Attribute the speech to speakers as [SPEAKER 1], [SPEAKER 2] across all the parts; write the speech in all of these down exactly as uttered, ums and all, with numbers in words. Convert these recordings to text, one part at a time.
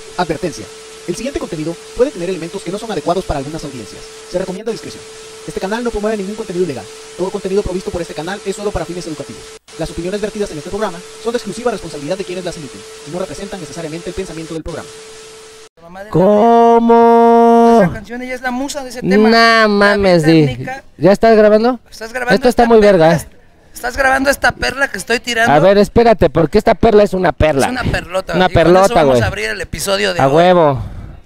[SPEAKER 1] Advertencia. El siguiente contenido puede tener elementos que no son adecuados para algunas audiencias. Se recomienda discreción. Este canal no promueve ningún contenido ilegal. Todo contenido provisto por este canal es solo para fines educativos. Las opiniones vertidas en este programa son de exclusiva responsabilidad de quienes las emiten y no representan necesariamente el pensamiento del programa.
[SPEAKER 2] ¿Cómo?
[SPEAKER 3] Esa canción ella es la musa de ese tema.
[SPEAKER 2] No mames, di. ¿Ya estás grabando?
[SPEAKER 3] ¿Estás grabando?
[SPEAKER 2] Esto está
[SPEAKER 3] esta
[SPEAKER 2] muy
[SPEAKER 3] perla?
[SPEAKER 2] verga.
[SPEAKER 3] ¿Estás grabando esta perla que estoy tirando?
[SPEAKER 2] A ver, espérate, porque esta perla es una perla.
[SPEAKER 3] Es una perlota.
[SPEAKER 2] Una
[SPEAKER 3] y con
[SPEAKER 2] perlota,
[SPEAKER 3] eso vamos
[SPEAKER 2] güey.
[SPEAKER 3] a abrir el episodio de
[SPEAKER 2] A
[SPEAKER 3] hoy.
[SPEAKER 2] huevo.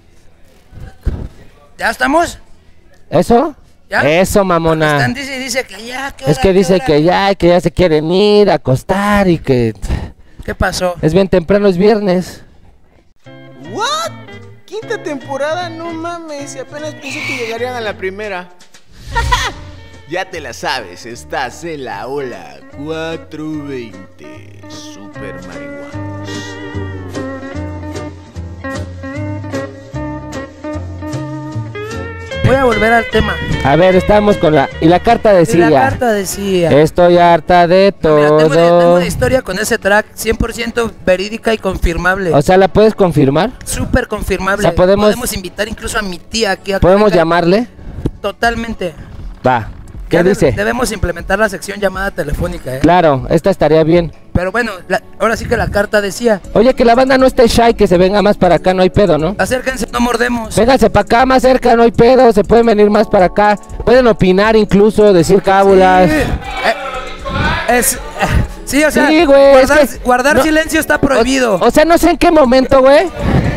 [SPEAKER 3] ¿Ya estamos?
[SPEAKER 2] ¿Eso?
[SPEAKER 3] ¿Ya?
[SPEAKER 2] Eso, mamona.
[SPEAKER 3] Están, dice, dice que ya, ¿qué hora,
[SPEAKER 2] Es que
[SPEAKER 3] qué
[SPEAKER 2] dice
[SPEAKER 3] hora?
[SPEAKER 2] que ya, que ya se quieren ir a acostar y que
[SPEAKER 3] ¿Qué pasó?
[SPEAKER 2] es bien temprano, es viernes.
[SPEAKER 4] ¿What? Quinta temporada, no mames, y apenas pensé que llegarían a la primera. Ya te la sabes, estás en la ola cuatrocientos veinte, Super Marihuanos.
[SPEAKER 3] Voy a volver al tema.
[SPEAKER 2] A ver, estamos con la... Y la carta
[SPEAKER 3] Y
[SPEAKER 2] decía...
[SPEAKER 3] la carta decía...
[SPEAKER 2] Estoy harta de
[SPEAKER 3] No, mira,
[SPEAKER 2] todo.
[SPEAKER 3] tengo, una, tengo una historia con ese track cien por ciento verídica y confirmable.
[SPEAKER 2] O sea, ¿la puedes confirmar?
[SPEAKER 3] Súper confirmable.
[SPEAKER 2] O sea, podemos-
[SPEAKER 3] podemos invitar incluso a mi tía aquí a que
[SPEAKER 2] ¿Podemos
[SPEAKER 3] venga.
[SPEAKER 2] llamarle?
[SPEAKER 3] Totalmente.
[SPEAKER 2] Va. ¿Qué
[SPEAKER 3] Ya de-
[SPEAKER 2] dice?
[SPEAKER 3] Debemos implementar la sección llamada telefónica, ¿eh?
[SPEAKER 2] Claro, esta estaría bien.
[SPEAKER 3] Pero bueno, la- ahora sí que la carta decía:
[SPEAKER 2] Oye, que la banda no esté shy, que se venga más para acá, no hay pedo, ¿no?
[SPEAKER 3] acérquense, no mordemos.
[SPEAKER 2] Vénganse para acá, más cerca, no hay pedo, se pueden venir más para acá. Pueden opinar incluso, decir cábulas.
[SPEAKER 3] Sí, eh, es, eh, sí, o sea,
[SPEAKER 2] Sí, güey,
[SPEAKER 3] guardar,
[SPEAKER 2] es que-
[SPEAKER 3] guardar
[SPEAKER 2] no-
[SPEAKER 3] silencio está prohibido.
[SPEAKER 2] O, o sea, no sé en qué momento, güey.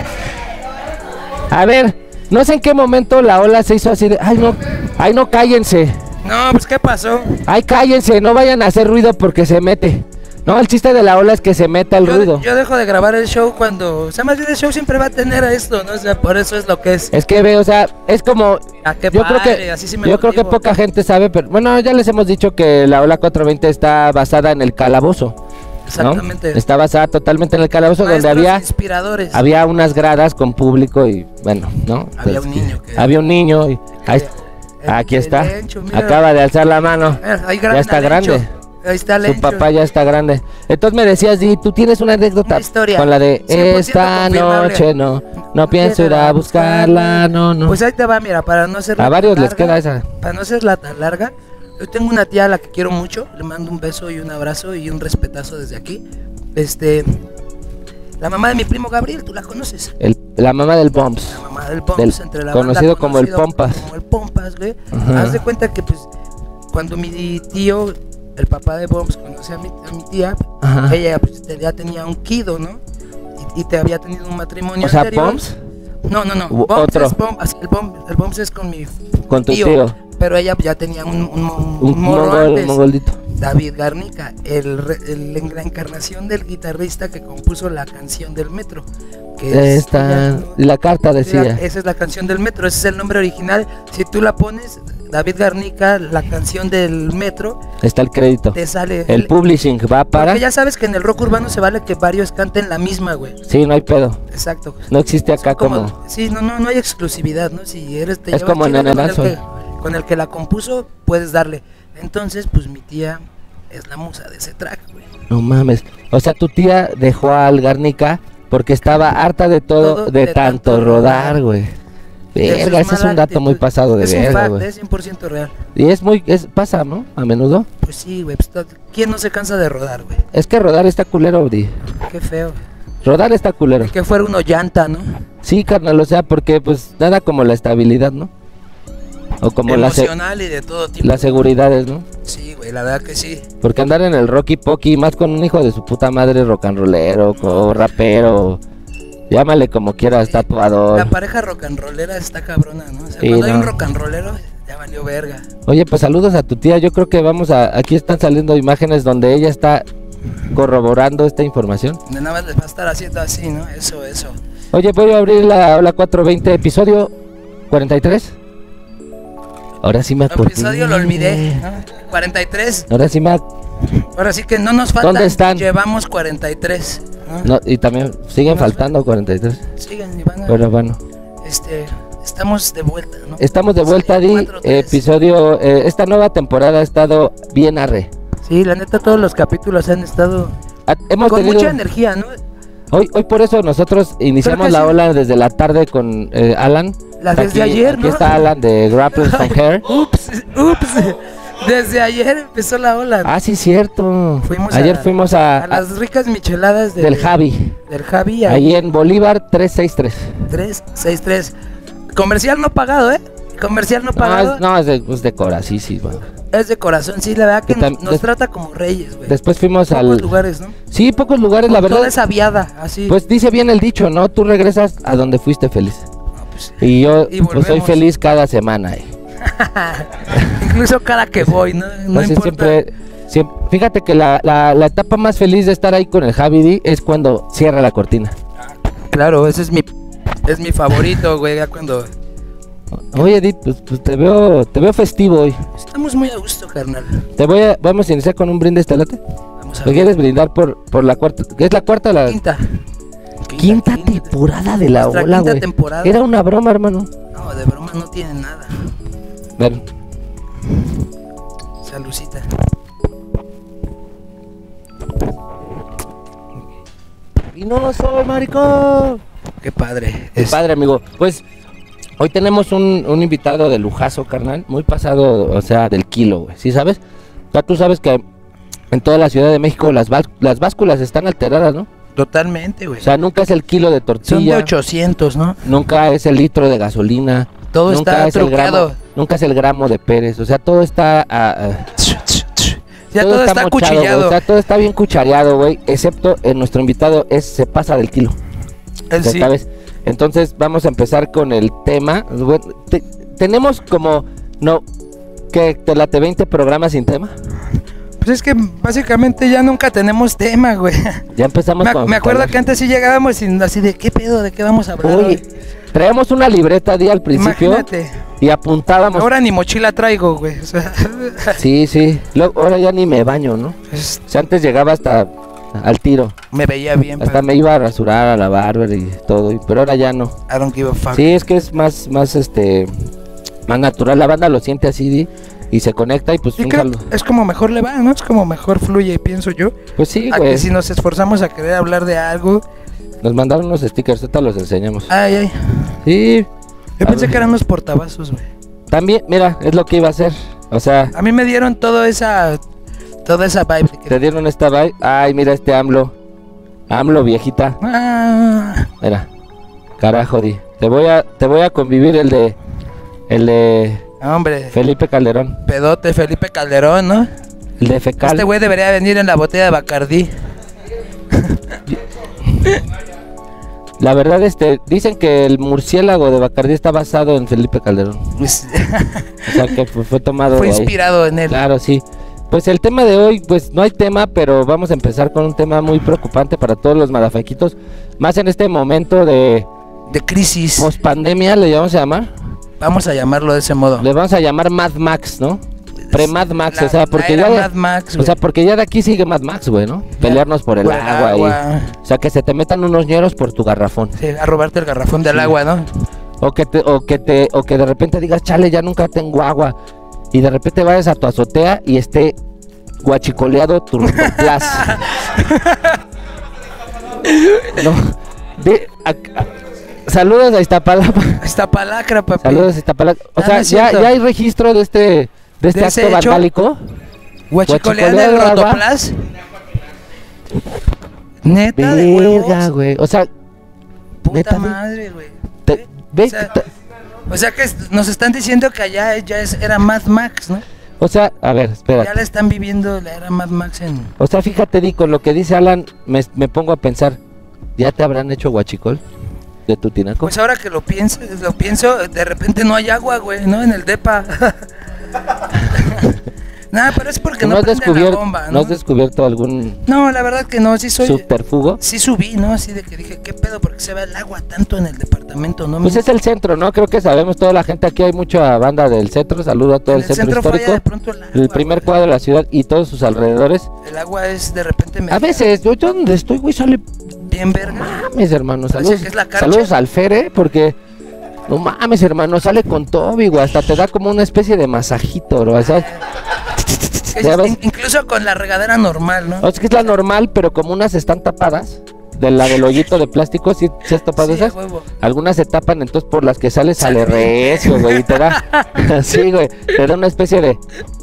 [SPEAKER 2] A ver, no sé en qué momento la ola se hizo así de... Ay, no, ay, no, cállense.
[SPEAKER 3] No, pues ¿qué pasó?
[SPEAKER 2] Ay, cállense, no vayan a hacer ruido porque se mete. No, el chiste de la ola es que se meta el
[SPEAKER 3] Yo,
[SPEAKER 2] ruido.
[SPEAKER 3] yo dejo de grabar el show cuando... O sea, más bien el show siempre va a tener esto, ¿no? O sea, por eso es lo que es.
[SPEAKER 2] Es que ve, o sea, es como...
[SPEAKER 3] Ah, qué
[SPEAKER 2] yo creo
[SPEAKER 3] padre,
[SPEAKER 2] que,
[SPEAKER 3] así sí me
[SPEAKER 2] yo
[SPEAKER 3] lo
[SPEAKER 2] creo que
[SPEAKER 3] digo.
[SPEAKER 2] poca gente sabe, pero bueno, ya les hemos dicho que la ola cuatrocientos veinte está basada en el calabozo. ¿no?
[SPEAKER 3] Exactamente.
[SPEAKER 2] Está basada totalmente en el calabozo, donde
[SPEAKER 3] Maestros
[SPEAKER 2] había...
[SPEAKER 3] inspiradores.
[SPEAKER 2] Había unas gradas con público y bueno, ¿no?
[SPEAKER 3] Había
[SPEAKER 2] Pues,
[SPEAKER 3] un niño que-
[SPEAKER 2] Había un niño y ahí-
[SPEAKER 3] El-
[SPEAKER 2] aquí
[SPEAKER 3] el
[SPEAKER 2] está.
[SPEAKER 3] Lencho, mira.
[SPEAKER 2] Acaba de alzar la mano.
[SPEAKER 3] Eh, ahí
[SPEAKER 2] Ya
[SPEAKER 3] graben
[SPEAKER 2] está
[SPEAKER 3] al Lencho.
[SPEAKER 2] grande.
[SPEAKER 3] Ahí está
[SPEAKER 2] Su
[SPEAKER 3] Lencho.
[SPEAKER 2] papá ya está grande. Entonces me decías, Di, tú tienes una anécdota
[SPEAKER 3] Una historia.
[SPEAKER 2] con la de
[SPEAKER 3] cien por ciento
[SPEAKER 2] esta
[SPEAKER 3] confirmable.
[SPEAKER 2] noche no, no pienso ir a buscarla, no, no.
[SPEAKER 3] Pues ahí te va, mira, para no hacerla
[SPEAKER 2] A varios
[SPEAKER 3] tan
[SPEAKER 2] les queda esa.
[SPEAKER 3] Para no hacerla tan larga, yo tengo una tía a la que quiero mucho, le mando un beso y un abrazo y un respetazo desde aquí. Este, la mamá de mi primo Gabriel, tú la conoces.
[SPEAKER 2] El- la mamá del Bombs.
[SPEAKER 3] La mamá del Pompas,
[SPEAKER 2] Del-
[SPEAKER 3] entre la
[SPEAKER 2] conocido
[SPEAKER 3] banda,
[SPEAKER 2] como el
[SPEAKER 3] conocido
[SPEAKER 2] Pompas.
[SPEAKER 3] Como el Pompas, güey.
[SPEAKER 2] Ajá.
[SPEAKER 3] Haz de cuenta que pues cuando mi tío, el papá de Bombs, conoce a mi, a mi tía,
[SPEAKER 2] Ajá.
[SPEAKER 3] ella pues te- ya tenía un kido, ¿no? Y, y te había tenido un matrimonio
[SPEAKER 2] O sea,
[SPEAKER 3] anterior.
[SPEAKER 2] Bombs
[SPEAKER 3] No, no, no.
[SPEAKER 2] U-
[SPEAKER 3] Bombs
[SPEAKER 2] otro.
[SPEAKER 3] es Bombs, el, Bombs, el Bombs es con mi
[SPEAKER 2] con tu tío.
[SPEAKER 3] Pero ella ya tenía un, un, un,
[SPEAKER 2] Un
[SPEAKER 3] morro
[SPEAKER 2] mongol,
[SPEAKER 3] antes.
[SPEAKER 2] un mongoldito.
[SPEAKER 3] David Garnica, el, re- el- la encarnación del guitarrista que compuso la canción del metro. Que es-
[SPEAKER 2] Esta,
[SPEAKER 3] ella-
[SPEAKER 2] la carta decía.
[SPEAKER 3] la- esa es la canción del metro, ese es el nombre original. Si tú la pones, David Garnica, la canción del metro,
[SPEAKER 2] Está el crédito.
[SPEAKER 3] te sale.
[SPEAKER 2] El publishing va para.
[SPEAKER 3] Porque ya sabes que en el rock urbano se vale que varios canten la misma, güey.
[SPEAKER 2] Sí, no hay pedo.
[SPEAKER 3] Exacto.
[SPEAKER 2] No existe acá
[SPEAKER 3] Son como-
[SPEAKER 2] como.
[SPEAKER 3] Sí, no, no, no hay exclusividad, ¿no? Si eres te
[SPEAKER 2] Es
[SPEAKER 3] llevas
[SPEAKER 2] como en
[SPEAKER 3] chido
[SPEAKER 2] el
[SPEAKER 3] con el,
[SPEAKER 2] Anzo.
[SPEAKER 3] que, con el que la compuso, puedes darle. Entonces, pues mi tía es la musa de ese track, güey.
[SPEAKER 2] No mames. O sea, tu tía dejó al Garnica porque estaba harta de todo,
[SPEAKER 3] Todo
[SPEAKER 2] de,
[SPEAKER 3] de
[SPEAKER 2] tanto,
[SPEAKER 3] tanto
[SPEAKER 2] rodar,
[SPEAKER 3] rodar.
[SPEAKER 2] güey.
[SPEAKER 3] De sus
[SPEAKER 2] Verga, ese es un
[SPEAKER 3] malas
[SPEAKER 2] dato muy
[SPEAKER 3] actitudes.
[SPEAKER 2] pasado de
[SPEAKER 3] Es un
[SPEAKER 2] verga,
[SPEAKER 3] fact,
[SPEAKER 2] güey.
[SPEAKER 3] es cien por ciento real.
[SPEAKER 2] Y es muy, es, pasa, ¿no? A menudo.
[SPEAKER 3] Pues sí, güey. Pues, to- ¿quién no se cansa de rodar, güey?
[SPEAKER 2] Es que rodar está culero, Di.
[SPEAKER 3] Qué feo.
[SPEAKER 2] Rodar está culero.
[SPEAKER 3] Que fuera uno llanta, ¿no?
[SPEAKER 2] Sí, carnal, o sea, porque pues nada como la estabilidad, ¿no? O como las
[SPEAKER 3] Emocional y de todo tipo.
[SPEAKER 2] las seguridades, ¿no?
[SPEAKER 3] Sí, güey, la verdad que sí.
[SPEAKER 2] Porque andar en el Rocky Pocky, más con un hijo de su puta madre rock and rollero, o rapero, llámale como quieras,
[SPEAKER 3] La
[SPEAKER 2] tatuador.
[SPEAKER 3] pareja rock and rollera está cabrona, ¿no? O sea,
[SPEAKER 2] Sí,
[SPEAKER 3] cuando hay
[SPEAKER 2] no.
[SPEAKER 3] un rock and rollero, ya valió verga.
[SPEAKER 2] Oye, pues saludos a tu tía, yo creo que vamos a, aquí están saliendo imágenes donde ella está corroborando esta información.
[SPEAKER 3] De nada más les va a estar haciendo así, ¿no? Eso, eso.
[SPEAKER 2] Oye, voy a abrir la, la cuatrocientos veinte, episodio cuarenta y tres. Ahora sí me
[SPEAKER 3] El
[SPEAKER 2] acordé.
[SPEAKER 3] episodio lo olvidé, ¿no? cuarenta y tres.
[SPEAKER 2] Ahora sí me ac-
[SPEAKER 3] Ahora sí que no nos faltan.
[SPEAKER 2] ¿Dónde están?
[SPEAKER 3] Llevamos cuarenta y tres. ¿no?
[SPEAKER 2] no, y también siguen
[SPEAKER 3] Nos
[SPEAKER 2] faltando cuarenta y tres.
[SPEAKER 3] Sigan, Iván.
[SPEAKER 2] Pero bueno,
[SPEAKER 3] Este, estamos de vuelta, ¿no?
[SPEAKER 2] estamos de vuelta, Di.
[SPEAKER 3] cuatro, tres.
[SPEAKER 2] Episodio, eh, esta nueva temporada ha estado bien arre.
[SPEAKER 3] Sí, la neta, todos los capítulos han estado
[SPEAKER 2] Ha- hemos
[SPEAKER 3] con
[SPEAKER 2] tenido,
[SPEAKER 3] mucha energía, ¿no?
[SPEAKER 2] Hoy, hoy por eso nosotros iniciamos la
[SPEAKER 3] sí.
[SPEAKER 2] ola desde la tarde con eh, Alan.
[SPEAKER 3] La desde
[SPEAKER 2] aquí,
[SPEAKER 3] ayer,
[SPEAKER 2] aquí
[SPEAKER 3] ¿no?
[SPEAKER 2] está Alan de Grapples from Hair.
[SPEAKER 3] Ups, ups. Desde ayer empezó la ola.
[SPEAKER 2] Ah, sí, cierto.
[SPEAKER 3] Fuimos
[SPEAKER 2] Ayer
[SPEAKER 3] a-
[SPEAKER 2] fuimos a,
[SPEAKER 3] A las ricas micheladas de-
[SPEAKER 2] del Javi.
[SPEAKER 3] Del Javi.
[SPEAKER 2] Ahí en Bolívar trescientos sesenta y tres.
[SPEAKER 3] tres seis tres. Comercial no pagado, ¿eh? Comercial no
[SPEAKER 2] No,
[SPEAKER 3] pagado.
[SPEAKER 2] es, no, es de, es de Cora, sí, sí. Bueno.
[SPEAKER 3] Es de corazón, sí, la verdad que
[SPEAKER 2] Y tam-
[SPEAKER 3] nos
[SPEAKER 2] des-
[SPEAKER 3] trata como reyes, güey.
[SPEAKER 2] Después fuimos
[SPEAKER 3] Pocos
[SPEAKER 2] al...
[SPEAKER 3] lugares, ¿no?
[SPEAKER 2] Sí, pocos lugares, la
[SPEAKER 3] Con
[SPEAKER 2] verdad.
[SPEAKER 3] toda esa viada, así.
[SPEAKER 2] Pues dice bien el dicho, ¿no? Tú regresas a donde fuiste feliz.
[SPEAKER 3] No, pues,
[SPEAKER 2] Y yo
[SPEAKER 3] Y
[SPEAKER 2] pues soy
[SPEAKER 3] volvemos.
[SPEAKER 2] feliz cada semana. Eh.
[SPEAKER 3] incluso cada que voy, ¿no? No
[SPEAKER 2] Entonces
[SPEAKER 3] importa.
[SPEAKER 2] siempre, siempre... Fíjate que la, la, la etapa más feliz de estar ahí con el Javi D es cuando cierra la cortina.
[SPEAKER 3] Claro, ese es mi es mi favorito, güey, ya cuando
[SPEAKER 2] Oye, Edith, pues, pues te veo te veo festivo hoy.
[SPEAKER 3] estamos muy a gusto, carnal.
[SPEAKER 2] Te voy a... Vamos a iniciar con un brindis, ¿te late?
[SPEAKER 3] Vamos a
[SPEAKER 2] ¿Me
[SPEAKER 3] ver.
[SPEAKER 2] quieres brindar por, por la cuarta? ¿Es la cuarta o la
[SPEAKER 3] Quinta.
[SPEAKER 2] quinta temporada de la
[SPEAKER 3] Nuestra
[SPEAKER 2] ola,
[SPEAKER 3] quinta
[SPEAKER 2] güey?
[SPEAKER 3] temporada.
[SPEAKER 2] Era una broma, hermano.
[SPEAKER 3] No, de broma no tiene nada.
[SPEAKER 2] Ven.
[SPEAKER 3] Salucita.
[SPEAKER 2] Y no soy maricón.
[SPEAKER 3] Qué padre.
[SPEAKER 2] Qué
[SPEAKER 3] Es-
[SPEAKER 2] padre, amigo. Pues hoy tenemos un, un invitado de lujazo, carnal. Muy pasado, o sea, del kilo, güey. ¿Sí sabes? O sea, tú sabes que en toda la Ciudad de México las, bás- las básculas están alteradas, ¿no?
[SPEAKER 3] Totalmente, güey.
[SPEAKER 2] O sea, nunca es el kilo de
[SPEAKER 3] Son de
[SPEAKER 2] tortilla.
[SPEAKER 3] ochocientos, ¿no?
[SPEAKER 2] Nunca es el litro de gasolina.
[SPEAKER 3] Todo
[SPEAKER 2] nunca
[SPEAKER 3] está
[SPEAKER 2] es el gramo,
[SPEAKER 3] trucado.
[SPEAKER 2] nunca es el gramo de Pérez. O sea, todo está... ah, ah,
[SPEAKER 3] Ya todo, está,
[SPEAKER 2] mochado, güey.
[SPEAKER 3] cuchillado.
[SPEAKER 2] O sea, todo está bien cuchareado, güey. Excepto en nuestro invitado es se pasa del kilo.
[SPEAKER 3] Él sí.
[SPEAKER 2] ¿Sabes? Entonces vamos a empezar con el tema. Bueno, te- tenemos como no que te late veinte programas sin tema.
[SPEAKER 3] Pues es que básicamente ya nunca tenemos tema, güey.
[SPEAKER 2] Ya empezamos
[SPEAKER 3] Me,
[SPEAKER 2] con
[SPEAKER 3] me acuerdo que antes sí llegábamos sin así de qué pedo, de qué vamos a hablar.
[SPEAKER 2] Oye,
[SPEAKER 3] hoy?
[SPEAKER 2] traíamos una libreta di al principio
[SPEAKER 3] Imagínate.
[SPEAKER 2] y apuntábamos.
[SPEAKER 3] Ahora ni mochila traigo, güey. O sea,
[SPEAKER 2] Sí, sí. Luego, ahora ya ni me baño, ¿no?
[SPEAKER 3] es-
[SPEAKER 2] O sea, antes llegaba hasta al tiro.
[SPEAKER 3] me veía bien,
[SPEAKER 2] Hasta
[SPEAKER 3] pero
[SPEAKER 2] me iba a rasurar, a la barber y todo, y- pero ahora ya no.
[SPEAKER 3] I don't give a fuck.
[SPEAKER 2] Sí, es que es más, más este, más natural. La banda lo siente así, di, y se conecta y pues
[SPEAKER 3] Y
[SPEAKER 2] un
[SPEAKER 3] creo
[SPEAKER 2] saludo.
[SPEAKER 3] que es como mejor le va, ¿no? Es como mejor fluye, pienso yo.
[SPEAKER 2] Pues sí,
[SPEAKER 3] A
[SPEAKER 2] güey.
[SPEAKER 3] que si nos esforzamos a querer hablar de algo.
[SPEAKER 2] Nos mandaron unos stickers, ahorita los enseñamos.
[SPEAKER 3] Ay, ay.
[SPEAKER 2] Sí,
[SPEAKER 3] Yo
[SPEAKER 2] A
[SPEAKER 3] pensé
[SPEAKER 2] ver.
[SPEAKER 3] que eran unos portavasos, güey.
[SPEAKER 2] también, mira, es lo que iba a hacer. O sea,
[SPEAKER 3] A mí me dieron toda esa. Toda esa vibe de que.
[SPEAKER 2] te dieron esta vibe. Ay, mira este AMLO. AMLO viejita.
[SPEAKER 3] Ah,
[SPEAKER 2] Mira. Carajo, di. Te voy a, te voy a convivir el de, el de
[SPEAKER 3] hombre.
[SPEAKER 2] Felipe Calderón.
[SPEAKER 3] Pedote Felipe Calderón, ¿no?
[SPEAKER 2] El de Fecal.
[SPEAKER 3] Este güey debería venir en la botella de Bacardí.
[SPEAKER 2] La verdad, este, dicen que el murciélago de Bacardí está basado en Felipe Calderón.
[SPEAKER 3] Pues,
[SPEAKER 2] O sea, que fue, fue tomado
[SPEAKER 3] fue
[SPEAKER 2] de ahí.
[SPEAKER 3] inspirado en él.
[SPEAKER 2] Claro, sí. Pues el tema de hoy, pues no hay tema, pero vamos a empezar con un tema muy preocupante para todos los madafaquitos. Más en este momento de
[SPEAKER 3] De crisis.
[SPEAKER 2] pospandemia, le vamos a llamar.
[SPEAKER 3] Vamos a llamarlo de ese modo.
[SPEAKER 2] Le vamos a llamar Mad Max, ¿no? Pre-Mad Max,
[SPEAKER 3] La-
[SPEAKER 2] o sea, porque
[SPEAKER 3] la
[SPEAKER 2] ya
[SPEAKER 3] era
[SPEAKER 2] de,
[SPEAKER 3] Mad Max,
[SPEAKER 2] o
[SPEAKER 3] güey.
[SPEAKER 2] sea, porque ya de aquí sigue Mad Max, güey, ¿no? Pelearnos por el
[SPEAKER 3] Por el
[SPEAKER 2] agua, y-
[SPEAKER 3] agua.
[SPEAKER 2] o sea, que se te metan unos ñeros por tu garrafón.
[SPEAKER 3] Sí, a robarte el garrafón del
[SPEAKER 2] Sí.
[SPEAKER 3] agua, ¿no?
[SPEAKER 2] O que te, o que te, o que de repente digas, chale, ya nunca tengo agua. Y de repente vayas a tu azotea y esté guachicoleado tu Rotoplas. No. De, a- a- saludos a Iztapalapa.
[SPEAKER 3] Está palacra, papi.
[SPEAKER 2] Saludos a Iztapalapa. O
[SPEAKER 3] Ah,
[SPEAKER 2] sea,
[SPEAKER 3] no es
[SPEAKER 2] ya,
[SPEAKER 3] cierto.
[SPEAKER 2] ya hay registro de este, de este
[SPEAKER 3] ¿De ese
[SPEAKER 2] acto
[SPEAKER 3] hecho?
[SPEAKER 2] vandálico.
[SPEAKER 3] Guachicolear
[SPEAKER 2] Guachicolear
[SPEAKER 3] del
[SPEAKER 2] el agua.
[SPEAKER 3] Rotoplas. Neta de
[SPEAKER 2] Verga,
[SPEAKER 3] huevos.
[SPEAKER 2] güey. O sea,
[SPEAKER 3] Puta
[SPEAKER 2] neta, güey.
[SPEAKER 3] madre, güey.
[SPEAKER 2] te- ve,
[SPEAKER 3] O sea,
[SPEAKER 2] te-
[SPEAKER 3] O sea que es- nos están diciendo que allá ya es, era Mad Max, ¿no?
[SPEAKER 2] o sea, a ver, espera.
[SPEAKER 3] Ya la están viviendo la era Mad Max en...
[SPEAKER 2] O sea, fíjate, Di, con lo que dice Alan, me, me pongo a pensar, ¿ya te habrán hecho guachicol de tu tinaco?
[SPEAKER 3] Pues ahora que lo pienso, lo pienso, de repente no hay agua, güey, ¿no? En el depa. Nada, pero es porque
[SPEAKER 2] ¿No,
[SPEAKER 3] no,
[SPEAKER 2] has
[SPEAKER 3] prende la
[SPEAKER 2] descubierto,
[SPEAKER 3] bomba,
[SPEAKER 2] ¿no
[SPEAKER 3] ¿no?
[SPEAKER 2] has descubierto algún
[SPEAKER 3] No, la verdad que no, sí soy...
[SPEAKER 2] subterfugo?
[SPEAKER 3] Sí subí, ¿no? Así de que dije, ¿qué pedo? Porque se ve el agua tanto en el departamento, ¿no?
[SPEAKER 2] Pues es el centro, ¿no? Creo que sabemos toda la gente aquí, hay mucha banda del centro, saludo a todo
[SPEAKER 3] En
[SPEAKER 2] el centro,
[SPEAKER 3] centro falla
[SPEAKER 2] histórico,
[SPEAKER 3] de pronto el agua,
[SPEAKER 2] el primer
[SPEAKER 3] güey.
[SPEAKER 2] cuadro de la ciudad y todos sus alrededores.
[SPEAKER 3] El agua es de repente...
[SPEAKER 2] A
[SPEAKER 3] media-
[SPEAKER 2] veces, yo, yo donde estoy, güey, sale
[SPEAKER 3] Bien verga.
[SPEAKER 2] mames, hermano,
[SPEAKER 3] Parece
[SPEAKER 2] saludos,
[SPEAKER 3] que es la Karcher.
[SPEAKER 2] saludos al Fere, porque no mames, hermano, sale con Toby, güey, hasta te da como una especie de masajito, bro, o sea,
[SPEAKER 3] Es-
[SPEAKER 2] ¿ya ves?
[SPEAKER 3] in- incluso con la regadera normal, ¿no?
[SPEAKER 2] o sea, es que es la normal, pero como unas están tapadas, de la del hoyito de plástico, ¿sí, sí has topado
[SPEAKER 3] Sí,
[SPEAKER 2] esas?
[SPEAKER 3] huevo.
[SPEAKER 2] Algunas se tapan, entonces por las que sale sale recio, güey, y te da, sí, güey, te da una especie de,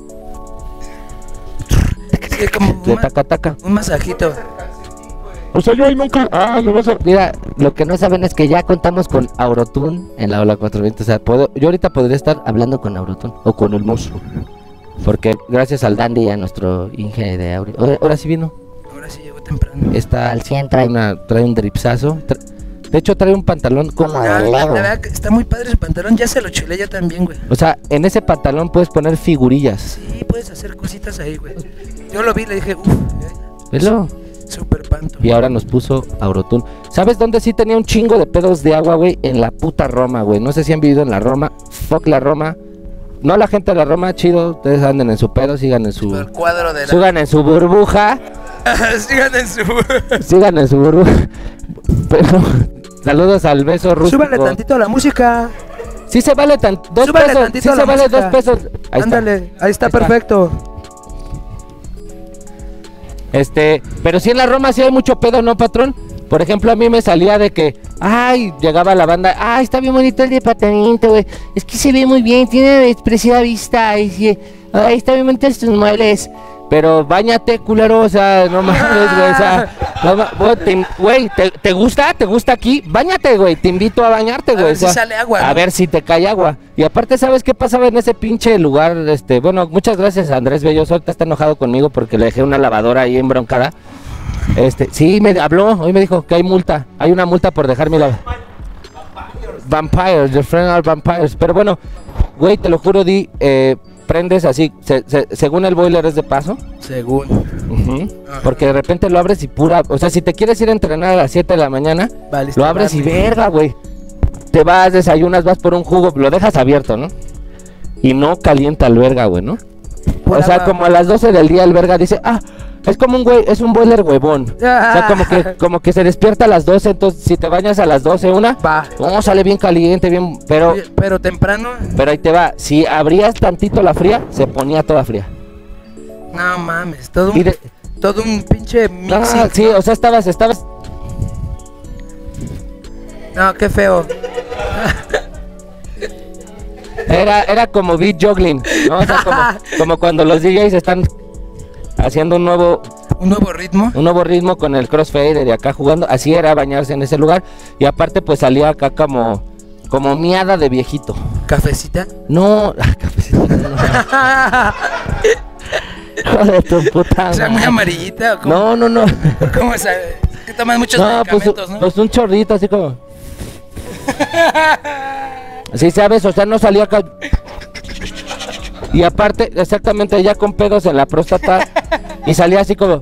[SPEAKER 3] Sí, como un,
[SPEAKER 2] de
[SPEAKER 3] ma-
[SPEAKER 2] taca taca.
[SPEAKER 3] un masajito.
[SPEAKER 2] O sea, yo ahí nunca, ah, lo vas a... Mira, lo que no saben es que ya contamos con Aurotune en la Ola cuatro veinte, o sea, puedo, yo ahorita podría estar hablando con Aurotune, o con el monstruo, porque gracias al Dandy y a nuestro Inge de audio, ahora, ahora sí vino.
[SPEAKER 3] Ahora sí llegó temprano.
[SPEAKER 2] Está al cien, trae, una, trae un dripsazo. Tra de hecho, trae un pantalón como
[SPEAKER 3] Ah,
[SPEAKER 2] de
[SPEAKER 3] la
[SPEAKER 2] Lego.
[SPEAKER 3] verdad que está muy padre su pantalón. Ya se lo chulé yo también, güey.
[SPEAKER 2] O sea, en ese pantalón puedes poner figurillas.
[SPEAKER 3] Sí, puedes hacer cositas ahí, güey. Yo lo vi y le dije, uff,
[SPEAKER 2] ¿Velo?
[SPEAKER 3] super panto.
[SPEAKER 2] Y ahora nos puso Aurotune. ¿Sabes dónde sí tenía un chingo de pedos de agua, güey? En la puta Roma, güey. No sé si han vivido en la Roma. Fuck la Roma. No la gente de la Roma, chido. Ustedes anden en su pedo, sigan en su...
[SPEAKER 3] El cuadro de la...
[SPEAKER 2] Sigan en su burbuja.
[SPEAKER 3] Sigan en su...
[SPEAKER 2] Sigan en su burbuja. Pero... Saludos al beso ruso.
[SPEAKER 3] Súbale tantito a la música.
[SPEAKER 2] Sí se vale tan, dos
[SPEAKER 3] Súbale
[SPEAKER 2] pesos,
[SPEAKER 3] tantito
[SPEAKER 2] sí
[SPEAKER 3] a la
[SPEAKER 2] se vale
[SPEAKER 3] música.
[SPEAKER 2] dos pesos. Ahí
[SPEAKER 3] Ándale,
[SPEAKER 2] está.
[SPEAKER 3] ahí está
[SPEAKER 2] Ahí está.
[SPEAKER 3] perfecto.
[SPEAKER 2] Este, pero sí en la Roma sí hay mucho pedo, ¿no, patrón? Por ejemplo, a mí me salía de que, ay, llegaba la banda, ay, está bien bonito el departamento, güey. Es que se ve muy bien, tiene expresiva vista, ay, sí, ay, está bien bonito tus muebles. Pero báñate, culero, o sea, no mames, güey, o sea, no ma- güey, te, güey, ¿te, ¿te gusta? ¿Te gusta aquí? Báñate, güey, te invito a bañarte,
[SPEAKER 3] A
[SPEAKER 2] güey.
[SPEAKER 3] ver
[SPEAKER 2] o sea,
[SPEAKER 3] si sale agua,
[SPEAKER 2] A
[SPEAKER 3] ¿no?
[SPEAKER 2] ver si te cae agua. Y aparte, ¿sabes qué pasaba en ese pinche lugar? Este, bueno, muchas gracias a Andrés Belloso, ahorita está enojado conmigo porque le dejé una lavadora ahí embroncada. Este, sí, me habló, hoy me dijo que hay multa, hay una multa por dejar mi lavadora. Vampires, the friend are vampires. Pero bueno, güey, te lo juro, Di, eh, prendes así, se, se, según el boiler es de paso.
[SPEAKER 3] Según.
[SPEAKER 2] Ujú. Porque de repente lo abres y pura, o sea, si te quieres ir a entrenar a las siete de la mañana,
[SPEAKER 3] Valiste
[SPEAKER 2] lo abres y
[SPEAKER 3] madre.
[SPEAKER 2] verga, güey. Te vas, desayunas, vas por un jugo, lo dejas abierto, ¿no? Y no calienta el verga, güey, ¿no?
[SPEAKER 3] Por
[SPEAKER 2] O sea,
[SPEAKER 3] agua.
[SPEAKER 2] como a las doce del día el verga dice, ah, es como un güey, es un boiler huevón. O sea, como que, como que se despierta a las doce, entonces si te bañas a las doce, una,
[SPEAKER 3] Va.
[SPEAKER 2] no, sale bien caliente, bien, pero,
[SPEAKER 3] Oye, pero temprano,
[SPEAKER 2] pero ahí te va, si abrías tantito la fría, se ponía toda fría.
[SPEAKER 3] no mames, todo
[SPEAKER 2] Y
[SPEAKER 3] un,
[SPEAKER 2] de-
[SPEAKER 3] todo un pinche mixing.
[SPEAKER 2] Ah, sí, o sea, estabas, estabas,
[SPEAKER 3] No, qué feo.
[SPEAKER 2] era, era como beat juggling, ¿no? O sea, como, como cuando los D Js están haciendo un nuevo,
[SPEAKER 3] Un nuevo ritmo.
[SPEAKER 2] un nuevo ritmo con el crossfader y acá jugando, así era bañarse en ese lugar, y aparte pues salía acá como, como miada de viejito.
[SPEAKER 3] Cafecita.
[SPEAKER 2] No, cafecito, no. Hijo de tu puta
[SPEAKER 3] O sea, muy
[SPEAKER 2] madre.
[SPEAKER 3] amarillita. ¿O cómo?
[SPEAKER 2] No, no, no.
[SPEAKER 3] ¿Cómo sabe? Es que toman muchos
[SPEAKER 2] No, pues,
[SPEAKER 3] medicamentos, ¿no?
[SPEAKER 2] pues un chorrito así como. Sí, sabes, o sea, no salía acá. Y aparte, exactamente, ya con pedos en la próstata. Y salía así como.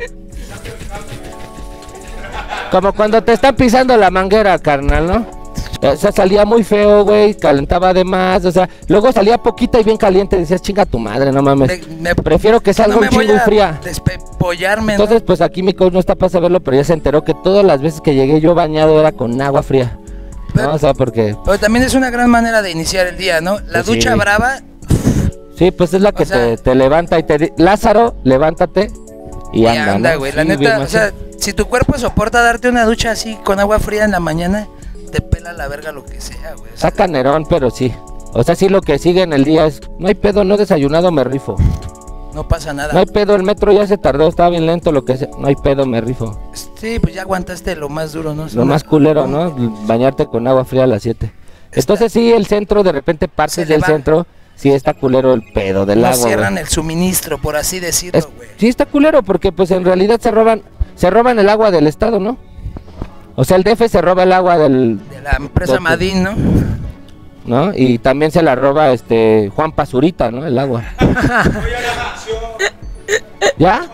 [SPEAKER 2] Como cuando te están pisando la manguera, carnal, ¿no? O sea, salía muy feo, güey, calentaba de más, o sea, luego salía poquita y bien caliente, decías, chinga tu madre, no mames.
[SPEAKER 3] Me- me-
[SPEAKER 2] Prefiero que salga
[SPEAKER 3] no me
[SPEAKER 2] un
[SPEAKER 3] voy
[SPEAKER 2] chingo y
[SPEAKER 3] a
[SPEAKER 2] fría.
[SPEAKER 3] despepollarme, ¿no?
[SPEAKER 2] Entonces, pues aquí mi coach no está para saberlo, pero ya se enteró que todas las veces que llegué yo bañado era con agua fría.
[SPEAKER 3] Pero-
[SPEAKER 2] No, o sea, porque...
[SPEAKER 3] Pero también es una gran manera de iniciar el día, ¿no? La
[SPEAKER 2] Pues sí.
[SPEAKER 3] ducha brava,
[SPEAKER 2] Sí, pues es la que
[SPEAKER 3] O sea-
[SPEAKER 2] te, te levanta y te... di- Lázaro, levántate y
[SPEAKER 3] y
[SPEAKER 2] anda,
[SPEAKER 3] anda,
[SPEAKER 2] ¿no?
[SPEAKER 3] güey. La
[SPEAKER 2] Sí,
[SPEAKER 3] neta,
[SPEAKER 2] bien
[SPEAKER 3] o
[SPEAKER 2] machín.
[SPEAKER 3] sea, si tu cuerpo soporta darte una ducha así con agua fría en la mañana, te pela la verga lo que sea, güey. O sea,
[SPEAKER 2] Saca Nerón, pero sí. O sea, sí lo que sigue en el día es... No hay pedo, no he desayunado, me rifo.
[SPEAKER 3] no pasa nada.
[SPEAKER 2] No hay pedo, el metro ya se tardó, estaba bien lento, lo que sea. No hay pedo, me rifo.
[SPEAKER 3] Sí, pues ya aguantaste lo más duro, ¿no?
[SPEAKER 2] Lo más culero, ¿no? Bañarte con agua fría a las siete. Entonces sí, el centro, de repente
[SPEAKER 3] Se
[SPEAKER 2] partes
[SPEAKER 3] le
[SPEAKER 2] del
[SPEAKER 3] va.
[SPEAKER 2] centro, sí está culero el pedo del
[SPEAKER 3] No
[SPEAKER 2] agua.
[SPEAKER 3] cierran
[SPEAKER 2] güey.
[SPEAKER 3] el suministro, por así decirlo,
[SPEAKER 2] Es-
[SPEAKER 3] güey.
[SPEAKER 2] sí está culero porque pues en realidad se roban, se roban el agua del estado, ¿no? O sea, el D F se roba el agua del,
[SPEAKER 3] De la empresa
[SPEAKER 2] Dote.
[SPEAKER 3] Madín, ¿no?
[SPEAKER 2] ¿no? Y también se la roba este Juan Pazurita, ¿no? El agua. ¿Ya?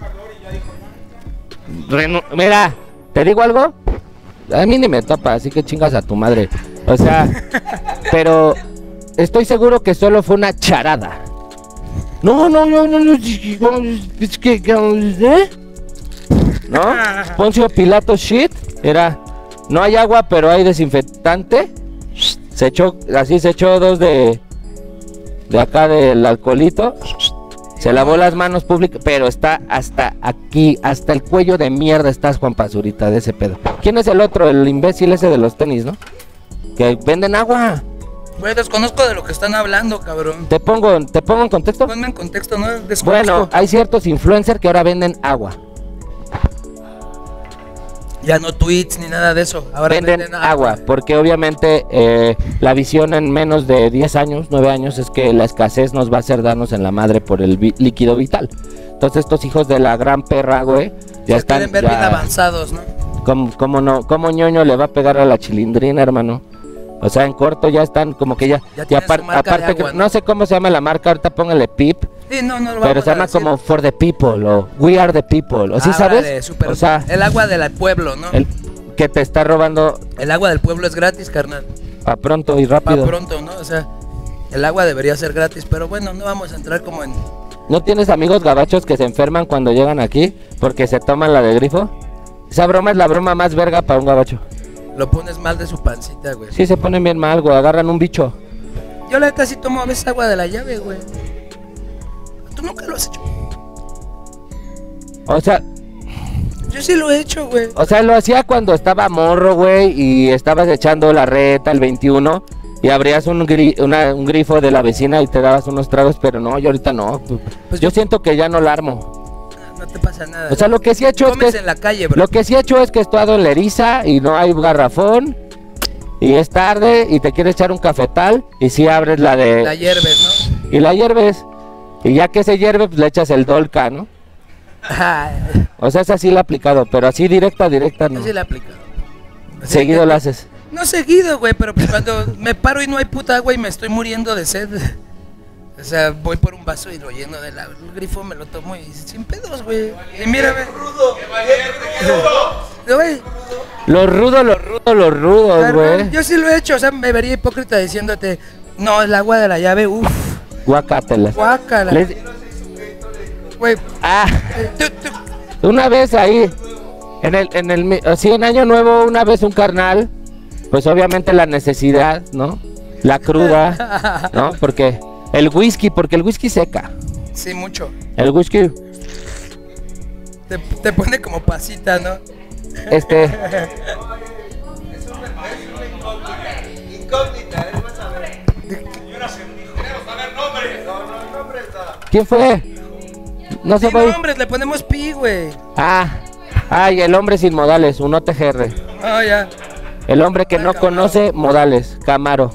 [SPEAKER 2] Renu- Mira, ¿te digo algo? A mí ni me topa, así que chingas a tu madre. O sea, pero estoy seguro que solo fue una charada. No, no, no, no, no, es que, ¿eh? ¿No? Poncio Pilato shit, era, no hay agua, pero hay desinfectante. Se echó, así se echó dos de, de acá del alcoholito. Se lavó las manos públicas, pero está hasta aquí, hasta el cuello de mierda estás, Juan Pazurita, de ese pedo. ¿Quién es el otro? El imbécil ese de los tenis, ¿no? Que venden agua.
[SPEAKER 3] Güey, desconozco de lo que están hablando, cabrón.
[SPEAKER 2] ¿Te pongo, te pongo en contexto?
[SPEAKER 3] Ponme en contexto, ¿no? Desconozco.
[SPEAKER 2] Bueno, hay ciertos influencers que ahora venden agua.
[SPEAKER 3] Ya no tweets ni nada de eso. Ahora
[SPEAKER 2] Venden,
[SPEAKER 3] venden
[SPEAKER 2] agua, porque obviamente eh, la visión en menos de diez años, nueve años, es que la escasez nos va a hacer darnos en la madre por el vi líquido vital. Entonces estos hijos de la gran perra, güey, ya
[SPEAKER 3] Se
[SPEAKER 2] están...
[SPEAKER 3] quieren ver
[SPEAKER 2] ya,
[SPEAKER 3] bien avanzados, ¿no?
[SPEAKER 2] ¿Cómo, cómo no? ¿Cómo ñoño le va a pegar a la chilindrina, hermano? O sea, en corto ya están como que ya...
[SPEAKER 3] Ya
[SPEAKER 2] y
[SPEAKER 3] tiene su
[SPEAKER 2] apar,
[SPEAKER 3] marca de
[SPEAKER 2] aparte,
[SPEAKER 3] agua,
[SPEAKER 2] que,
[SPEAKER 3] ¿no?
[SPEAKER 2] no sé cómo se llama la marca, ahorita póngale Pip.
[SPEAKER 3] Sí, no, no lo
[SPEAKER 2] Pero
[SPEAKER 3] vamos
[SPEAKER 2] se
[SPEAKER 3] a
[SPEAKER 2] llama
[SPEAKER 3] decir.
[SPEAKER 2] como For the People o We Are the People. ¿O sí
[SPEAKER 3] Ah,
[SPEAKER 2] sabes?
[SPEAKER 3] vale, súper-
[SPEAKER 2] O sea,
[SPEAKER 3] el agua del pueblo, ¿no?
[SPEAKER 2] el que te está robando
[SPEAKER 3] El agua del pueblo es gratis, carnal.
[SPEAKER 2] a pronto y
[SPEAKER 3] Para
[SPEAKER 2] rápido.
[SPEAKER 3] pronto, ¿no? O sea, el agua debería ser gratis, pero bueno, no vamos a entrar como en...
[SPEAKER 2] ¿No tienes amigos gabachos que se enferman cuando llegan aquí porque se toman la de grifo? Esa broma es la broma más verga para un gabacho.
[SPEAKER 3] Lo pones mal de su pancita, güey.
[SPEAKER 2] Sí, se ponen bien mal, güey, agarran un bicho.
[SPEAKER 3] Yo la neta sí tomo a veces agua de la llave, güey. Tú nunca lo has hecho.
[SPEAKER 2] O sea,
[SPEAKER 3] Yo sí lo he hecho, güey.
[SPEAKER 2] o sea, lo hacía cuando estaba morro, güey, y estabas echando la reta el veintiuno y abrías un, gri una, un grifo de la vecina y te dabas unos tragos, pero no, yo ahorita no.
[SPEAKER 3] Pues
[SPEAKER 2] yo
[SPEAKER 3] yo-
[SPEAKER 2] siento que ya no la armo.
[SPEAKER 3] No te pasa nada.
[SPEAKER 2] O sea, lo que sí he hecho es
[SPEAKER 3] Comes
[SPEAKER 2] que...
[SPEAKER 3] en la calle, bro.
[SPEAKER 2] Lo que sí he hecho es que he estado en la eriza y no hay garrafón y es tarde y te quieres echar un cafetal y si abres la de...
[SPEAKER 3] La hierves, ¿no?
[SPEAKER 2] Y la hierves y ya que se hierve pues le echas el dolca, ¿no?
[SPEAKER 3] Ay,
[SPEAKER 2] O sea, esa sí la he aplicado, pero así directa, directa no.
[SPEAKER 3] yo sí la he aplicado.
[SPEAKER 2] Seguido la haces.
[SPEAKER 3] No seguido, güey, pero pues cuando me paro y no hay puta agua y me estoy muriendo de sed. O sea, voy por un vaso y lo lleno del agua. El grifo me lo tomo y sin pedos, güey. Y mírame. Güey,
[SPEAKER 2] Los rudos, los rudos, los rudos,
[SPEAKER 3] carnal,
[SPEAKER 2] güey.
[SPEAKER 3] yo sí lo he hecho, o sea, me vería hipócrita diciéndote, no, el agua de la llave, uff,
[SPEAKER 2] Guacátelas.
[SPEAKER 3] guácala.
[SPEAKER 2] Les-
[SPEAKER 3] Güey,
[SPEAKER 2] Ah,
[SPEAKER 3] tú, tú,
[SPEAKER 2] una vez ahí, en el, en el, mi- así en Año Nuevo, una vez un carnal, pues obviamente la necesidad, ¿no? La cruda, ¿no? Porque el whisky, porque el whisky seca.
[SPEAKER 3] sí, mucho.
[SPEAKER 2] El whisky,
[SPEAKER 3] Te, te pone como pasita, ¿no?
[SPEAKER 2] este, ¿quién fue? No se
[SPEAKER 3] Sí,
[SPEAKER 2] fue.
[SPEAKER 3] nombres, le ponemos pi, güey.
[SPEAKER 2] Ah, ay, el hombre sin modales, un O T G R.
[SPEAKER 3] Ah, ya.
[SPEAKER 2] El hombre que no conoce modales, Camaro.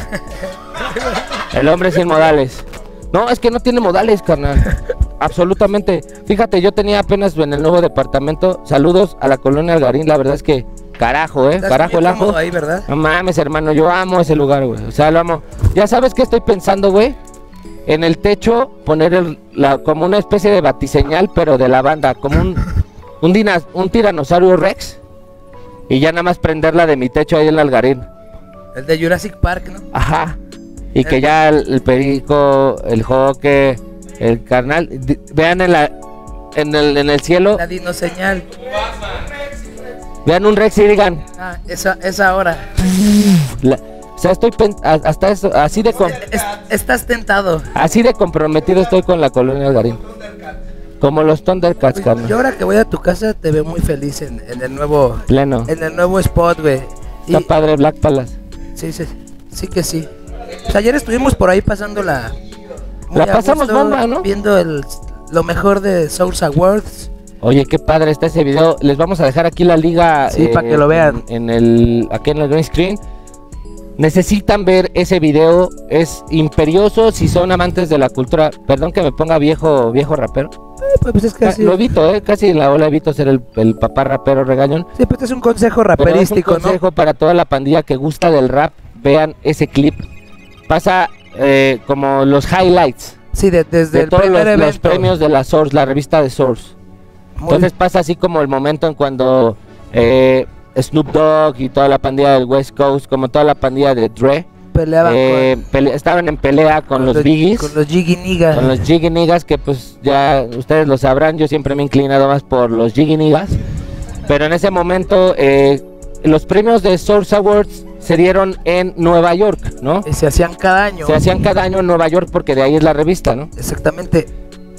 [SPEAKER 2] El hombre sin modales. No, es que no tiene modales, carnal. Absolutamente. Fíjate, yo tenía apenas en el nuevo departamento. Saludos a la colonia Algarín. La verdad es que, carajo, eh.
[SPEAKER 3] Estás
[SPEAKER 2] Carajo
[SPEAKER 3] bien
[SPEAKER 2] el ajo.
[SPEAKER 3] cómodo ahí, ¿verdad?
[SPEAKER 2] No mames, hermano. Yo amo ese lugar, güey. O sea, lo amo. Ya sabes qué estoy pensando, güey. En el techo poner el, la, como una especie de batiseñal, pero de la banda. Como un, un, dinas, un tiranosaurio Rex. Y ya nada más prenderla de mi techo ahí en el Algarín.
[SPEAKER 3] El de Jurassic Park, ¿no?
[SPEAKER 2] Ajá. Y que ya el, el perico, el joque, el carnal, di- vean en la en el en el cielo,
[SPEAKER 3] La dinoseñal.
[SPEAKER 2] vean un Rex y digan,
[SPEAKER 3] Ah, esa, esa hora.
[SPEAKER 2] la- o sea, estoy pen- a- hasta eso, así de com-
[SPEAKER 3] Es- estás tentado.
[SPEAKER 2] así de comprometido estoy con la colonia Algarín. Como los Thundercats,
[SPEAKER 3] Yo
[SPEAKER 2] carnal.
[SPEAKER 3] ahora que voy a tu casa te veo muy feliz en, en el nuevo
[SPEAKER 2] Pleno.
[SPEAKER 3] en el nuevo spot, güey. Y
[SPEAKER 2] Está padre Black Palace.
[SPEAKER 3] sí, sí, sí que sí. Pues ayer estuvimos por ahí pasando la muy
[SPEAKER 2] La
[SPEAKER 3] a
[SPEAKER 2] pasamos bomba, ¿no?
[SPEAKER 3] Viendo el lo mejor de Source Awards.
[SPEAKER 2] Oye, qué padre está ese video. Les vamos a dejar aquí la liga.
[SPEAKER 3] Sí, pa' que lo vean.
[SPEAKER 2] En, en el, aquí en el green screen. Necesitan ver ese video. Es imperioso si son amantes de la cultura. Perdón que me ponga viejo, viejo rapero.
[SPEAKER 3] Eh, pues, pues es que
[SPEAKER 2] Ca-
[SPEAKER 3] sí.
[SPEAKER 2] Lo evito, eh. Casi en la ola evito ser el, el papá rapero regañón.
[SPEAKER 3] Sí, pues es un consejo
[SPEAKER 2] Pero es un
[SPEAKER 3] raperístico, ¿no?
[SPEAKER 2] consejo para toda la pandilla que gusta del rap. Vean ese clip. Pasa eh, como los highlights
[SPEAKER 3] Sí, de- desde
[SPEAKER 2] de
[SPEAKER 3] el
[SPEAKER 2] todos los,
[SPEAKER 3] primer
[SPEAKER 2] los
[SPEAKER 3] evento.
[SPEAKER 2] premios de la Source, la revista de Source.
[SPEAKER 3] Muy-
[SPEAKER 2] Entonces pasa así como el momento en cuando eh, Snoop Dogg y toda la pandilla del West Coast, como toda la pandilla de Dre,
[SPEAKER 3] peleaban
[SPEAKER 2] eh, pele- estaban en pelea con, los Biggies,
[SPEAKER 3] con los Jiggy Niggas.
[SPEAKER 2] con los Jiggy Niggas, que pues ya ustedes lo sabrán, yo siempre me he inclinado más por los Jiggy Niggas. Pero en ese momento eh, los premios de Source Awards se dieron en Nueva York, ¿no?
[SPEAKER 3] Y se hacían cada año.
[SPEAKER 2] Se hacían cada año en Nueva York porque de ahí es la revista, ¿no?
[SPEAKER 3] Exactamente.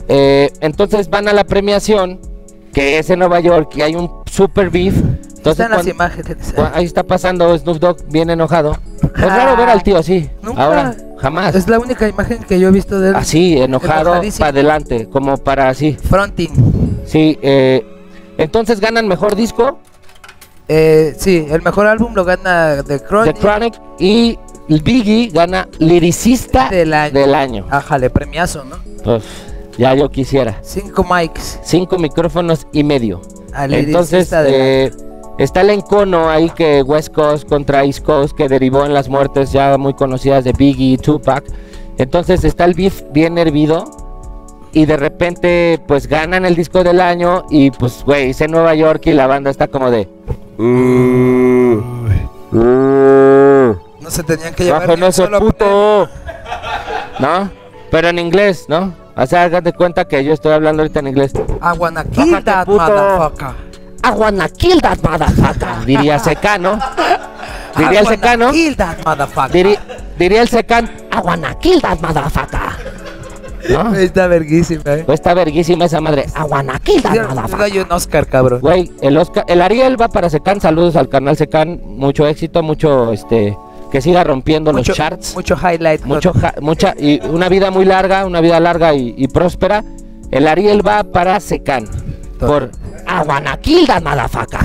[SPEAKER 2] eh, entonces van a la premiación, que es en Nueva York, y hay un super beef. Entonces,
[SPEAKER 3] Están las
[SPEAKER 2] cuando-
[SPEAKER 3] imágenes.
[SPEAKER 2] cuando- ahí está pasando Snoop Dogg bien enojado. Es raro ver al tío así.
[SPEAKER 3] Nunca.
[SPEAKER 2] Ahora, jamás.
[SPEAKER 3] Es la única imagen que yo he visto de él.
[SPEAKER 2] Así, enojado,
[SPEAKER 3] Enojadísimo.
[SPEAKER 2] para adelante, como para así.
[SPEAKER 3] Fronting.
[SPEAKER 2] Sí, eh, entonces ganan mejor disco,
[SPEAKER 3] Eh, sí, el mejor álbum lo gana The Chronic.
[SPEAKER 2] The Chronic, y Biggie gana liricista
[SPEAKER 3] Del año.
[SPEAKER 2] del año.
[SPEAKER 3] Ájale, premiazo, ¿no?
[SPEAKER 2] Pues, ya yo quisiera.
[SPEAKER 3] Cinco mics.
[SPEAKER 2] Cinco micrófonos y medio.
[SPEAKER 3] Al
[SPEAKER 2] Entonces,
[SPEAKER 3] liricista del
[SPEAKER 2] eh, está el encono ahí que West Coast contra East Coast, que derivó en las muertes ya muy conocidas de Biggie y Tupac. Entonces está el beef bien hervido, y de repente pues ganan el disco del año, y pues güey, es en Nueva York y la banda está como de... "Uh, uh,
[SPEAKER 3] No se tenían que llevar
[SPEAKER 2] bajen
[SPEAKER 3] ni un
[SPEAKER 2] ese
[SPEAKER 3] solo
[SPEAKER 2] puto", ¿no? Pero en inglés, ¿no? O sea, hagan de cuenta que yo estoy hablando ahorita en inglés.
[SPEAKER 3] I wanna kill
[SPEAKER 2] Bájate,
[SPEAKER 3] that
[SPEAKER 2] puto.
[SPEAKER 3] motherfucker.
[SPEAKER 2] I wanna kill that motherfucker, diría Secano. Diría
[SPEAKER 3] I
[SPEAKER 2] el
[SPEAKER 3] wanna
[SPEAKER 2] Secano.
[SPEAKER 3] kill that motherfucker.
[SPEAKER 2] Diri- diría el Secan, I wanna kill that motherfucker. ¿No?
[SPEAKER 3] Está verguísima, eh.
[SPEAKER 2] Pues está verguísima esa madre. I wanna kill that
[SPEAKER 3] Yo- yo
[SPEAKER 2] motherfucker.
[SPEAKER 3] doy un Oscar, cabrón.
[SPEAKER 2] Güey, el Oscar, el Ariel va para Secan. Saludos al canal Secan. Mucho éxito, mucho este. Que siga rompiendo
[SPEAKER 3] Mucho,
[SPEAKER 2] los charts.
[SPEAKER 3] mucho highlight.
[SPEAKER 2] Mucho, ja- mucha, y una vida muy larga, una vida larga y, y próspera. El Ariel va para Secan. Por I wanna kill that motherfucker.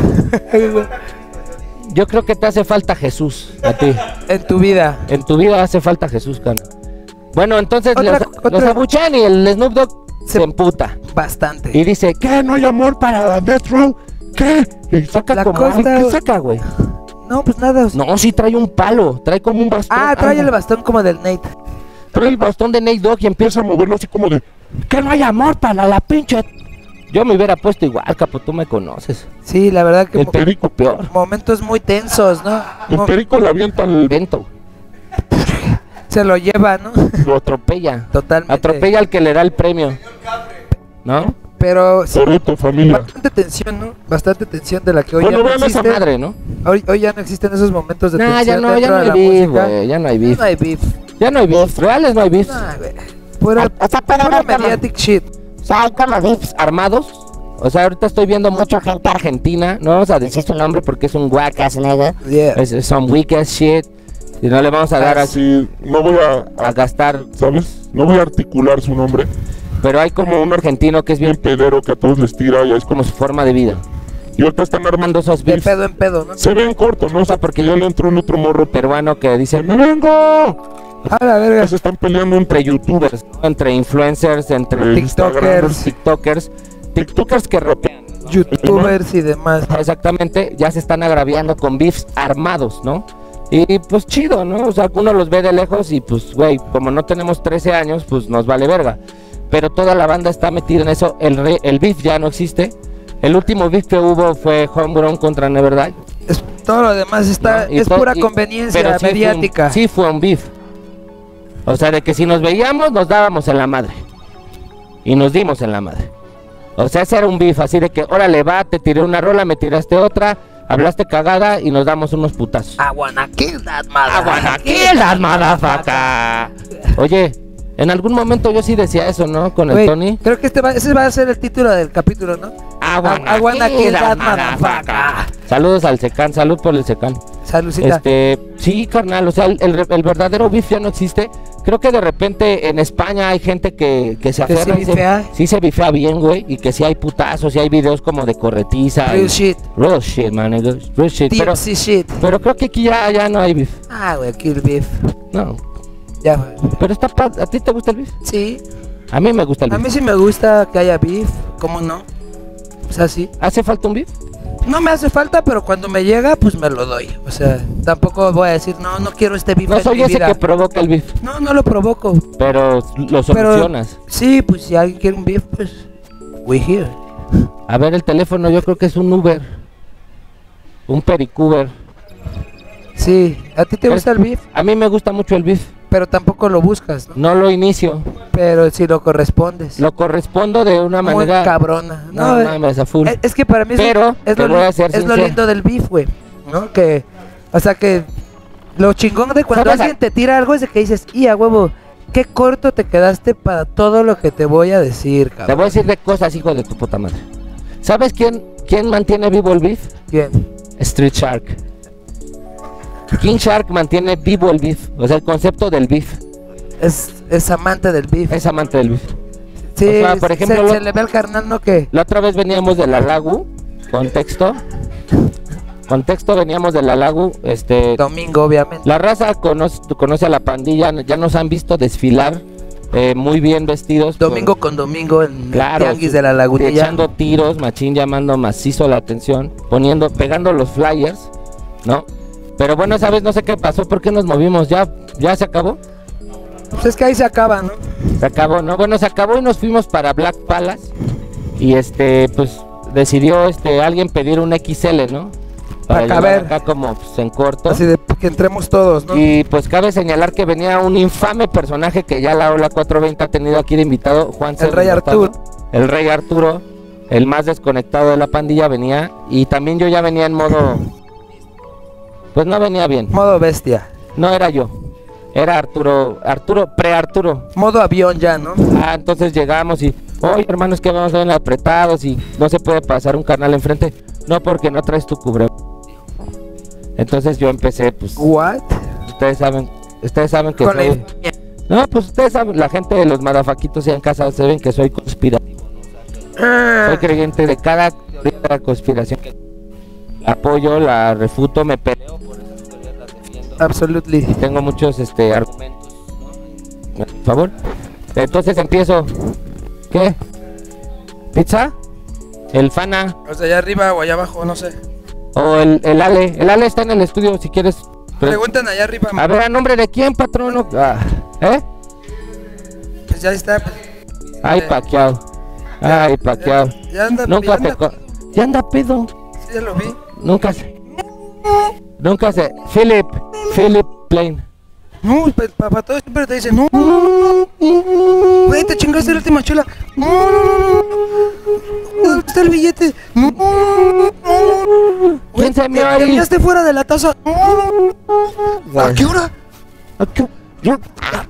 [SPEAKER 2] Yo creo que te hace falta Jesús a ti.
[SPEAKER 3] En tu vida.
[SPEAKER 2] En tu vida hace falta Jesús, can. Bueno, entonces
[SPEAKER 3] Otra-
[SPEAKER 2] los,
[SPEAKER 3] otra-
[SPEAKER 2] los abuchean y el Snoop Dogg se,
[SPEAKER 3] Se-
[SPEAKER 2] emputa.
[SPEAKER 3] Bastante.
[SPEAKER 2] Y dice, ¿qué? ¿No hay amor para Death Row? ¿Qué? Y saca
[SPEAKER 3] La
[SPEAKER 2] como...
[SPEAKER 3] costa-
[SPEAKER 2] ay, ¿qué saca, güey?
[SPEAKER 3] No, pues nada. o sea-
[SPEAKER 2] No, sí trae un palo. Trae como un bastón.
[SPEAKER 3] Ah, trae
[SPEAKER 2] algo.
[SPEAKER 3] el bastón como del Nate.
[SPEAKER 2] Trae el bastón de Nate Dogg y empieza a moverlo así como de... ¿Qué? ¿No hay amor para la pinche...? Yo me hubiera puesto igual, capo, tú me conoces.
[SPEAKER 3] Sí, la verdad que
[SPEAKER 2] El
[SPEAKER 3] mo-
[SPEAKER 2] perico peor.
[SPEAKER 3] momentos muy tensos, ¿no? Mo-
[SPEAKER 2] perico le avienta el vento.
[SPEAKER 3] Se lo lleva, ¿no?
[SPEAKER 2] Lo atropella.
[SPEAKER 3] Totalmente.
[SPEAKER 2] Atropella al que le da el premio. ¿No?
[SPEAKER 3] Pero sí,
[SPEAKER 2] Correcto, familia.
[SPEAKER 3] bastante tensión, ¿no? Bastante tensión de la que hoy
[SPEAKER 2] Bueno,
[SPEAKER 3] ya no
[SPEAKER 2] vean esa
[SPEAKER 3] existe.
[SPEAKER 2] madre, ¿no?
[SPEAKER 3] Hoy, hoy ya no existen esos momentos de
[SPEAKER 2] Nah,
[SPEAKER 3] tensión
[SPEAKER 2] ya no,
[SPEAKER 3] dentro
[SPEAKER 2] ya no
[SPEAKER 3] de
[SPEAKER 2] hay
[SPEAKER 3] la
[SPEAKER 2] beef,
[SPEAKER 3] música.
[SPEAKER 2] güey. Ya no hay
[SPEAKER 3] Ya
[SPEAKER 2] beef.
[SPEAKER 3] no hay beef.
[SPEAKER 2] Ya no hay beef. Reales no hay beef.
[SPEAKER 3] Nah, güey. Pura,
[SPEAKER 2] O- o sea, pero
[SPEAKER 3] pura
[SPEAKER 2] no, pero-
[SPEAKER 3] mediatic shit.
[SPEAKER 2] O sea, hay como beefs armados. O sea, ahorita estoy viendo mucha gente argentina. No vamos a decir su nombre porque es un whack ass nigga.
[SPEAKER 3] Yeah.
[SPEAKER 2] Es, es some weak ass shit. Y no le vamos a dar así,
[SPEAKER 5] Sí, no voy a,
[SPEAKER 2] a gastar.
[SPEAKER 5] ¿sabes? No voy a articular su nombre.
[SPEAKER 2] Pero hay como un argentino que es bien
[SPEAKER 5] Bien pedero que a todos les tira y es
[SPEAKER 2] como su forma de vida.
[SPEAKER 5] Y ahorita están armando.
[SPEAKER 2] Armando esos
[SPEAKER 3] De
[SPEAKER 2] beefs
[SPEAKER 3] pedo en pedo, ¿no?
[SPEAKER 5] Se ven cortos, ¿no? O sea, porque ya le entró en otro morro. Pero
[SPEAKER 2] peruano que dice,
[SPEAKER 5] ¡me vengo!
[SPEAKER 3] A la verga.
[SPEAKER 5] Ya se están peleando entre
[SPEAKER 2] entre youtubers, ¿no? Entre influencers, entre
[SPEAKER 5] Eh,
[SPEAKER 3] TikTokers,
[SPEAKER 2] tiktokers, tiktokers que rapean.
[SPEAKER 3] youtubers y demás.
[SPEAKER 2] Exactamente, ya se están agraviando con beefs armados, ¿no? Y pues chido, ¿no? O sea, uno los ve de lejos y pues, güey, como no tenemos trece años, pues nos vale verga. Pero toda la banda está metida en eso, el, re- el beef ya no existe. El último beef que hubo fue Homegrown contra Neverdie.
[SPEAKER 3] Es, todo lo demás está,
[SPEAKER 2] ¿no? Y
[SPEAKER 3] es
[SPEAKER 2] to-
[SPEAKER 3] pura
[SPEAKER 2] y-
[SPEAKER 3] conveniencia
[SPEAKER 2] pero sí fue un-
[SPEAKER 3] mediática.
[SPEAKER 2] Sí fue un beef. O sea, de que si nos veíamos, nos dábamos en la madre. Y nos dimos en la madre. O sea, ese era un beef, así de que, órale, va, te tiré una rola, me tiraste otra, hablaste cagada y nos damos unos putazos.
[SPEAKER 3] I wanna kill that
[SPEAKER 2] I
[SPEAKER 3] mother.
[SPEAKER 2] wanna kill that motherfucker. Oye, en algún momento yo sí decía eso, ¿no? Con el
[SPEAKER 3] Güey,
[SPEAKER 2] Tony.
[SPEAKER 3] creo que este va, ese va a ser el título del capítulo, ¿no?
[SPEAKER 2] I wanna,
[SPEAKER 3] I wanna
[SPEAKER 2] kill
[SPEAKER 3] kill
[SPEAKER 2] that
[SPEAKER 3] that motherfucker.
[SPEAKER 2] motherfucker. Saludos al Secán, salud por el Secán.
[SPEAKER 3] Salucita.
[SPEAKER 2] Este, sí, carnal, o sea, el, el- el verdadero beef ya no existe. Creo que de repente en España hay gente que, que se
[SPEAKER 3] Que sí
[SPEAKER 2] aferra y se-
[SPEAKER 3] bifea.
[SPEAKER 2] sí se bifea bien, güey, y que sí hay putazos, y hay videos como de corretiza.
[SPEAKER 3] Real
[SPEAKER 2] y-
[SPEAKER 3] shit.
[SPEAKER 2] Real shit, man, nigga, real shit. Pero,
[SPEAKER 3] Tipsy shit.
[SPEAKER 2] pero creo que aquí ya, ya no hay beef.
[SPEAKER 3] Ah, güey, kill beef.
[SPEAKER 2] No,
[SPEAKER 3] Ya, güey.
[SPEAKER 2] pero está pa- ¿a ti te gusta el beef?
[SPEAKER 3] Sí.
[SPEAKER 2] A mí me gusta el
[SPEAKER 3] A
[SPEAKER 2] beef.
[SPEAKER 3] mí sí me gusta que haya beef. ¿Cómo no? O sea, sí.
[SPEAKER 2] ¿Hace falta un beef?
[SPEAKER 3] No me hace falta, pero cuando me llega, pues me lo doy. O sea, tampoco voy a decir, no, no quiero este beef
[SPEAKER 2] No
[SPEAKER 3] en
[SPEAKER 2] soy
[SPEAKER 3] mi
[SPEAKER 2] ese
[SPEAKER 3] vida.
[SPEAKER 2] que provoca el beef,
[SPEAKER 3] No, no lo provoco.
[SPEAKER 2] pero lo
[SPEAKER 3] Pero
[SPEAKER 2] solucionas.
[SPEAKER 3] sí, pues si alguien quiere un beef, pues we here.
[SPEAKER 2] A ver, el teléfono yo creo que es un Uber. Un pericuber.
[SPEAKER 3] Sí, a ti te
[SPEAKER 2] Es-
[SPEAKER 3] gusta el beef,
[SPEAKER 2] A mí me gusta mucho el beef.
[SPEAKER 3] pero tampoco lo buscas, ¿no?
[SPEAKER 2] No lo inicio.
[SPEAKER 3] Pero si lo correspondes.
[SPEAKER 2] Lo correspondo de una
[SPEAKER 3] Muy
[SPEAKER 2] manera...
[SPEAKER 3] cabrona.
[SPEAKER 2] No,
[SPEAKER 3] No, eh,
[SPEAKER 2] mames, a full.
[SPEAKER 3] es, es que para mí es,
[SPEAKER 2] Pero,
[SPEAKER 3] es,
[SPEAKER 2] te
[SPEAKER 3] lo,
[SPEAKER 2] voy a
[SPEAKER 3] lin-
[SPEAKER 2] ser
[SPEAKER 3] es lo
[SPEAKER 2] sincero.
[SPEAKER 3] lindo del beef, güey. ¿No? Que, o sea que lo chingón de cuando
[SPEAKER 2] ¿Sabes a-
[SPEAKER 3] alguien te tira algo es de que dices, y a huevo, qué corto te quedaste para todo lo que te voy a decir, cabrón.
[SPEAKER 2] Te voy a decir de cosas, hijo de tu puta madre. ¿Sabes quién, quién mantiene vivo el beef?
[SPEAKER 3] ¿Quién?
[SPEAKER 2] Street Shark. King Shark mantiene vivo el beef. O sea, el concepto del beef.
[SPEAKER 3] Es, es amante del beef.
[SPEAKER 2] Es amante del beef.
[SPEAKER 3] Sí,
[SPEAKER 2] o sea, por ejemplo,
[SPEAKER 3] se,
[SPEAKER 2] lo-
[SPEAKER 3] se le ve al carnal, ¿no? Que
[SPEAKER 2] La otra vez veníamos de la Lagu. Contexto. Contexto, veníamos de la Lagu. Este.
[SPEAKER 3] domingo, obviamente.
[SPEAKER 2] La raza conoce, conoce a la pandilla. Ya nos han visto desfilar. eh, muy bien vestidos.
[SPEAKER 3] Domingo
[SPEAKER 2] con-
[SPEAKER 3] con domingo en
[SPEAKER 2] Claro,
[SPEAKER 3] el tianguis
[SPEAKER 2] sí,
[SPEAKER 3] de la lagunilla.
[SPEAKER 2] echando tiros, machín llamando macizo la atención, poniendo, pegando los flyers, ¿no? Pero bueno, esa vez no sé qué pasó, ¿por qué nos movimos? ¿Ya, ya se acabó?
[SPEAKER 3] Pues es que ahí se acaba, ¿no?
[SPEAKER 2] Se acabó, ¿no? Bueno, se acabó y nos fuimos para Black Palace. Y este, pues, decidió este alguien pedir un equis ele, ¿no?
[SPEAKER 3] Para
[SPEAKER 2] llevar
[SPEAKER 3] caber.
[SPEAKER 2] acá como pues, en corto.
[SPEAKER 3] Así de que entremos todos, ¿no?
[SPEAKER 2] Y pues cabe señalar que venía un infame personaje que ya la Ola cuatrocientos veinte ha tenido aquí de invitado, Juan
[SPEAKER 3] El Rey
[SPEAKER 2] Cerro.
[SPEAKER 3] Arturo.
[SPEAKER 2] El Rey Arturo, el más desconectado de la pandilla venía. Y también yo ya venía en modo... Pues no venía bien.
[SPEAKER 3] Modo bestia.
[SPEAKER 2] No era yo. Era Arturo, Arturo, pre-Arturo.
[SPEAKER 3] Modo avión ya, ¿no?
[SPEAKER 2] Ah, entonces llegamos y... Oye, hermanos, que vamos a ver apretados y no se puede pasar un carnal enfrente. No, porque no traes tu cubre. Entonces yo empecé, pues...
[SPEAKER 3] What?
[SPEAKER 2] Ustedes saben, ustedes saben que
[SPEAKER 3] Con la
[SPEAKER 2] soy...
[SPEAKER 3] infamia.
[SPEAKER 2] No, pues ustedes saben, la gente de los madafaquitos ya en casa saben que soy conspirativo.
[SPEAKER 3] Ah,
[SPEAKER 2] Soy creyente de cada teoría de la conspiración que apoyo, la refuto, me peleo por esas teorías, las defiendo.
[SPEAKER 3] absolutely.
[SPEAKER 2] Tengo muchos este argumentos, ¿no? Por favor. Entonces empiezo. ¿Qué? ¿Pizza? ¿El Fana?
[SPEAKER 3] O sea, allá arriba o allá abajo, no sé.
[SPEAKER 2] ¿O el, el Ale? El Ale está en el estudio si quieres. Pre-
[SPEAKER 3] Preguntan allá arriba.
[SPEAKER 2] A ver, ¿a nombre de quién, patrono? Ah, ¿eh?
[SPEAKER 3] Pues ya está. Pues,
[SPEAKER 2] Ay,
[SPEAKER 3] eh,
[SPEAKER 2] Paquiao. Ay, Paquiao.
[SPEAKER 3] Ya, ya anda.
[SPEAKER 2] Nunca
[SPEAKER 3] ya
[SPEAKER 2] te...
[SPEAKER 3] anda-
[SPEAKER 2] co- Ya anda pedo.
[SPEAKER 3] sí, ya lo vi.
[SPEAKER 2] Nunca se... Nunca se... Philip. Philip Plain.
[SPEAKER 3] No, pues, papá, todo siempre te dice, no. Güey, te chingaste la última chela. No, no, no, no, no. ¿Dónde está el billete? No.
[SPEAKER 2] ¿Quién se me
[SPEAKER 3] Te
[SPEAKER 2] ahí?
[SPEAKER 3] cambiaste fuera de la taza. No. ¿A qué hora?
[SPEAKER 2] ¿A qué? Yo-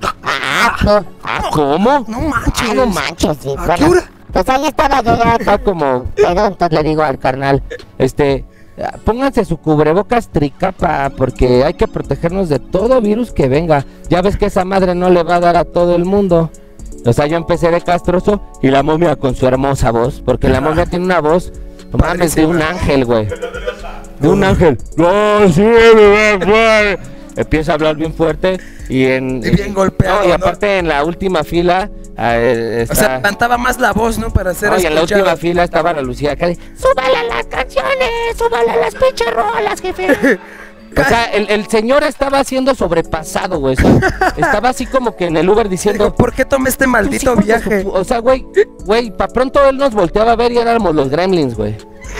[SPEAKER 2] ¿Cómo?
[SPEAKER 3] No manches.
[SPEAKER 6] No manches, sí.
[SPEAKER 3] ¿A
[SPEAKER 6] Bueno,
[SPEAKER 3] qué hora?
[SPEAKER 6] pues ahí estaba yo ya.
[SPEAKER 2] Está como... Pero entonces le digo al carnal, este... Pónganse su cubrebocas tricapa porque hay que protegernos de todo virus que venga. Ya ves que esa madre no le va a dar a todo el mundo. O sea, yo empecé de castroso y la momia con su hermosa voz, porque la momia tiene una voz, no mames, de un ángel, güey. De un ángel. No, sí, güey. Empieza a hablar bien fuerte y en...
[SPEAKER 3] Y bien golpeado,
[SPEAKER 2] No, y
[SPEAKER 3] ¿no?
[SPEAKER 2] aparte en la última fila... eh,
[SPEAKER 3] O sea,
[SPEAKER 2] está...
[SPEAKER 3] levantaba más la voz, ¿no? Para hacer
[SPEAKER 2] No, y en la
[SPEAKER 3] escuchado.
[SPEAKER 2] última fila estaba la Lucía acá de,
[SPEAKER 6] ¡Súbale a las canciones! ¡Súbale a las pinches rolas, jefe!
[SPEAKER 2] o sea, el, el señor estaba siendo sobrepasado, güey. O sea, estaba así como que en el Uber
[SPEAKER 3] Digo,
[SPEAKER 2] diciendo.
[SPEAKER 3] ¿por qué tomé este
[SPEAKER 2] "Tus
[SPEAKER 3] maldito
[SPEAKER 2] hijos de
[SPEAKER 3] viaje?
[SPEAKER 2] su pu-". O sea, güey, güey, pa' pronto él nos volteaba a ver y éramos los gremlins, güey.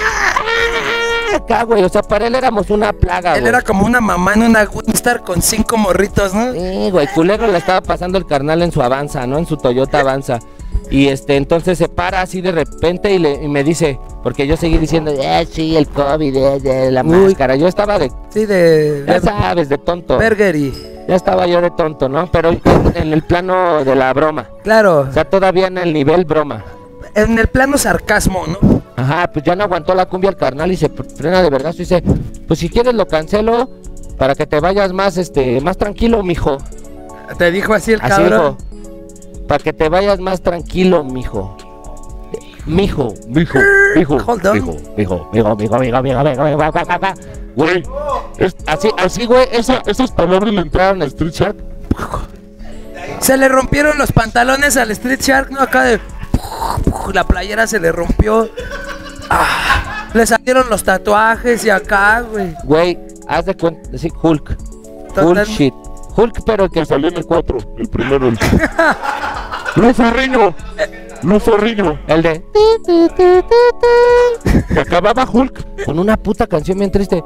[SPEAKER 2] Acá, güey, o sea, para él éramos una plaga,
[SPEAKER 3] Él
[SPEAKER 2] güey.
[SPEAKER 3] era como una mamá en una Winstar con cinco morritos, ¿no?
[SPEAKER 2] Sí, güey, culero le estaba pasando el carnal en su Avanza, ¿no? En su Toyota Avanza. Y este, entonces se para así de repente y, le, y me dice, porque yo seguí diciendo, eh, sí, el COVID, eh, de la
[SPEAKER 3] Uy.
[SPEAKER 2] máscara. Yo estaba de,
[SPEAKER 3] Sí, de,
[SPEAKER 2] ya
[SPEAKER 3] de
[SPEAKER 2] sabes, de tonto.
[SPEAKER 3] Burger y...
[SPEAKER 2] Ya estaba yo de tonto, ¿no? Pero en el plano de la broma.
[SPEAKER 3] Claro,
[SPEAKER 2] O sea, todavía en el nivel broma.
[SPEAKER 3] en el plano sarcasmo, ¿no?
[SPEAKER 2] Ajá, pues ya no aguantó la cumbia el carnal y se frena de verdad. Y dice, pues si quieres lo cancelo para que te vayas más, este, más tranquilo, mijo.
[SPEAKER 3] Te dijo así el
[SPEAKER 2] Así
[SPEAKER 3] cabrón.
[SPEAKER 2] dijo, para que te vayas más tranquilo, mijo. Mijo, mijo, mijo,
[SPEAKER 3] Hold on.
[SPEAKER 2] mijo, mijo, mijo, mijo, mijo, mijo, mijo, mijo, mijo, mijo. Güey, es- así, así, güey, esa- esas palabras le entraron a Street Shark.
[SPEAKER 3] Se le rompieron los pantalones al Street Shark, ¿no? Acá de... La playera se le rompió. Ah, le salieron los tatuajes y acá, güey.
[SPEAKER 2] Güey, haz de cuenta, sí, Hulk.
[SPEAKER 3] Total-
[SPEAKER 2] Hulk shit. Hulk, pero el que
[SPEAKER 5] Que salió en el cuatro, el primero. El... ¡No fue Riño! ¡No fue Riño!
[SPEAKER 2] el de
[SPEAKER 5] Que acababa Hulk.
[SPEAKER 2] con una puta canción bien triste.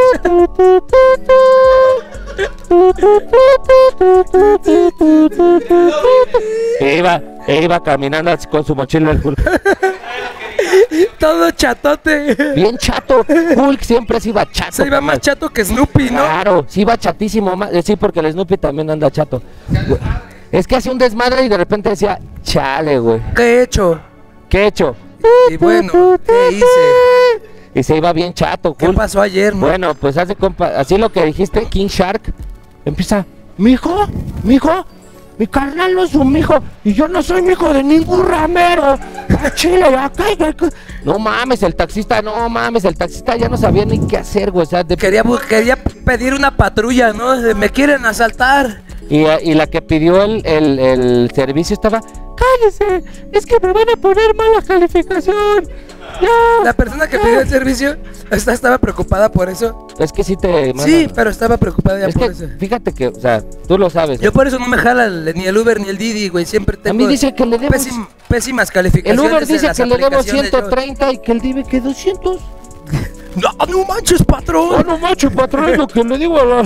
[SPEAKER 2] E iba, e iba caminando así con su mochila el Hulk.
[SPEAKER 3] Todo chatote.
[SPEAKER 2] Bien chato. Hulk siempre se iba chato.
[SPEAKER 3] Se iba
[SPEAKER 2] carnal.
[SPEAKER 3] más chato que Snoopy, ¿no?
[SPEAKER 2] Claro, sí iba chatísimo. ma- eh, Sí, porque el Snoopy también anda chato. Güey, Es que hace un desmadre y de repente decía, chale, güey.
[SPEAKER 3] ¿Qué he hecho?
[SPEAKER 2] ¿Qué he hecho?
[SPEAKER 3] Y bueno, ¿qué hice?
[SPEAKER 2] Y se iba bien chato,
[SPEAKER 3] ¿Qué
[SPEAKER 2] cool.
[SPEAKER 3] pasó ayer, no?
[SPEAKER 2] Bueno, pues hace compa, así lo que dijiste, King Shark, empieza, mijo, mijo, mi carnal no es un mijo, y yo no soy mijo de ningún ramero. A Chile, acá, acá. No mames, el taxista, no mames, el taxista ya no sabía ni qué hacer, güey. O sea, de...
[SPEAKER 3] Quería, bu- quería pedir una patrulla, ¿no? De, me quieren asaltar.
[SPEAKER 2] y, y la que pidió el, el, el servicio estaba, cállese, es que me van a poner mala calificación. Ya.
[SPEAKER 3] La persona que pidió el servicio esta- estaba preocupada por eso.
[SPEAKER 2] Es que sí te...
[SPEAKER 3] Sí, pero estaba preocupada ya
[SPEAKER 2] es
[SPEAKER 3] por
[SPEAKER 2] que,
[SPEAKER 3] eso.
[SPEAKER 2] fíjate que, o sea, tú lo sabes.
[SPEAKER 3] Yo por eso no me jala el- ni el Uber ni el Didi, güey. Siempre tengo
[SPEAKER 2] A mí dice que le debo...
[SPEAKER 3] pésim- pésimas
[SPEAKER 2] El
[SPEAKER 3] calificaciones.
[SPEAKER 2] Uber
[SPEAKER 3] en
[SPEAKER 2] dice
[SPEAKER 3] las
[SPEAKER 2] que le debo
[SPEAKER 3] aplicaciones,
[SPEAKER 2] ciento treinta y que el Didi que doscientos.
[SPEAKER 3] yo- No, no manches,
[SPEAKER 2] Oh,
[SPEAKER 3] patrón.
[SPEAKER 2] no macho, patrón, es lo que le digo a la...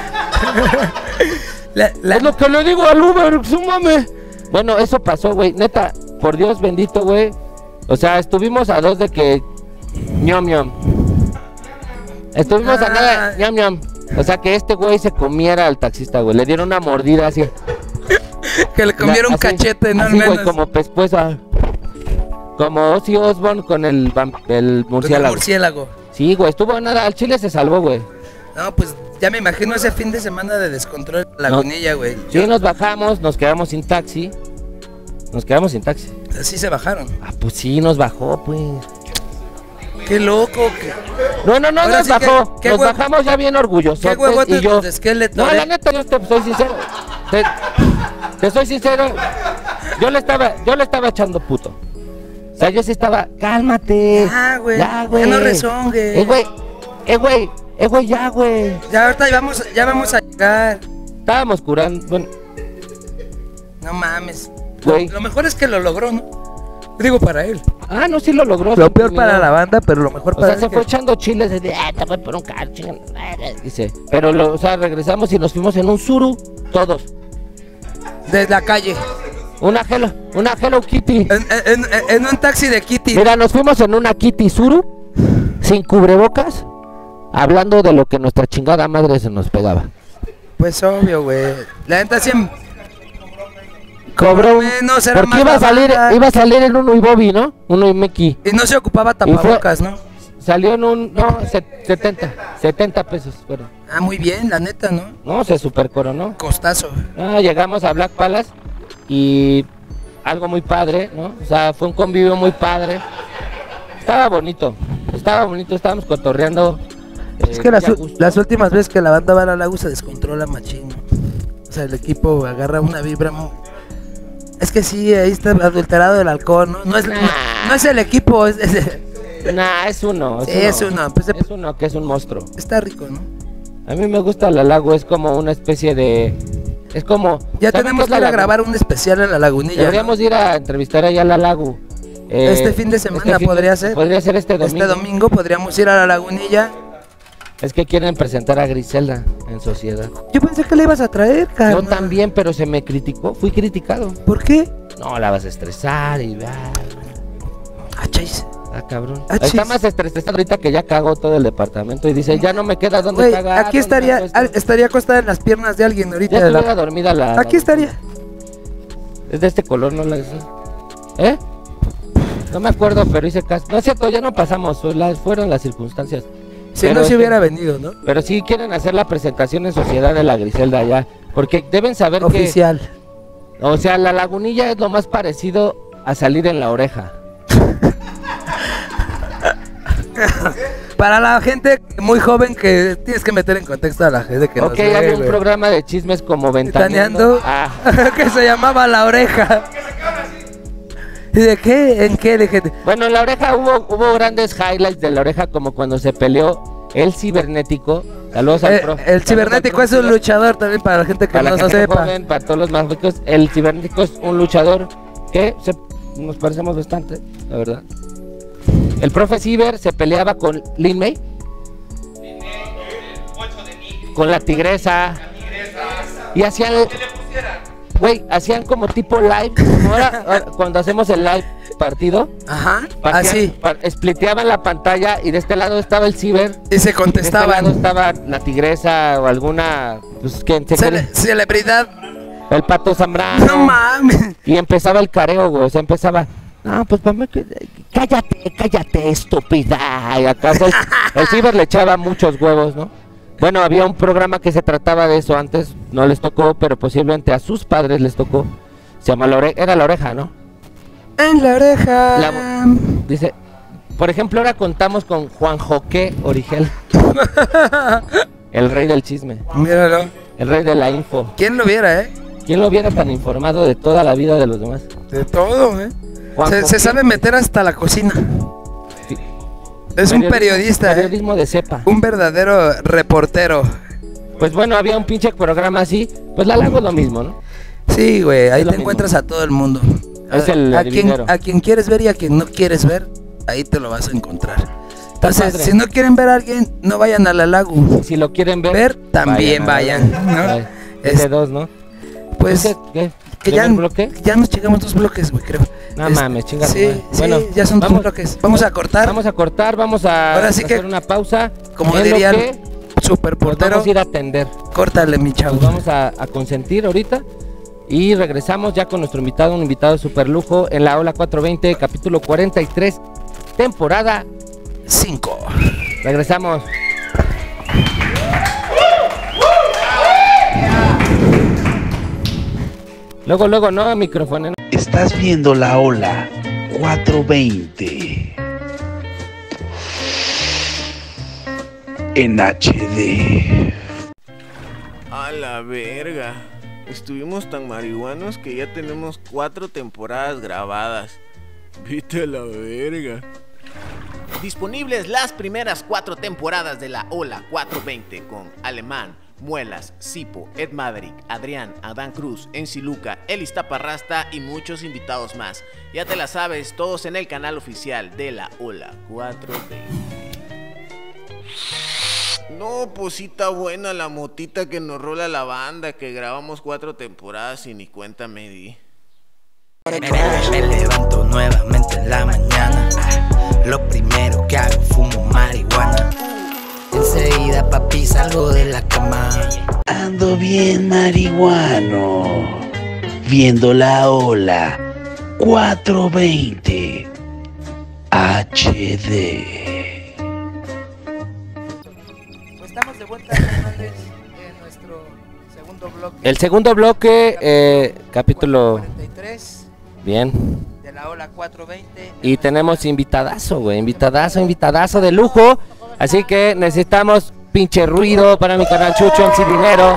[SPEAKER 3] La- la-
[SPEAKER 2] Es lo que le digo al Uber, súmame. Bueno, eso pasó, güey. Neta, por Dios bendito, güey. O sea, estuvimos a dos de que... ñam, ñam. Estuvimos a nada, ñam, ñam. O sea, que este güey se comiera al taxista, güey. Le dieron una mordida así.
[SPEAKER 3] que le comieron un
[SPEAKER 2] Así,
[SPEAKER 3] cachete, no al
[SPEAKER 2] así, güey,
[SPEAKER 3] menos.
[SPEAKER 2] como pespuesa. Como Ozzy Osbourne con el, vam- el
[SPEAKER 3] Con el
[SPEAKER 2] murciélago.
[SPEAKER 3] murciélago.
[SPEAKER 2] Sí, güey, estuvo nada. Al chile se salvó, güey.
[SPEAKER 3] No, pues ya me imagino ese fin de semana de descontrol en Lagunilla, güey.
[SPEAKER 2] Sí, nos bajamos, nos quedamos sin taxi. Nos quedamos sin taxi.
[SPEAKER 3] Así se bajaron.
[SPEAKER 2] Ah, pues sí, nos bajó, pues.
[SPEAKER 3] Qué loco. Qué,
[SPEAKER 2] No, no, no,
[SPEAKER 3] Ahora
[SPEAKER 2] nos
[SPEAKER 3] sí que-
[SPEAKER 2] bajó.
[SPEAKER 3] qué
[SPEAKER 2] nos
[SPEAKER 3] hue-
[SPEAKER 2] bajamos ya bien orgullosos.
[SPEAKER 3] qué huevotes
[SPEAKER 2] y yo.
[SPEAKER 3] los de Skeletor,
[SPEAKER 2] No,
[SPEAKER 3] eh.
[SPEAKER 2] la neta, yo te soy sincero. Te, te soy sincero. Yo le estaba, yo le estaba echando puto. O sea, yo sí estaba, cálmate.
[SPEAKER 3] Ya, güey,
[SPEAKER 2] Ya,
[SPEAKER 3] ya
[SPEAKER 2] güey.
[SPEAKER 3] no rezongue.
[SPEAKER 2] Eh, güey. Eh, güey. Eh, güey, ya, güey.
[SPEAKER 3] Ya ahorita ya vamos, ya vamos a llegar.
[SPEAKER 2] Estábamos curando. Bueno,
[SPEAKER 3] No mames.
[SPEAKER 2] Güey.
[SPEAKER 3] Lo mejor es que lo logró, ¿no? Digo para él.
[SPEAKER 2] ah, no, sí lo logró.
[SPEAKER 3] Lo
[SPEAKER 2] sí,
[SPEAKER 3] peor
[SPEAKER 2] sí,
[SPEAKER 3] para
[SPEAKER 2] no.
[SPEAKER 3] la banda, pero lo mejor
[SPEAKER 2] O
[SPEAKER 3] para
[SPEAKER 2] sea,
[SPEAKER 3] él.
[SPEAKER 2] se
[SPEAKER 3] que-
[SPEAKER 2] fue echando chiles de, ah, te voy por un carro, chingan, dice. Pero, lo, o sea, regresamos y nos fuimos en un suru, todos.
[SPEAKER 3] de la calle.
[SPEAKER 2] Una Hello, una Hello Kitty.
[SPEAKER 3] En, en- en- en un taxi de Kitty.
[SPEAKER 2] Mira, nos fuimos en una Kitty Suru, sin cubrebocas, hablando de lo que nuestra chingada madre se nos pegaba.
[SPEAKER 3] Pues obvio, güey. La neta siempre.
[SPEAKER 2] Cobró un...
[SPEAKER 3] menos, era
[SPEAKER 2] Porque
[SPEAKER 3] más
[SPEAKER 2] iba a
[SPEAKER 3] la
[SPEAKER 2] salir,
[SPEAKER 3] banda.
[SPEAKER 2] iba a salir en uno y Bobby, ¿no? Uno y Meki.
[SPEAKER 3] Y no se ocupaba
[SPEAKER 2] Y fue-
[SPEAKER 3] tapabocas, ¿no?
[SPEAKER 2] Salió en un, no, set- setenta, setenta pesos fueron.
[SPEAKER 3] Ah, muy bien, la neta, ¿no?
[SPEAKER 2] No, se super coronó.
[SPEAKER 3] Costazo.
[SPEAKER 2] Ah, llegamos a Black Palace y algo muy padre, ¿no? O sea, fue un convivio muy padre. Estaba bonito, estaba bonito, estábamos cotorreando. eh,
[SPEAKER 3] Es que las,
[SPEAKER 2] muy a gusto.
[SPEAKER 3] las últimas veces que la banda va a la Lagu se descontrola machín, ¿no? O sea, el equipo agarra una vibra muy... Es que sí, ahí está adulterado el alcohol, ¿no? No es, no, no es el equipo, es, es-
[SPEAKER 2] Nah, es uno. Es,
[SPEAKER 3] Sí,
[SPEAKER 2] uno.
[SPEAKER 3] es uno, pues,
[SPEAKER 2] es uno que es un monstruo.
[SPEAKER 3] está rico, ¿no?
[SPEAKER 2] A mí me gusta la Lago, es como una especie de... Es como...
[SPEAKER 3] Ya
[SPEAKER 2] ¿saben
[SPEAKER 3] tenemos
[SPEAKER 2] qué es la
[SPEAKER 3] que ir a
[SPEAKER 2] Lago?
[SPEAKER 3] grabar un especial en la Lagunilla.
[SPEAKER 2] Deberíamos ir a entrevistar allá a la Lago. Eh,
[SPEAKER 3] Este fin de semana
[SPEAKER 2] fin
[SPEAKER 3] podría ser.
[SPEAKER 2] Podría ser este domingo.
[SPEAKER 3] Este domingo podríamos ir a la Lagunilla.
[SPEAKER 2] Es que quieren presentar a Griselda en sociedad.
[SPEAKER 3] Yo pensé que le ibas a traer,
[SPEAKER 2] Yo
[SPEAKER 3] carnal.
[SPEAKER 2] también, pero se me criticó. Fui criticado.
[SPEAKER 3] ¿Por qué?
[SPEAKER 2] No, la vas a estresar y... Ah,
[SPEAKER 3] Ah, chais.
[SPEAKER 2] ah, cabrón.
[SPEAKER 3] Ah,
[SPEAKER 2] Está
[SPEAKER 3] chis.
[SPEAKER 2] más estresado ahorita que ya cagó todo el departamento y dice, ya no me queda dónde
[SPEAKER 3] Güey,
[SPEAKER 2] cagar.
[SPEAKER 3] aquí
[SPEAKER 2] ¿dónde
[SPEAKER 3] estaría,
[SPEAKER 2] hago esto?".
[SPEAKER 3] al- estaría acostada en las piernas de alguien ahorita.
[SPEAKER 2] Ya
[SPEAKER 3] de la-
[SPEAKER 2] estuviera dormida la...
[SPEAKER 3] Aquí
[SPEAKER 2] la-
[SPEAKER 3] estaría.
[SPEAKER 2] Es de este color, ¿no? La... ¿Eh? No me acuerdo, pero hice caso. No es cierto, ya no pasamos, fue las- fueron las circunstancias.
[SPEAKER 3] Si
[SPEAKER 2] Pero
[SPEAKER 3] no
[SPEAKER 2] es
[SPEAKER 3] se
[SPEAKER 2] que-
[SPEAKER 3] hubiera venido, ¿no?
[SPEAKER 2] Pero sí quieren hacer la presentación en sociedad de la Griselda ya. Porque deben saber
[SPEAKER 3] Oficial.
[SPEAKER 2] que... O sea, la lagunilla es lo más parecido a salir en la oreja.
[SPEAKER 3] Para la gente muy joven que tienes que meter en contexto a la gente que
[SPEAKER 2] ok,
[SPEAKER 3] nos ve,
[SPEAKER 2] había un
[SPEAKER 3] güey.
[SPEAKER 2] programa de chismes como Ventaneando.
[SPEAKER 3] Ventaneando.
[SPEAKER 2] Ah,
[SPEAKER 3] que se llamaba La Oreja. ¿Y de qué? ¿En qué? Dije,
[SPEAKER 2] bueno, en la oreja hubo, hubo grandes highlights de la oreja, como cuando se peleó el cibernético. Saludos al
[SPEAKER 3] eh,
[SPEAKER 2] profe.
[SPEAKER 3] el
[SPEAKER 2] Saludos
[SPEAKER 3] cibernético
[SPEAKER 2] al
[SPEAKER 3] es un
[SPEAKER 2] profe.
[SPEAKER 3] luchador también para la gente que
[SPEAKER 2] Para
[SPEAKER 3] no
[SPEAKER 2] la
[SPEAKER 3] lo
[SPEAKER 2] gente
[SPEAKER 3] sepa.
[SPEAKER 2] joven, para todos los más ricos, el cibernético es un luchador que se- nos parecemos bastante, la verdad. El profe Ciber se peleaba con Lin May, con la tigresa, y hacían, güey, hacían como tipo live, como ahora, ahora, cuando hacemos el live partido,
[SPEAKER 3] Ajá,
[SPEAKER 2] hacían-
[SPEAKER 3] así.
[SPEAKER 2] pa- spliteaban la pantalla y de este lado estaba el Ciber.
[SPEAKER 3] Y se
[SPEAKER 2] Y de este lado
[SPEAKER 3] contestaban.
[SPEAKER 2] estaba la tigresa o alguna, pues, que se
[SPEAKER 3] Cele- celebridad.
[SPEAKER 2] el Pato Zambrano.
[SPEAKER 3] No mames.
[SPEAKER 2] Y empezaba el careo, güey, o sea, empezaba, no, pues para mí, que- cállate, cállate, estúpida. Y acá el, el Ciber le echaba muchos huevos, ¿no? Bueno, había un programa que se trataba de eso antes, no les tocó, pero posiblemente a sus padres les tocó. Se llama La Oreja, era La Oreja, ¿no?
[SPEAKER 3] En la oreja.
[SPEAKER 2] La- dice, por ejemplo, ahora contamos con Juan Joque Origel, el rey del chisme,
[SPEAKER 3] Míralo.
[SPEAKER 2] el rey de la info.
[SPEAKER 3] ¿Quién lo viera, eh?
[SPEAKER 2] ¿Quién lo viera tan informado de toda la vida de los demás?
[SPEAKER 3] De todo, eh.
[SPEAKER 2] Juan
[SPEAKER 3] Se,
[SPEAKER 2] Joque.
[SPEAKER 3] se sabe meter hasta la cocina.
[SPEAKER 2] Sí.
[SPEAKER 3] Es un
[SPEAKER 2] Periodismo-
[SPEAKER 3] periodista, eh.
[SPEAKER 2] Periodismo de cepa.
[SPEAKER 3] Un verdadero reportero.
[SPEAKER 2] Pues bueno, había un pinche programa así, pues la Lago es lo mismo, ¿no?
[SPEAKER 3] Sí, güey, ahí
[SPEAKER 2] Es lo
[SPEAKER 3] te
[SPEAKER 2] mismo.
[SPEAKER 3] encuentras a todo el mundo.
[SPEAKER 2] Es
[SPEAKER 3] A-
[SPEAKER 2] el
[SPEAKER 3] a, quien,
[SPEAKER 2] adivinero.
[SPEAKER 3] a quien quieres ver y a quien no quieres ver, ahí te lo vas a encontrar. Entonces,
[SPEAKER 2] padre.
[SPEAKER 3] si no quieren ver a alguien, no vayan a la Lago.
[SPEAKER 2] Si lo quieren ver,
[SPEAKER 3] Ver, también vayan,
[SPEAKER 2] a-
[SPEAKER 3] ¿no?
[SPEAKER 2] Ay,
[SPEAKER 3] Es-
[SPEAKER 2] es de dos, ¿no?
[SPEAKER 3] Pues
[SPEAKER 2] ¿Usted qué?
[SPEAKER 3] que ya,
[SPEAKER 2] ¿Primer bloque?
[SPEAKER 3] ya nos llegamos dos bloques, güey, creo.
[SPEAKER 2] No
[SPEAKER 3] Es-
[SPEAKER 2] mames, chinga tu
[SPEAKER 3] Sí,
[SPEAKER 2] madre.
[SPEAKER 3] sí,
[SPEAKER 2] Bueno,
[SPEAKER 3] ya son dos
[SPEAKER 2] vamos-
[SPEAKER 3] bloques. Vamos a cortar.
[SPEAKER 2] Vamos a cortar, vamos a
[SPEAKER 3] Ahora sí
[SPEAKER 2] hacer
[SPEAKER 3] que,
[SPEAKER 2] una pausa.
[SPEAKER 3] como
[SPEAKER 2] en lo
[SPEAKER 3] diría el
[SPEAKER 2] que
[SPEAKER 3] super
[SPEAKER 2] nos
[SPEAKER 3] portero,
[SPEAKER 2] vamos a ir a atender.
[SPEAKER 3] córtale, mi chavo.
[SPEAKER 2] Nos vamos a, a consentir ahorita. Y regresamos ya con nuestro invitado, un invitado super lujo en la Ola cuatrocientos veinte, capítulo cuarenta y tres, temporada.
[SPEAKER 3] Cinco.
[SPEAKER 2] Regresamos. Luego, luego, no, micrófono. no.
[SPEAKER 7] Estás viendo la Ola cuatrocientos veinte en H D.
[SPEAKER 4] A la verga. Estuvimos tan marihuanos que ya tenemos cuatro temporadas grabadas. Vete a la verga. Disponibles las primeras cuatro temporadas de la Ola cuatrocientos veinte con Alemán, Muelas, Sipo, Ed Maverick, Adrián, Adán Cruz, Enciluca, Elis Taparrasta y muchos invitados más. Ya te la sabes, todos en el canal oficial de la Ola cuatrocientos veinte. No, pues sí está buena la motita que nos rola la banda, que grabamos cuatro temporadas y ni cuenta me di.
[SPEAKER 8] Me, me levanto nuevamente en la mañana. Lo primero que hago, fumo marihuana. Enseguida, papi, salgo de la cama.
[SPEAKER 7] Ando bien marihuano, viendo la Ola cuatrocientos veinte H D.
[SPEAKER 3] Pues estamos de vuelta, Hernández, en nuestro segundo bloque.
[SPEAKER 2] El segundo bloque, eh, capítulo.
[SPEAKER 3] cuarenta y tres
[SPEAKER 2] Bien.
[SPEAKER 3] de la Ola cuatrocientos veinte.
[SPEAKER 2] Y tenemos invitadazo, güey. Invitadazo, invitadazo de lujo. Así que necesitamos pinche ruido para mi canal Chucho en Sin Dinero.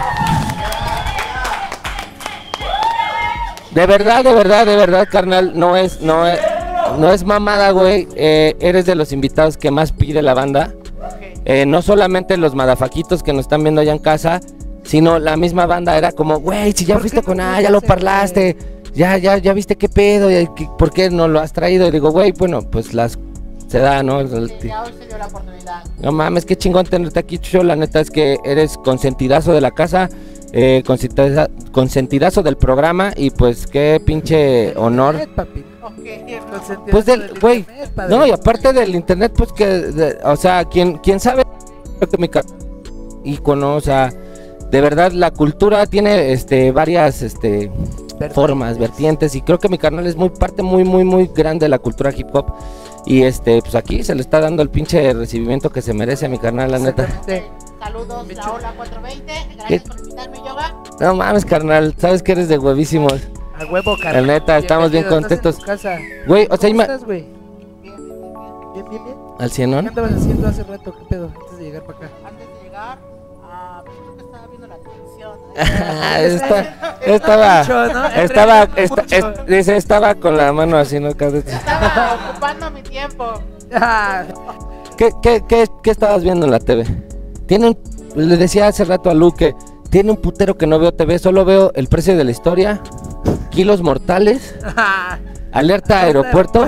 [SPEAKER 2] De verdad, de verdad, de verdad, carnal. No es, no es, no es mamada, güey. Eh, eres de los invitados que más pide la banda. Eh, no solamente los madafaquitos que nos están viendo allá en casa, sino la misma banda era como, güey, si ya fuiste con ah, ya lo parlaste, ya, ya, ya viste qué pedo, y qué- ¿por qué no lo has traído? Y digo, güey, bueno, pues las se da, ¿no? El-
[SPEAKER 6] Ya hoy se dio la oportunidad.
[SPEAKER 2] No mames, qué chingón tenerte aquí, Chucho. La neta es que eres consentidazo de la casa, eh, consentidazo, consentidazo del programa y pues qué pinche honor.
[SPEAKER 3] Papi.
[SPEAKER 6] Ok,
[SPEAKER 2] Pues del, güey, no, y aparte del internet, pues que, de- o sea, quien, quien sabe, creo que mi ca- ícono, o sea, de verdad la cultura tiene, este, varias, este, formas, vertientes, y creo que mi canal es muy parte muy, muy, muy grande de la cultura hip hop, y este, pues aquí se le está dando el pinche recibimiento que se merece a mi canal, la neta.
[SPEAKER 6] saludos, la Ola cuatrocientos veinte. Gracias por invitarme, Yoga.
[SPEAKER 2] No mames, carnal, sabes que eres de huevísimos.
[SPEAKER 3] A huevo,
[SPEAKER 2] La
[SPEAKER 3] carnal.
[SPEAKER 2] neta, estamos bien
[SPEAKER 3] Bienvenido, estás
[SPEAKER 2] contentos.
[SPEAKER 3] en tu casa.
[SPEAKER 2] Güey, o sea,
[SPEAKER 3] ¿Cómo
[SPEAKER 2] ima-
[SPEAKER 3] estás, güey? Bien, bien, bien.
[SPEAKER 2] al
[SPEAKER 3] ¿Qué
[SPEAKER 2] cienón.
[SPEAKER 3] andabas haciendo hace rato? ¿Qué pedo? Antes de llegar para acá.
[SPEAKER 6] Antes de llegar, ah, pues creo que estaba viendo la televisión.
[SPEAKER 2] Ah, esta- estaba,
[SPEAKER 3] Mucho, ¿no?
[SPEAKER 2] estaba,
[SPEAKER 3] Mucho.
[SPEAKER 2] esta- es- dice, estaba con la mano así, ¿no? Cada-
[SPEAKER 6] Estaba ocupando mi tiempo.
[SPEAKER 3] Ah,
[SPEAKER 2] ¿Qué, qué, qué, qué estabas viendo en la T V? Tiene un, le decía hace rato a Luke, tiene un putero que no veo T V, solo veo El Precio de la Historia, Kilos Mortales, Alerta Aeropuerto,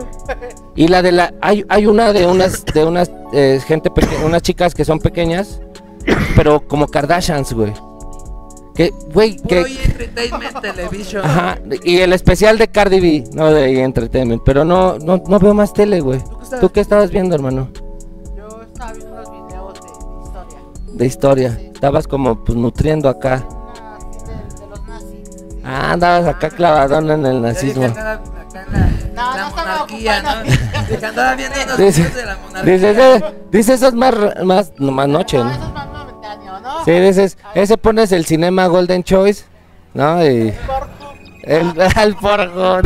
[SPEAKER 2] y la de la, hay, hay una de unas, de unas eh, gente peque- unas chicas que son pequeñas, pero como Kardashians, güey. Que, güey,
[SPEAKER 3] Puro
[SPEAKER 2] que,
[SPEAKER 3] E! Entertainment Television.
[SPEAKER 2] ajá, y el especial de Cardi B, no de E! Entertainment, pero no, no, no veo más tele, güey.
[SPEAKER 3] ¿Tú qué estabas-
[SPEAKER 2] ¿Tú qué estabas viendo, hermano?
[SPEAKER 6] Yo estaba viendo unos videos de, de historia.
[SPEAKER 2] De historia. Estabas como pues nutriendo acá.
[SPEAKER 6] Una así de, de los nazis.
[SPEAKER 2] Ah, andabas acá clavadón en el nazismo.
[SPEAKER 3] Acá en la,
[SPEAKER 6] No,
[SPEAKER 3] la
[SPEAKER 6] no estaba
[SPEAKER 3] monarquía,
[SPEAKER 6] ocupado.
[SPEAKER 3] ¿no? Que andaba viendo unos
[SPEAKER 2] Dice,
[SPEAKER 3] videos de la monarquía.
[SPEAKER 2] dice, ese, dice eso es más, más, no, más noche,
[SPEAKER 6] No,
[SPEAKER 2] ¿no?
[SPEAKER 6] eso es más momentáneo, ¿no?
[SPEAKER 2] Sí, dices, ese pones el cinema Golden Choice, ¿no? Y el, el porjo.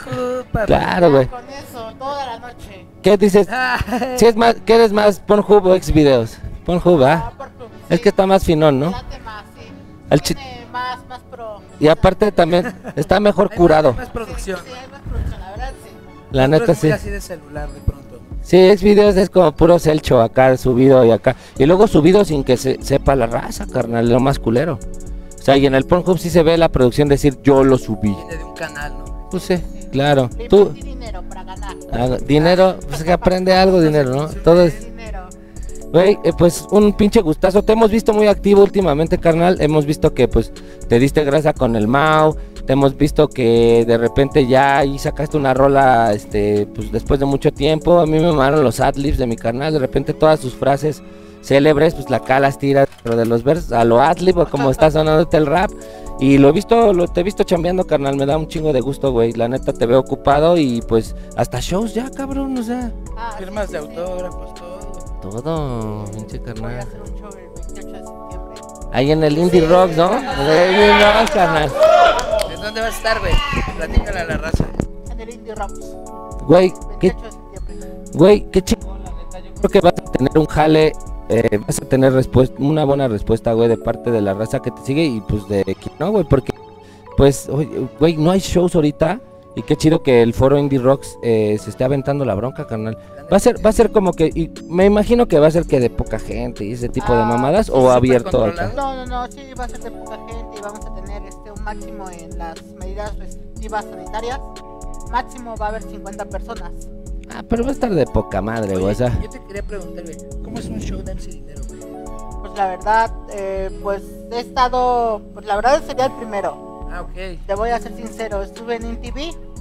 [SPEAKER 2] Claro, güey.
[SPEAKER 6] Con eso, toda la noche.
[SPEAKER 2] ¿Qué dices? Si es más, ¿qué eres más, Pornhub o Xvideos? Pornhub, ¿ah? Es que está más finón, ¿no?
[SPEAKER 6] Late más, sí.
[SPEAKER 2] El chi-
[SPEAKER 6] Tiene más, más pro.
[SPEAKER 2] Y aparte también está mejor curado.
[SPEAKER 3] Más producción.
[SPEAKER 6] Sí, hay más producción, la verdad, sí.
[SPEAKER 2] La
[SPEAKER 3] Pero
[SPEAKER 2] neta
[SPEAKER 3] es muy
[SPEAKER 2] sí.
[SPEAKER 3] así de celular de pronto.
[SPEAKER 2] Sí, Xvideos es como puro selcho acá subido y acá. Y luego subido sin que se sepa la raza, carnal, lo más culero. O sea, y en el Pornhub sí se ve la producción decir yo lo subí.
[SPEAKER 3] Viene de un canal, ¿no?
[SPEAKER 2] Pues sí, claro.
[SPEAKER 6] Le
[SPEAKER 2] Tú,
[SPEAKER 6] invertí dinero para ganar.
[SPEAKER 2] ah, dinero, pues que aprende algo, dinero, ¿no? Todo es...
[SPEAKER 6] Dinero.
[SPEAKER 2] Güey, eh, pues un pinche gustazo. Te hemos visto muy activo últimamente, carnal. Hemos visto que pues te diste grasa con el Mao. Te hemos visto que de repente ya ahí sacaste una rola, este, pues después de mucho tiempo. A mí me mamaron los adlibs de mi carnal. De repente todas sus frases célebres, pues la acá las tira dentro de los versos a lo adlib o como está sonándote el rap. Y lo he visto, lo te he visto chambeando, carnal. Me da un chingo de gusto, güey. La neta te veo ocupado y pues hasta shows ya, cabrón, o sea.
[SPEAKER 6] Ah,
[SPEAKER 3] Firmas
[SPEAKER 6] sí,
[SPEAKER 3] de
[SPEAKER 6] sí, sí.
[SPEAKER 3] autógrafos, todo.
[SPEAKER 2] Todo, pinche
[SPEAKER 6] Voy a
[SPEAKER 2] carnal.
[SPEAKER 6] hacer un show el veintiocho de septiembre.
[SPEAKER 2] Ahí en el Indie Rocks, ¿no? El Indie Rocks, carnal.
[SPEAKER 3] ¿En dónde vas a estar, güey? Platícale a la raza.
[SPEAKER 6] En el Indie Rocks.
[SPEAKER 2] Güey, qué,
[SPEAKER 6] veintiocho de septiembre.
[SPEAKER 2] güey, qué chingón, la neta. Yo creo que vas a tener un jale, eh, vas a tener respuesta, una buena respuesta, güey, de parte de la raza que te sigue y pues de quien no, güey, porque, pues, oye, güey, no hay shows ahorita y qué chido que el foro Indie Rocks eh, se esté aventando la bronca, carnal. Va a ser, va a ser como que, y me imagino que va a ser que de poca gente y ese tipo de
[SPEAKER 6] Ah,
[SPEAKER 2] mamadas,
[SPEAKER 3] sí,
[SPEAKER 2] o
[SPEAKER 3] súper
[SPEAKER 2] abierto
[SPEAKER 3] controlado.
[SPEAKER 2] acá.
[SPEAKER 6] No, no, no, sí va a ser de poca gente y vamos a tener este un máximo en las medidas restrictivas sanitarias. Máximo va a haber cincuenta personas.
[SPEAKER 2] Ah, pero va a estar de poca madre, güey,
[SPEAKER 3] Oye,
[SPEAKER 2] o sea.
[SPEAKER 3] yo te quería preguntar, güey, ¿cómo es un show de M C Dinero, güey?
[SPEAKER 6] Pues la verdad, eh, pues he estado, pues la verdad sería el primero.
[SPEAKER 3] Ah, ok.
[SPEAKER 6] Te voy a ser sincero, estuve en M T V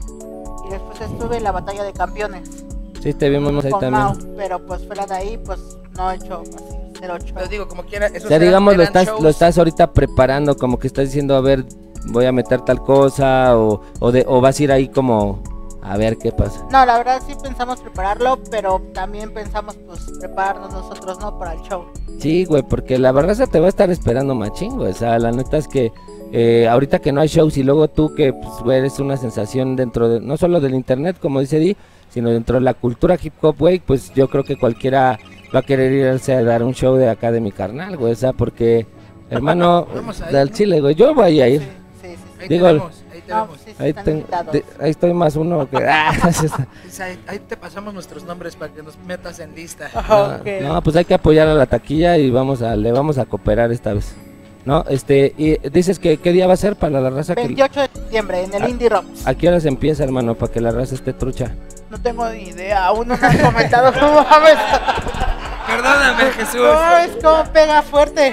[SPEAKER 6] y después estuve en la Batalla de Campeones
[SPEAKER 2] Sí, te vimos ahí
[SPEAKER 6] con
[SPEAKER 2] también.
[SPEAKER 6] Mau, pero pues fuera de ahí, pues no he hecho así, cero show.
[SPEAKER 3] Pero digo, como quiera, esos
[SPEAKER 2] O sea,
[SPEAKER 3] eran-
[SPEAKER 2] digamos, lo
[SPEAKER 3] eran
[SPEAKER 2] estás,
[SPEAKER 3] shows.
[SPEAKER 2] lo estás ahorita preparando, como que estás diciendo, a ver, voy a meter tal cosa, o, o, de, o vas a ir ahí como, a ver qué pasa.
[SPEAKER 6] No, la verdad sí pensamos prepararlo, pero también pensamos pues prepararnos nosotros, ¿no? Para el show.
[SPEAKER 2] Sí, güey, porque la verdad se te va a estar esperando machín, güey. O sea, la neta es que eh, ahorita que no hay shows y luego tú que, pues, güey, eres una sensación dentro de, no solo del internet, como dice Di, sino dentro de la cultura hip hop, güey, pues yo creo que cualquiera va a querer irse a dar un show de acá de mi carnal, güey. O sea, porque, hermano,
[SPEAKER 3] Vamos a ir,
[SPEAKER 2] del
[SPEAKER 3] ¿no?
[SPEAKER 2] Chile, güey, yo voy a ir.
[SPEAKER 6] Sí, sí, sí. sí.
[SPEAKER 3] Ahí
[SPEAKER 2] digo,
[SPEAKER 3] te vemos, ahí te
[SPEAKER 6] No,
[SPEAKER 3] vemos.
[SPEAKER 6] sí, sí,
[SPEAKER 2] Ahí,
[SPEAKER 6] están
[SPEAKER 2] ten-
[SPEAKER 6] invitados.
[SPEAKER 2] de- ahí estoy más uno que... ah,
[SPEAKER 3] Ahí, ahí te pasamos nuestros nombres para que nos metas en lista.
[SPEAKER 6] Ajá, ok.
[SPEAKER 2] No, pues hay que apoyar a la taquilla y vamos a, le vamos a cooperar esta vez. No, este, y dices que qué día va a ser para la raza que...
[SPEAKER 6] veintiocho de septiembre en el
[SPEAKER 2] Ah.
[SPEAKER 6] Indie Rocks.
[SPEAKER 2] ¿A qué hora se empieza, hermano? Para que la raza esté trucha.
[SPEAKER 6] No tengo ni idea, aún no me han comentado cómo mames.
[SPEAKER 3] Perdóname, Jesús.
[SPEAKER 6] No, es como pega fuerte.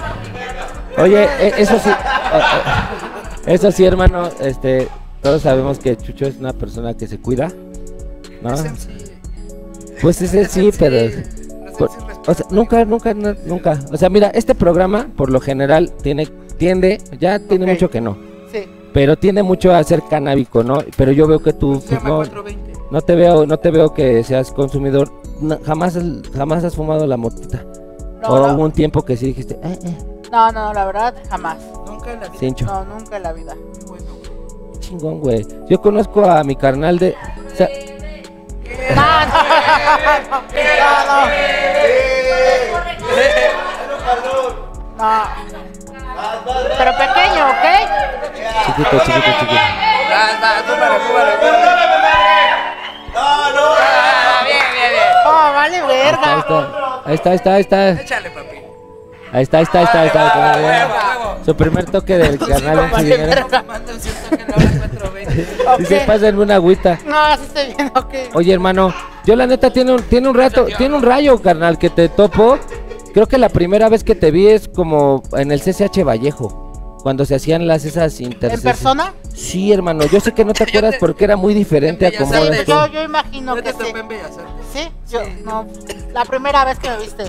[SPEAKER 2] Oye, eh, eso sí, eh, eh, eso sí, hermano, este, todos sabemos que Chucho es una persona que se cuida, ¿no?
[SPEAKER 3] Es M C.
[SPEAKER 2] Pues ese
[SPEAKER 3] Es
[SPEAKER 2] sí,
[SPEAKER 3] M C.
[SPEAKER 2] pero...
[SPEAKER 3] Los
[SPEAKER 2] por-
[SPEAKER 3] M Cs
[SPEAKER 2] o sea, nunca, nunca, no- nunca. O sea, mira, este programa, por lo general, tiene, tiende, ya tiene
[SPEAKER 6] Ok.
[SPEAKER 2] mucho que no,
[SPEAKER 6] Sí.
[SPEAKER 2] pero tiende mucho a ser canábico, ¿no? Pero yo veo que tú,
[SPEAKER 3] Se
[SPEAKER 2] pues,
[SPEAKER 3] llama
[SPEAKER 2] no,
[SPEAKER 3] cuatrocientos veinte.
[SPEAKER 2] no te veo, no te veo que seas consumidor, no, jamás, jamás has fumado la motita.
[SPEAKER 6] No,
[SPEAKER 2] o
[SPEAKER 6] no,
[SPEAKER 2] hubo un tiempo que sí dijiste, eh, eh,
[SPEAKER 6] no, no, la verdad, jamás.
[SPEAKER 3] Nunca en la vida.
[SPEAKER 2] cincho.
[SPEAKER 6] No, nunca en la vida.
[SPEAKER 3] Bueno, güey.
[SPEAKER 2] Chingón, güey. Yo conozco a mi carnal de... O sea,
[SPEAKER 6] No, no, no, no, no. Pero pequeño, ¿ok?
[SPEAKER 2] chiquito, chiquito, chiquito.
[SPEAKER 3] Vas, vas, súbale, súbale, súbale. No, no. Bien, bien, bien.
[SPEAKER 6] Oh, vale,
[SPEAKER 2] Ahí
[SPEAKER 6] verga.
[SPEAKER 2] está, ahí está, ahí está, ahí está.
[SPEAKER 3] Échale, papi.
[SPEAKER 2] Ahí está, ahí está, ahí está. Ahí está, ahí está.
[SPEAKER 3] Huevo, huevo.
[SPEAKER 2] Su primer toque del canal en su
[SPEAKER 6] vale,
[SPEAKER 2] dinero.
[SPEAKER 6] verga.
[SPEAKER 3] Manda un cierto que no habla cuatrocientos veinte.
[SPEAKER 2] Dice,
[SPEAKER 6] Ok.
[SPEAKER 2] pásenme una agüita.
[SPEAKER 6] No, sí estoy bien, ok.
[SPEAKER 2] Oye, hermano, yo la neta tiene un, tiene un rato, tiene un rayo, carnal, que te topo. Creo que la primera vez que te vi es como en el C C H Vallejo, cuando se hacían las esas
[SPEAKER 6] ¿En
[SPEAKER 2] intersecciones.
[SPEAKER 6] persona?
[SPEAKER 2] Sí, hermano, yo sé que no te
[SPEAKER 3] Yo
[SPEAKER 2] acuerdas
[SPEAKER 3] te-
[SPEAKER 2] porque era muy diferente a
[SPEAKER 3] en
[SPEAKER 2] como
[SPEAKER 3] Bellas
[SPEAKER 2] eras
[SPEAKER 3] Artes.
[SPEAKER 2] tú.
[SPEAKER 6] Yo, yo imagino
[SPEAKER 3] Yo
[SPEAKER 6] que
[SPEAKER 3] te
[SPEAKER 6] sí.
[SPEAKER 3] topé en Bellas Artes.
[SPEAKER 6] ¿Sí? Yo,
[SPEAKER 3] Sí.
[SPEAKER 6] no. La primera vez que me viste.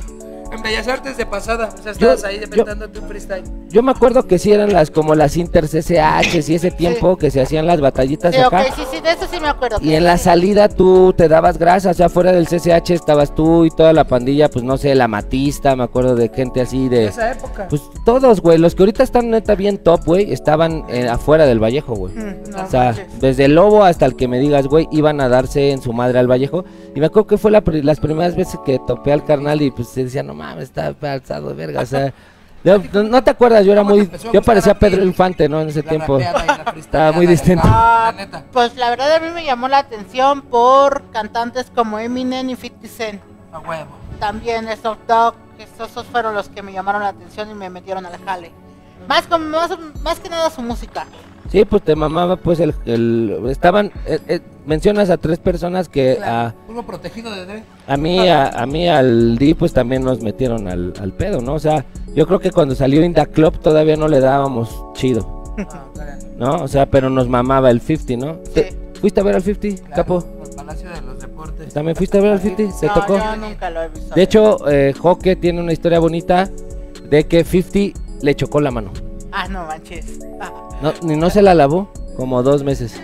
[SPEAKER 3] En Bellas Artes de pasada, o sea, estabas
[SPEAKER 2] Yo-
[SPEAKER 3] ahí
[SPEAKER 2] yo-
[SPEAKER 3] inventándote un freestyle.
[SPEAKER 2] Yo me acuerdo que sí eran las como las Inter C C H y ese tiempo que se hacían las batallitas
[SPEAKER 6] Sí, ok,
[SPEAKER 2] acá.
[SPEAKER 6] sí, sí, de eso sí me acuerdo.
[SPEAKER 2] Y en la
[SPEAKER 6] Sí.
[SPEAKER 2] salida tú te dabas grasa, o sea, fuera del C C H estabas tú y toda la pandilla, pues no sé, la Matista, me acuerdo de gente así
[SPEAKER 3] De
[SPEAKER 2] de...
[SPEAKER 3] esa época.
[SPEAKER 2] Pues todos, güey, los que ahorita están neta bien top, güey, estaban eh, afuera del Vallejo, güey.
[SPEAKER 6] Mm, no
[SPEAKER 2] O sea,
[SPEAKER 6] manches.
[SPEAKER 2] desde el Lobo hasta el que me digas, güey, iban a darse en su madre al Vallejo. Y me acuerdo que fue la pri- las primeras veces que topé al carnal y pues se decía, no mames, está alzado de verga, o sea... yo- no, no te acuerdas, yo era
[SPEAKER 3] ¿Cómo te
[SPEAKER 2] muy...
[SPEAKER 3] empezó a
[SPEAKER 2] Yo
[SPEAKER 3] gustar
[SPEAKER 2] parecía
[SPEAKER 3] a ti
[SPEAKER 2] Pedro Infante, ¿no? En ese
[SPEAKER 3] La
[SPEAKER 2] tiempo.
[SPEAKER 3] rapeada y la
[SPEAKER 2] Estaba
[SPEAKER 3] freestyleada
[SPEAKER 2] muy
[SPEAKER 3] y
[SPEAKER 2] distinto.
[SPEAKER 3] acá,
[SPEAKER 6] Ah,
[SPEAKER 3] la neta.
[SPEAKER 6] pues la verdad a mí me llamó la atención por cantantes como Eminem y fifty Cent.
[SPEAKER 3] A huevo.
[SPEAKER 6] También Snoop Dogg, esos esos fueron los que me llamaron la atención y me metieron al jale. Más, como, más, más que nada su música.
[SPEAKER 2] Sí, pues te mamaba, pues el... el- estaban... eh, eh, mencionas a tres personas que a,
[SPEAKER 3] Uno protegido de Dre.
[SPEAKER 2] a mí, a, a mí al D pues también nos metieron al, al pedo, ¿no? O sea, yo creo que cuando salió Inda Club todavía no le dábamos chido,
[SPEAKER 3] Ah, claro.
[SPEAKER 2] ¿no? O sea, pero nos mamaba el cincuenta, ¿no?
[SPEAKER 6] Sí.
[SPEAKER 2] ¿Te- ¿Fuiste a ver al cincuenta,
[SPEAKER 3] Claro,
[SPEAKER 2] capo?
[SPEAKER 3] El Palacio de los Deportes.
[SPEAKER 2] ¿También fuiste a ver al cincuenta? ¿Te
[SPEAKER 6] No,
[SPEAKER 2] tocó?
[SPEAKER 6] yo nunca lo he visto.
[SPEAKER 2] De hecho, eh, Joque tiene una historia bonita de que cincuenta le chocó la mano.
[SPEAKER 6] Ah, no manches. Ah,
[SPEAKER 2] No, ni no se la lavó, como dos meses.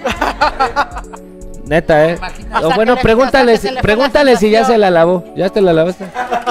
[SPEAKER 2] Neta, ¿eh?
[SPEAKER 3] Imagínate.
[SPEAKER 6] O
[SPEAKER 2] O
[SPEAKER 6] sea,
[SPEAKER 2] bueno,
[SPEAKER 6] que le-
[SPEAKER 2] pregúntale,
[SPEAKER 6] o sea, que
[SPEAKER 2] si-
[SPEAKER 6] se le fue
[SPEAKER 2] pregúntale
[SPEAKER 6] la
[SPEAKER 2] si ya
[SPEAKER 6] situación.
[SPEAKER 2] se la lavó. ¿Ya te la lavaste?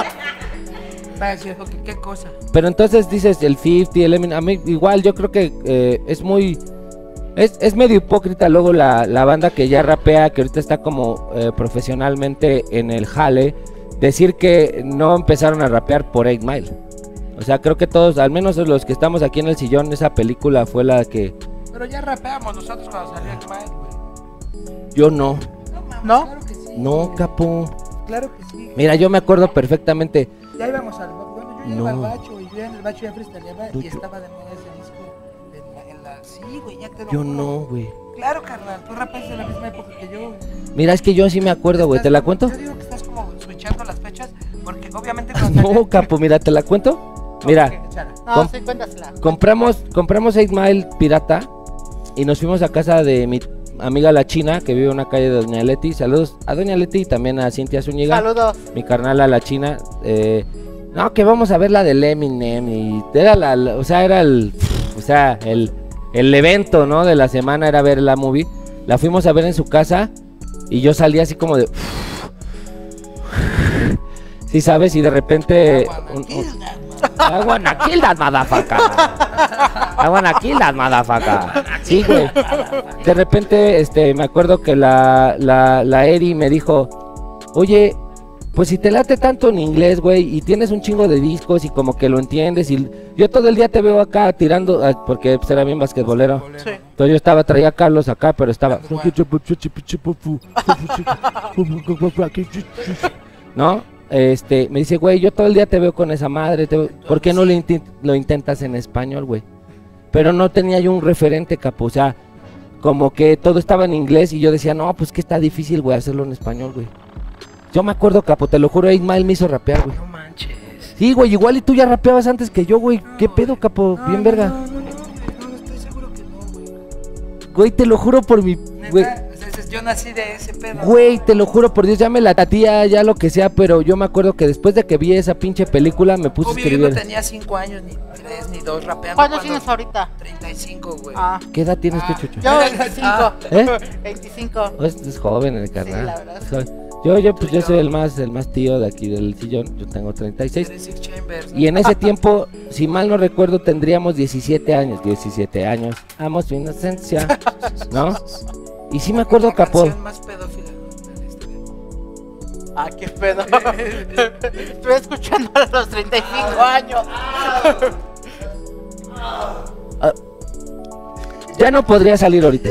[SPEAKER 3] Va a decir, "Ok, qué cosa".
[SPEAKER 2] Pero entonces dices el cincuenta, el Eminem, a mí igual yo creo que eh, es muy... Es, es medio hipócrita luego la, la banda que ya rapea, que ahorita está como eh, profesionalmente en el jale, decir que no empezaron a rapear por eight Mile. O sea, creo que todos, al menos los que estamos aquí en el sillón, esa película fue la que...
[SPEAKER 3] Pero ya rapeamos nosotros cuando salió el Mike, güey.
[SPEAKER 2] Yo no,
[SPEAKER 3] No, mames,
[SPEAKER 6] ¿No?
[SPEAKER 3] Claro que sí.
[SPEAKER 2] no, capo.
[SPEAKER 3] Claro que sí.
[SPEAKER 2] Mira, yo me acuerdo perfectamente.
[SPEAKER 3] Ya íbamos al... Bueno, yo iba
[SPEAKER 2] No.
[SPEAKER 3] al bacho y yo en el bacho ya freestyleaba
[SPEAKER 2] Tú-
[SPEAKER 3] y estaba de moda ese disco en la... En la... Sí, güey, ya te lo
[SPEAKER 2] Yo
[SPEAKER 3] juro.
[SPEAKER 2] no, güey.
[SPEAKER 3] Claro, carnal, tú rapeas de la misma época que yo. güey.
[SPEAKER 2] Mira, es que yo sí me acuerdo, güey.
[SPEAKER 3] Estás
[SPEAKER 2] ¿Te la
[SPEAKER 3] como-
[SPEAKER 2] cuento?
[SPEAKER 3] Yo digo que estás como switchando las fechas porque obviamente cuando
[SPEAKER 2] No, capo, mira, ¿te la cuento? Mira,
[SPEAKER 3] Ok, échala.
[SPEAKER 6] no,
[SPEAKER 2] Com-
[SPEAKER 6] sí, cuéntasela.
[SPEAKER 2] compramos compramos eight Mile pirata y nos fuimos a casa de mi amiga la China, que vive en una calle de Doña Leti. Saludos a Doña Leti y también a Cintia Zúñiga.
[SPEAKER 6] Saludos.
[SPEAKER 2] Mi carnal a la China. eh, no, que vamos a ver la del Eminem y era la, la- o sea, era el, o sea, el, el evento, ¿no? De la semana era ver la movie. La fuimos a ver en su casa y yo salí así como de, sí, sabes, y de repente, un- un- I wanna kill that motherfucker. I wanna kill that motherfucker. Sí, güey. De repente, este, me acuerdo que la, la, la Eri me dijo, oye, pues si te late tanto en inglés, güey, y tienes un chingo de discos y como que lo entiendes, y yo todo el día te veo acá tirando, ah, porque pues, era bien basquetbolero.
[SPEAKER 6] Sí.
[SPEAKER 2] Entonces yo estaba, traía a Carlos acá, pero estaba... ¿No? Este, me dice, güey, yo todo el día te veo con esa madre, te veo- ¿por qué no lo, inti- lo intentas en español, güey? Pero no tenía yo un referente, capo, o sea, como que todo estaba en inglés y yo decía, no, pues que está difícil, güey, hacerlo en español, güey. Yo me acuerdo, capo, te lo juro, eight Mile me hizo rapear, güey.
[SPEAKER 3] No manches.
[SPEAKER 2] Sí, güey, igual y tú ya rapeabas antes que yo, güey. ¿Qué pedo, capo?
[SPEAKER 3] No,
[SPEAKER 2] Bien
[SPEAKER 3] no,
[SPEAKER 2] verga.
[SPEAKER 3] No, no, no, no, no, estoy seguro que no, güey.
[SPEAKER 2] Güey, te lo juro por mi... Güey,
[SPEAKER 3] Neta, o sea, ese- yo nací de ese pedo.
[SPEAKER 2] güey, te lo juro por Dios, ya me la tatía, ya lo que sea, pero yo me acuerdo que después de que vi esa pinche película me puse a
[SPEAKER 3] Obvio, yo
[SPEAKER 2] escribir.
[SPEAKER 3] no tenía cinco años, ni tres, ni dos rapeando.
[SPEAKER 6] ¿Cuántos
[SPEAKER 3] cuando-
[SPEAKER 6] tienes ahorita?
[SPEAKER 3] treinta y cinco, güey.
[SPEAKER 6] Ah,
[SPEAKER 2] ¿Qué edad tienes tú,
[SPEAKER 3] Ah,
[SPEAKER 2] Chucho?
[SPEAKER 6] yo veinticinco.
[SPEAKER 3] Ah.
[SPEAKER 2] ¿Eh?
[SPEAKER 6] veinticinco.
[SPEAKER 2] Oh, es, es joven el carnal.
[SPEAKER 6] la verdad.
[SPEAKER 2] Soy- yo, yo, pues yo soy el más, el más tío de aquí del sillón. Yo tengo treinta y seis.
[SPEAKER 3] Eres Six Chambers, ¿no?
[SPEAKER 2] Y en ese tiempo, si mal no recuerdo, tendríamos diecisiete años. diecisiete años. Amo su inocencia. ¿No? Y sí me acuerdo,
[SPEAKER 3] La
[SPEAKER 2] capo.
[SPEAKER 3] canción más pedófila de la historia.
[SPEAKER 6] Ah, qué pedo. Estoy escuchando a los treinta y cinco años.
[SPEAKER 2] Ah, ya no podría salir ahorita.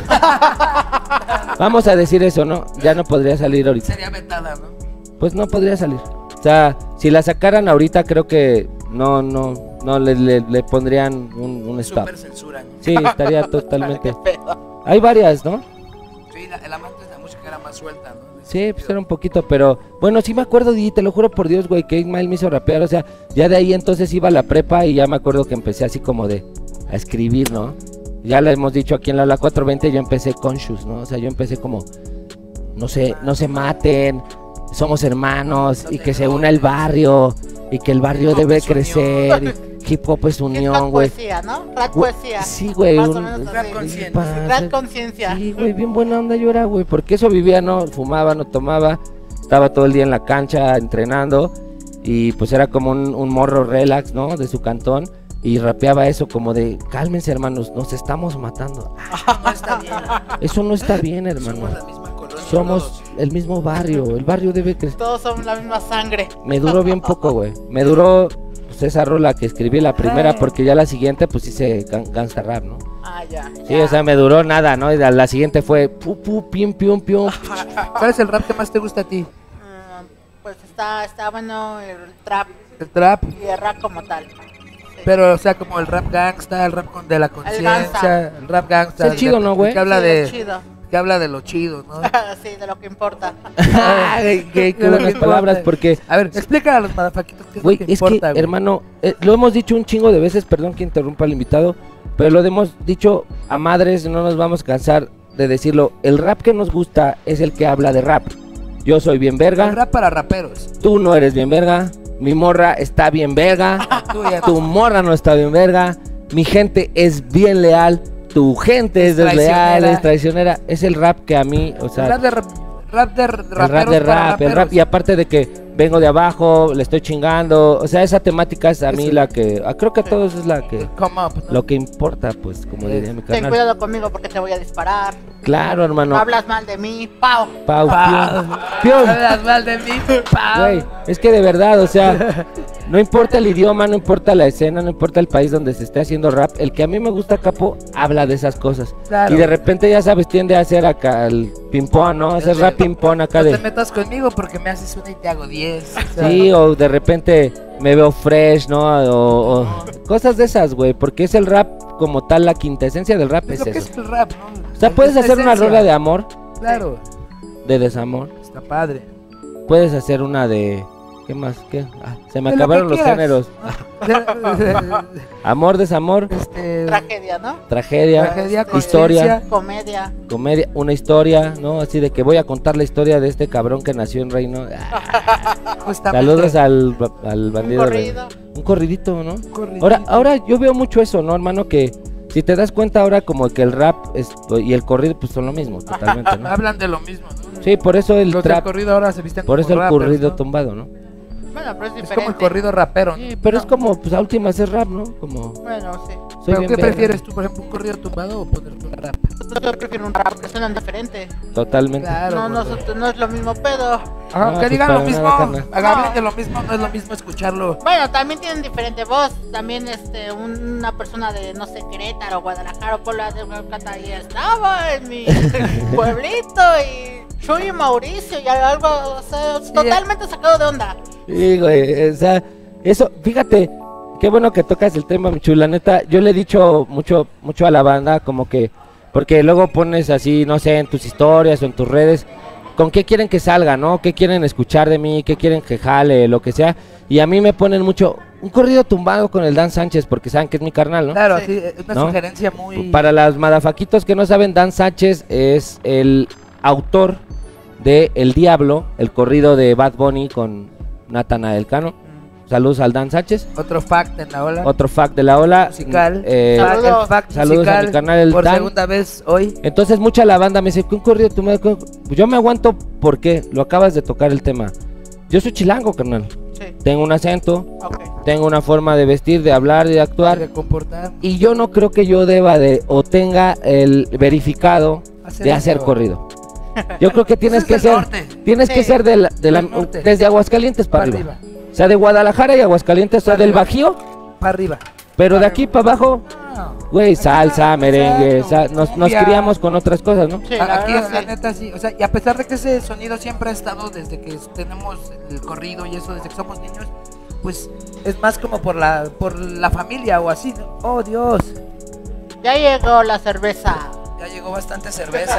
[SPEAKER 2] Vamos a decir eso, ¿no? Ya no podría salir ahorita.
[SPEAKER 3] Sería vetada, ¿no?
[SPEAKER 2] Pues no podría salir. O sea, si la sacaran ahorita, creo que no, no, no le, le, le pondrían un, un stop.
[SPEAKER 3] Super censura, ¿no?
[SPEAKER 2] Sí, estaría totalmente.
[SPEAKER 6] Qué pedo.
[SPEAKER 2] Hay varias, ¿no?
[SPEAKER 3] Sí, la- el amante de la música era más suelta, ¿no? En ese
[SPEAKER 2] Sí, pues
[SPEAKER 3] sentido.
[SPEAKER 2] era un poquito, pero bueno, sí me acuerdo, y te lo juro por Dios, güey, que eight Mile me hizo rapear, o sea, ya de ahí entonces iba a la prepa y ya me acuerdo que empecé así como de a escribir, ¿no? Ya lo hemos dicho aquí en la, la cuatrocientos veinte, yo empecé conscious, ¿no? O sea, yo empecé como, no sé, no se maten, somos hermanos y que se una el barrio y que el barrio debe crecer, y hip hop es unión, güey.
[SPEAKER 6] Poesía, ¿no? Rap poesía.
[SPEAKER 2] Sí, güey.
[SPEAKER 6] Más
[SPEAKER 2] un-
[SPEAKER 6] o menos
[SPEAKER 3] Rap
[SPEAKER 6] así.
[SPEAKER 3] consciente.
[SPEAKER 6] Rap conciencia.
[SPEAKER 2] Sí, güey, bien buena onda yo era, güey, porque eso vivía, no fumaba, no tomaba, estaba todo el día en la cancha entrenando y pues era como un, un morro relax, ¿no? De su cantón y rapeaba eso como de, cálmense hermanos, nos estamos matando.
[SPEAKER 3] No está bien.
[SPEAKER 2] Eso no está bien, hermano.
[SPEAKER 3] Somos la misma colonia.
[SPEAKER 2] Somos el mismo barrio, el barrio debe crecer.
[SPEAKER 6] Todos son la misma sangre.
[SPEAKER 2] Me duró bien poco, güey. Me duró pues esa rola que escribí la primera porque ya la siguiente pues hice gan- gangsta rap, ¿no?
[SPEAKER 6] Ah, ya.
[SPEAKER 2] Sí, o sea, me duró nada, ¿no? Y la, la siguiente fue pu pu pium pium pium.
[SPEAKER 3] ¿Cuál es el rap que más te gusta a ti?
[SPEAKER 6] Mm, Pues está, está bueno el trap
[SPEAKER 3] El trap.
[SPEAKER 6] y el rap como tal.
[SPEAKER 3] Pero, o sea, como el rap gangsta, el rap con de la conciencia,
[SPEAKER 6] gangsta.
[SPEAKER 3] el rap gangsta.
[SPEAKER 2] Es chido,
[SPEAKER 3] el-
[SPEAKER 2] ¿no, güey?
[SPEAKER 3] Que habla
[SPEAKER 6] Sí,
[SPEAKER 3] de,
[SPEAKER 6] es chido.
[SPEAKER 3] que habla de lo chido, ¿no?
[SPEAKER 6] Sí, de lo que importa.
[SPEAKER 2] Ay, qué, qué
[SPEAKER 3] De lo que
[SPEAKER 2] buenas
[SPEAKER 3] importa.
[SPEAKER 2] palabras, porque,
[SPEAKER 3] A ver, explícale a los madafaquitos qué es
[SPEAKER 2] güey,
[SPEAKER 3] lo que
[SPEAKER 2] es
[SPEAKER 3] importa,
[SPEAKER 2] que,
[SPEAKER 3] güey.
[SPEAKER 2] hermano, eh, lo hemos dicho un chingo de veces, perdón que interrumpa al invitado, pero lo hemos dicho a madres, no nos vamos a cansar de decirlo. El rap que nos gusta es el que habla de rap. Yo soy bien
[SPEAKER 3] El
[SPEAKER 2] verga,
[SPEAKER 3] rap para raperos.
[SPEAKER 2] tú no eres bien verga, mi morra está bien verga,
[SPEAKER 3] Tú ya
[SPEAKER 2] tu morra no está bien verga, mi gente es bien leal, tu gente es
[SPEAKER 3] Es
[SPEAKER 2] desleal,
[SPEAKER 3] traicionera.
[SPEAKER 2] es traicionera. Es el rap que a mí, o sea,
[SPEAKER 3] el rap de rap, rap de raperos
[SPEAKER 2] el rap de
[SPEAKER 3] para
[SPEAKER 2] rap, el rap,
[SPEAKER 3] raperos.
[SPEAKER 2] y aparte de que vengo de abajo, le estoy chingando, o sea, esa temática es a mí
[SPEAKER 3] Eso.
[SPEAKER 2] la que, ah, creo que a todos es la que,
[SPEAKER 3] El come up, ¿no?
[SPEAKER 2] lo que importa, pues, como
[SPEAKER 3] Sí.
[SPEAKER 2] diría mi
[SPEAKER 6] Ten
[SPEAKER 2] carnal.
[SPEAKER 6] cuidado conmigo porque te voy a disparar.
[SPEAKER 2] Claro, hermano.
[SPEAKER 6] Hablas mal de mí, pao.
[SPEAKER 2] Pau,
[SPEAKER 3] Pau.
[SPEAKER 2] pium, pium.
[SPEAKER 3] Hablas mal de mí, pau.
[SPEAKER 2] Güey, es que de verdad, o sea, no importa el idioma, no importa la escena, no importa el país donde se esté haciendo rap, el que a mí me gusta, Capo, habla de esas cosas.
[SPEAKER 3] Claro.
[SPEAKER 2] Y de repente, ya sabes, tiende a hacer acá el ping-pong, ¿no? Hacer rap ping-pong acá
[SPEAKER 3] No
[SPEAKER 2] de...
[SPEAKER 3] te metas conmigo porque me haces una y te hago diez. o sea,
[SPEAKER 2] Sí, o de repente me veo fresh, ¿no? O, o cosas de esas, güey, porque es el rap como tal, la quintesencia del rap
[SPEAKER 3] es
[SPEAKER 2] es
[SPEAKER 3] lo que
[SPEAKER 2] eso.
[SPEAKER 3] es el rap, ¿no?
[SPEAKER 2] O sea, puedes
[SPEAKER 3] Es la
[SPEAKER 2] hacer una
[SPEAKER 3] esencia.
[SPEAKER 2] rola de amor,
[SPEAKER 3] Claro,
[SPEAKER 2] de desamor,
[SPEAKER 3] está padre.
[SPEAKER 2] puedes hacer una de... ¿Qué más? ¿Qué? Ah, se me
[SPEAKER 3] De lo
[SPEAKER 2] acabaron
[SPEAKER 3] que
[SPEAKER 2] los
[SPEAKER 3] quieras.
[SPEAKER 2] géneros. Amor, desamor,
[SPEAKER 3] este,
[SPEAKER 6] Tragedia, ¿no?
[SPEAKER 2] tragedia,
[SPEAKER 3] tragedia,
[SPEAKER 2] historia,
[SPEAKER 3] conciencia.
[SPEAKER 6] Comedia.
[SPEAKER 2] comedia, una historia, ¿no? Así de que voy a contar la historia de este cabrón que nació en Reino. Ah,
[SPEAKER 3] Justamente.
[SPEAKER 2] saludos al, al
[SPEAKER 6] Un
[SPEAKER 2] bandido. de-
[SPEAKER 6] corrido.
[SPEAKER 2] Un corridito, ¿no?
[SPEAKER 3] Corridito.
[SPEAKER 2] Ahora, ahora yo veo mucho eso, ¿no, hermano? Que si te das cuenta ahora como que el rap es- y el corrido pues son lo mismo, totalmente, ¿no?
[SPEAKER 3] Hablan de lo mismo, ¿no?
[SPEAKER 2] Sí, por eso el
[SPEAKER 3] Los del
[SPEAKER 2] trap,
[SPEAKER 3] corrido ahora se visten
[SPEAKER 2] por
[SPEAKER 3] como
[SPEAKER 2] eso el
[SPEAKER 3] rappers,
[SPEAKER 2] corrido
[SPEAKER 3] ¿no?
[SPEAKER 2] tumbado, ¿no?
[SPEAKER 6] Bueno, pero es
[SPEAKER 3] Es
[SPEAKER 6] diferente.
[SPEAKER 3] como el corrido rapero, ¿no?
[SPEAKER 2] Sí, pero es como, pues a últimas es rap, ¿no? Como,
[SPEAKER 6] Bueno, sí.
[SPEAKER 2] soy
[SPEAKER 3] ¿Pero
[SPEAKER 2] bien
[SPEAKER 3] qué
[SPEAKER 2] verga.
[SPEAKER 3] prefieres tú, por ejemplo, un corrido tumbado o ponerte un rap?
[SPEAKER 6] Yo prefiero un rap que suenan diferente.
[SPEAKER 2] Totalmente.
[SPEAKER 3] Claro.
[SPEAKER 6] No, no,
[SPEAKER 3] porque-
[SPEAKER 6] es- no es lo mismo pedo.
[SPEAKER 3] Ajá,
[SPEAKER 2] No,
[SPEAKER 3] que
[SPEAKER 2] pues
[SPEAKER 3] digan
[SPEAKER 2] para
[SPEAKER 3] lo mismo,
[SPEAKER 2] nada, carnal.
[SPEAKER 3] hablen
[SPEAKER 6] No.
[SPEAKER 3] de lo mismo, no es lo mismo escucharlo.
[SPEAKER 6] Bueno, también tienen diferente voz. También este, una persona de, no sé, Querétaro, Guadalajara o Puebla de Plata y estaba en mi pueblito y Chuy y Mauricio y algo, o sea, totalmente sacado de onda.
[SPEAKER 2] Sí, güey, o sea, eso, fíjate, qué bueno que tocas el tema, mi chula, neta, yo le he dicho mucho, mucho a la banda, como que, porque luego pones así, no sé, en tus historias o en tus redes, con qué quieren que salga, ¿no? ¿Qué quieren escuchar de mí? ¿Qué quieren que jale? Lo que sea, y a mí me ponen mucho, un corrido tumbado con el Dan Sánchez, porque saben que es mi carnal, ¿no?
[SPEAKER 3] Claro,
[SPEAKER 6] Sí.
[SPEAKER 3] sí, es una
[SPEAKER 2] ¿No?
[SPEAKER 3] sugerencia muy...
[SPEAKER 2] Para las madafaquitos que no saben, Dan Sánchez es el autor de El Diablo, el corrido de Bad Bunny con Natanael Cano. Saludos al Dan Sánchez.
[SPEAKER 3] Otro fact en la ola.
[SPEAKER 2] Otro fact de la ola.
[SPEAKER 3] Musical.
[SPEAKER 2] Eh,
[SPEAKER 3] Fact-
[SPEAKER 6] Saludos.
[SPEAKER 3] el fact
[SPEAKER 2] Saludos a
[SPEAKER 3] musical
[SPEAKER 2] mi canal, el
[SPEAKER 3] por
[SPEAKER 2] Dan.
[SPEAKER 3] segunda vez hoy.
[SPEAKER 2] entonces mucha la banda me dice, ¿qué un corrido tu madre? ¿Qué un-?" Yo me aguanto porque lo acabas de tocar el tema. Yo soy chilango, carnal.
[SPEAKER 6] Sí,
[SPEAKER 2] Tengo un acento,
[SPEAKER 6] ok.
[SPEAKER 2] tengo una forma de vestir, de hablar, de actuar.
[SPEAKER 3] De comportar.
[SPEAKER 2] Y yo no creo que yo deba de o tenga el verificado
[SPEAKER 3] Hacer
[SPEAKER 2] de hacer
[SPEAKER 3] eso.
[SPEAKER 2] corrido. Yo creo que tienes
[SPEAKER 3] Eso
[SPEAKER 2] que
[SPEAKER 3] es del
[SPEAKER 2] ser,
[SPEAKER 3] norte.
[SPEAKER 2] tienes
[SPEAKER 6] Sí.
[SPEAKER 2] que ser de la, de la-
[SPEAKER 3] Del norte.
[SPEAKER 2] desde Aguascalientes para
[SPEAKER 3] Para
[SPEAKER 2] arriba.
[SPEAKER 3] arriba.
[SPEAKER 2] O sea, de Guadalajara y Aguascalientes, o sea,
[SPEAKER 3] Para
[SPEAKER 2] del
[SPEAKER 3] arriba.
[SPEAKER 2] Bajío,
[SPEAKER 3] Para arriba.
[SPEAKER 2] pero de aquí para abajo,
[SPEAKER 3] No.
[SPEAKER 2] güey, salsa, merengue,
[SPEAKER 3] Exacto.
[SPEAKER 2] sa- nos, nos
[SPEAKER 3] Cumbia.
[SPEAKER 2] criamos con otras cosas, ¿no?
[SPEAKER 6] Sí, la
[SPEAKER 3] Aquí,
[SPEAKER 6] verdad,
[SPEAKER 3] la
[SPEAKER 6] sí.
[SPEAKER 3] neta, sí. O sea, y a pesar de que ese sonido siempre ha estado desde que tenemos el corrido y eso, desde que somos niños, pues es más como por la por la familia o así, ¿no? Oh, Dios.
[SPEAKER 6] Ya llegó la cerveza.
[SPEAKER 3] Ya llegó bastante cerveza,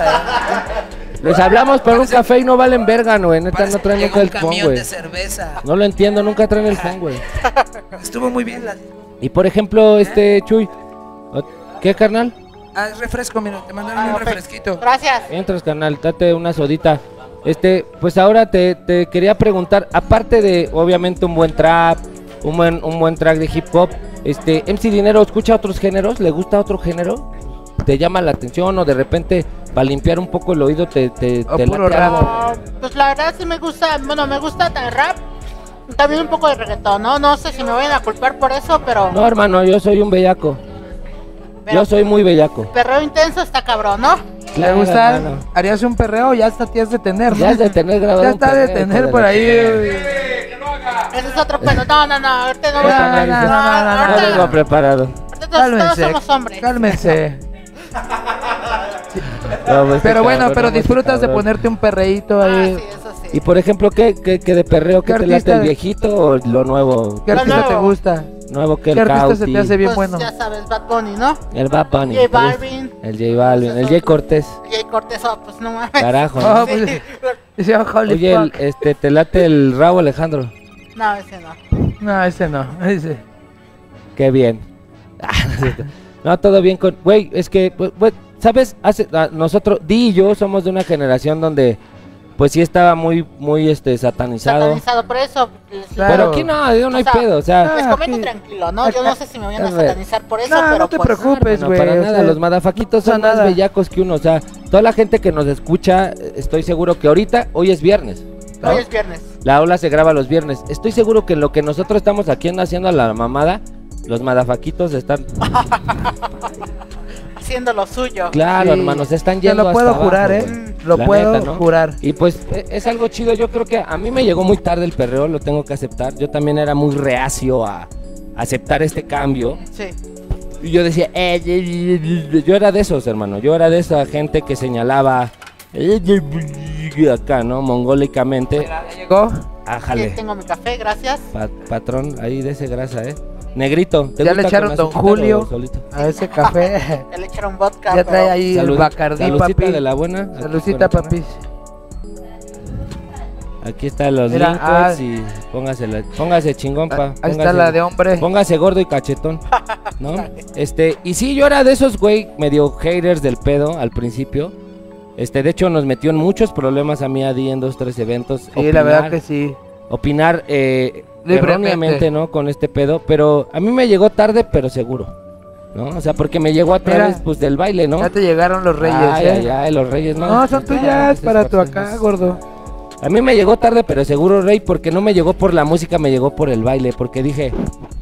[SPEAKER 3] ¿eh?
[SPEAKER 2] Les hablamos para un café y no valen verga, güey, neta
[SPEAKER 3] Parece
[SPEAKER 2] no
[SPEAKER 3] que
[SPEAKER 2] traen
[SPEAKER 3] llegó
[SPEAKER 2] nunca
[SPEAKER 3] un
[SPEAKER 2] el phone,
[SPEAKER 3] camión
[SPEAKER 2] güey.
[SPEAKER 3] de cerveza.
[SPEAKER 2] No lo entiendo, nunca traen el phone, güey.
[SPEAKER 3] Estuvo muy bien la...
[SPEAKER 2] Y por ejemplo, este, Chuy, o- ¿qué, carnal?
[SPEAKER 3] Ah, es refresco, mira, te mandaron
[SPEAKER 6] Ah,
[SPEAKER 3] un
[SPEAKER 6] ok.
[SPEAKER 3] refresquito.
[SPEAKER 6] Gracias.
[SPEAKER 2] Entras, carnal, date una sodita. Este, pues ahora te, te quería preguntar, aparte de, obviamente, un buen trap, un buen, un buen track de hip hop. Este, M C Dinero, ¿escucha otros géneros? ¿Le gusta otro género? ¿Te llama la atención o de repente para limpiar un poco el oído te, te,
[SPEAKER 3] O
[SPEAKER 2] te
[SPEAKER 3] puro
[SPEAKER 2] late
[SPEAKER 3] rap.
[SPEAKER 2] algo?
[SPEAKER 6] Ah, pues la verdad sí me gusta, bueno, me gusta el rap, también un poco de reggaetón, ¿no? No sé si me vayan a culpar por eso, pero...
[SPEAKER 2] No, hermano, yo soy un bellaco.
[SPEAKER 6] pero
[SPEAKER 2] Yo soy muy bellaco.
[SPEAKER 6] Perreo intenso está cabrón, ¿no?
[SPEAKER 3] ¿Le
[SPEAKER 2] Claro,
[SPEAKER 3] gusta?
[SPEAKER 2] hermano.
[SPEAKER 3] ¿Harías un perreo? Ya hasta tienes de tener, ¿no?
[SPEAKER 2] Ya has de tener grabado
[SPEAKER 3] Ya
[SPEAKER 2] un
[SPEAKER 3] está de
[SPEAKER 2] perreo,
[SPEAKER 3] tener
[SPEAKER 2] hijo
[SPEAKER 3] por
[SPEAKER 2] de
[SPEAKER 3] ahí.
[SPEAKER 6] Ese es otro pedo. No, no, no, ahorita no voy
[SPEAKER 3] No,
[SPEAKER 6] a...
[SPEAKER 3] no, no, no, no, no,
[SPEAKER 2] No vengo
[SPEAKER 6] ahorita-
[SPEAKER 2] preparado.
[SPEAKER 6] ahorita todos, todos
[SPEAKER 3] Cálmense,
[SPEAKER 6] somos hombres.
[SPEAKER 3] cálmense.
[SPEAKER 2] No, pues,
[SPEAKER 3] Pero
[SPEAKER 2] este
[SPEAKER 3] bueno,
[SPEAKER 2] cabrón,
[SPEAKER 3] pero
[SPEAKER 2] no, este
[SPEAKER 3] disfrutas de
[SPEAKER 2] cabrón.
[SPEAKER 3] ponerte un perreíto
[SPEAKER 6] Ah,
[SPEAKER 3] ahí.
[SPEAKER 6] sí, eso sí.
[SPEAKER 2] Y por ejemplo, ¿qué, qué, qué de perreo? ¿Qué
[SPEAKER 3] ¿Qué
[SPEAKER 2] te late,
[SPEAKER 3] artista?
[SPEAKER 2] el viejito o lo nuevo?
[SPEAKER 3] ¿Qué
[SPEAKER 6] Lo
[SPEAKER 3] artista te
[SPEAKER 6] nuevo.
[SPEAKER 3] gusta?
[SPEAKER 2] Nuevo que el
[SPEAKER 3] ¿Qué artista se
[SPEAKER 2] Cauti,
[SPEAKER 3] te hace bien
[SPEAKER 6] Pues
[SPEAKER 3] bueno?
[SPEAKER 6] ya sabes, Bad Bunny, ¿no?
[SPEAKER 2] el Bad Bunny,
[SPEAKER 6] J
[SPEAKER 2] uf,
[SPEAKER 6] Balvin.
[SPEAKER 2] el J Balvin, el J Cortés,
[SPEAKER 6] Jay Cortés, oh, pues no mames.
[SPEAKER 2] carajo. ¿no?
[SPEAKER 3] Oh,
[SPEAKER 6] Sí.
[SPEAKER 3] pues, dice, oh, holy
[SPEAKER 2] Oye, el,
[SPEAKER 3] fuck.
[SPEAKER 2] este, ¿te late el Rabo Alejandro?
[SPEAKER 6] No, ese no.
[SPEAKER 3] No, ese no, ese.
[SPEAKER 2] Qué bien. No, todo bien con... Güey, es que, pues, güey, ¿sabes? Hace, a- nosotros, Di y yo somos de una generación donde, pues sí estaba muy, muy, este, satanizado.
[SPEAKER 6] Satanizado, por eso. Les,
[SPEAKER 3] Claro.
[SPEAKER 2] Pero aquí no, no hay
[SPEAKER 6] O sea,
[SPEAKER 2] pedo, o sea...
[SPEAKER 6] les
[SPEAKER 3] Ah,
[SPEAKER 6] comento
[SPEAKER 3] aquí-
[SPEAKER 6] tranquilo, ¿no? Yo no sé si me vayan a
[SPEAKER 2] es re-
[SPEAKER 6] satanizar por eso,
[SPEAKER 3] No,
[SPEAKER 6] pero
[SPEAKER 3] no te
[SPEAKER 6] pues...
[SPEAKER 3] preocupes,
[SPEAKER 2] No,
[SPEAKER 3] güey.
[SPEAKER 2] para
[SPEAKER 3] o
[SPEAKER 2] nada,
[SPEAKER 3] sea,
[SPEAKER 2] los madafaquitos
[SPEAKER 3] no
[SPEAKER 2] son
[SPEAKER 3] pasa
[SPEAKER 2] más
[SPEAKER 3] nada.
[SPEAKER 2] bellacos que uno, o sea, toda la gente que nos escucha, eh, estoy seguro que ahorita, hoy es viernes, ¿no?
[SPEAKER 6] Hoy es viernes.
[SPEAKER 2] La ola se graba los viernes, estoy seguro que en lo que nosotros estamos aquí haciendo a la mamada, los madafaquitos están,
[SPEAKER 6] Haciendo lo suyo.
[SPEAKER 2] claro,
[SPEAKER 3] Sí,
[SPEAKER 2] hermanos, se están
[SPEAKER 3] te
[SPEAKER 2] yendo
[SPEAKER 3] lo puedo
[SPEAKER 2] hasta
[SPEAKER 3] jurar,
[SPEAKER 2] abajo,
[SPEAKER 3] ¿eh?
[SPEAKER 2] güey.
[SPEAKER 3] Lo
[SPEAKER 2] La
[SPEAKER 3] puedo
[SPEAKER 2] neta, ¿no?
[SPEAKER 3] jurar.
[SPEAKER 2] Y pues e- es algo chido, yo creo que a mí me llegó muy tarde el perreo, lo tengo que aceptar, yo también era muy reacio a aceptar este cambio.
[SPEAKER 6] Sí.
[SPEAKER 2] Y yo decía, eh, eh, eh, eh, yo era de esos, hermano, yo era de esa gente que señalaba eh, eh, eh, acá, ¿no? Mongólicamente.
[SPEAKER 3] ¿Ya llegó?
[SPEAKER 6] Aquí
[SPEAKER 2] Ájale,
[SPEAKER 6] tengo mi café, gracias.
[SPEAKER 2] pa- patrón, ahí de ese grasa, ¿eh? Negrito, ¿te
[SPEAKER 3] Ya le
[SPEAKER 2] gusta
[SPEAKER 3] echaron
[SPEAKER 2] con
[SPEAKER 3] Don
[SPEAKER 2] azuquita o
[SPEAKER 3] Julio
[SPEAKER 2] solito?
[SPEAKER 3] a ese café.
[SPEAKER 6] Ya le echaron vodka.
[SPEAKER 3] Ya trae
[SPEAKER 6] pero-
[SPEAKER 3] ahí el
[SPEAKER 2] Salud-
[SPEAKER 3] Bacardí,
[SPEAKER 2] saludcita
[SPEAKER 3] papi.
[SPEAKER 2] de la buena. aquí
[SPEAKER 3] Saludcita,
[SPEAKER 2] con el
[SPEAKER 3] papi.
[SPEAKER 2] canal. Aquí están los
[SPEAKER 3] Mira,
[SPEAKER 2] Lincolns
[SPEAKER 3] ah.
[SPEAKER 2] y póngase, la- póngase chingón, pa.
[SPEAKER 3] Ahí está
[SPEAKER 2] póngase-
[SPEAKER 3] la de hombre.
[SPEAKER 2] Póngase gordo y cachetón, ¿no? Este, y sí, yo era de esos, güey, medio haters del pedo al principio. Este, de hecho, nos metió en muchos problemas a mí a Di en dos, tres eventos.
[SPEAKER 3] Sí, la verdad que sí.
[SPEAKER 2] Opinar eh,
[SPEAKER 3] Libremente.
[SPEAKER 2] erróneamente, ¿no? Con este pedo, pero a mí me llegó tarde, pero seguro, ¿no? O sea, porque me llegó a
[SPEAKER 3] Mira,
[SPEAKER 2] través, pues, del baile, ¿no?
[SPEAKER 3] Ya te llegaron los reyes,
[SPEAKER 2] Ay,
[SPEAKER 3] ¿eh?
[SPEAKER 2] ay, ay, los reyes, ¿no?
[SPEAKER 3] No, son
[SPEAKER 2] Ah,
[SPEAKER 3] tuyas
[SPEAKER 2] esas
[SPEAKER 3] para tu
[SPEAKER 2] cosas.
[SPEAKER 3] acá, gordo.
[SPEAKER 2] A mí me llegó tarde, pero seguro, Rey, porque no me llegó por la música, me llegó por el baile, porque dije,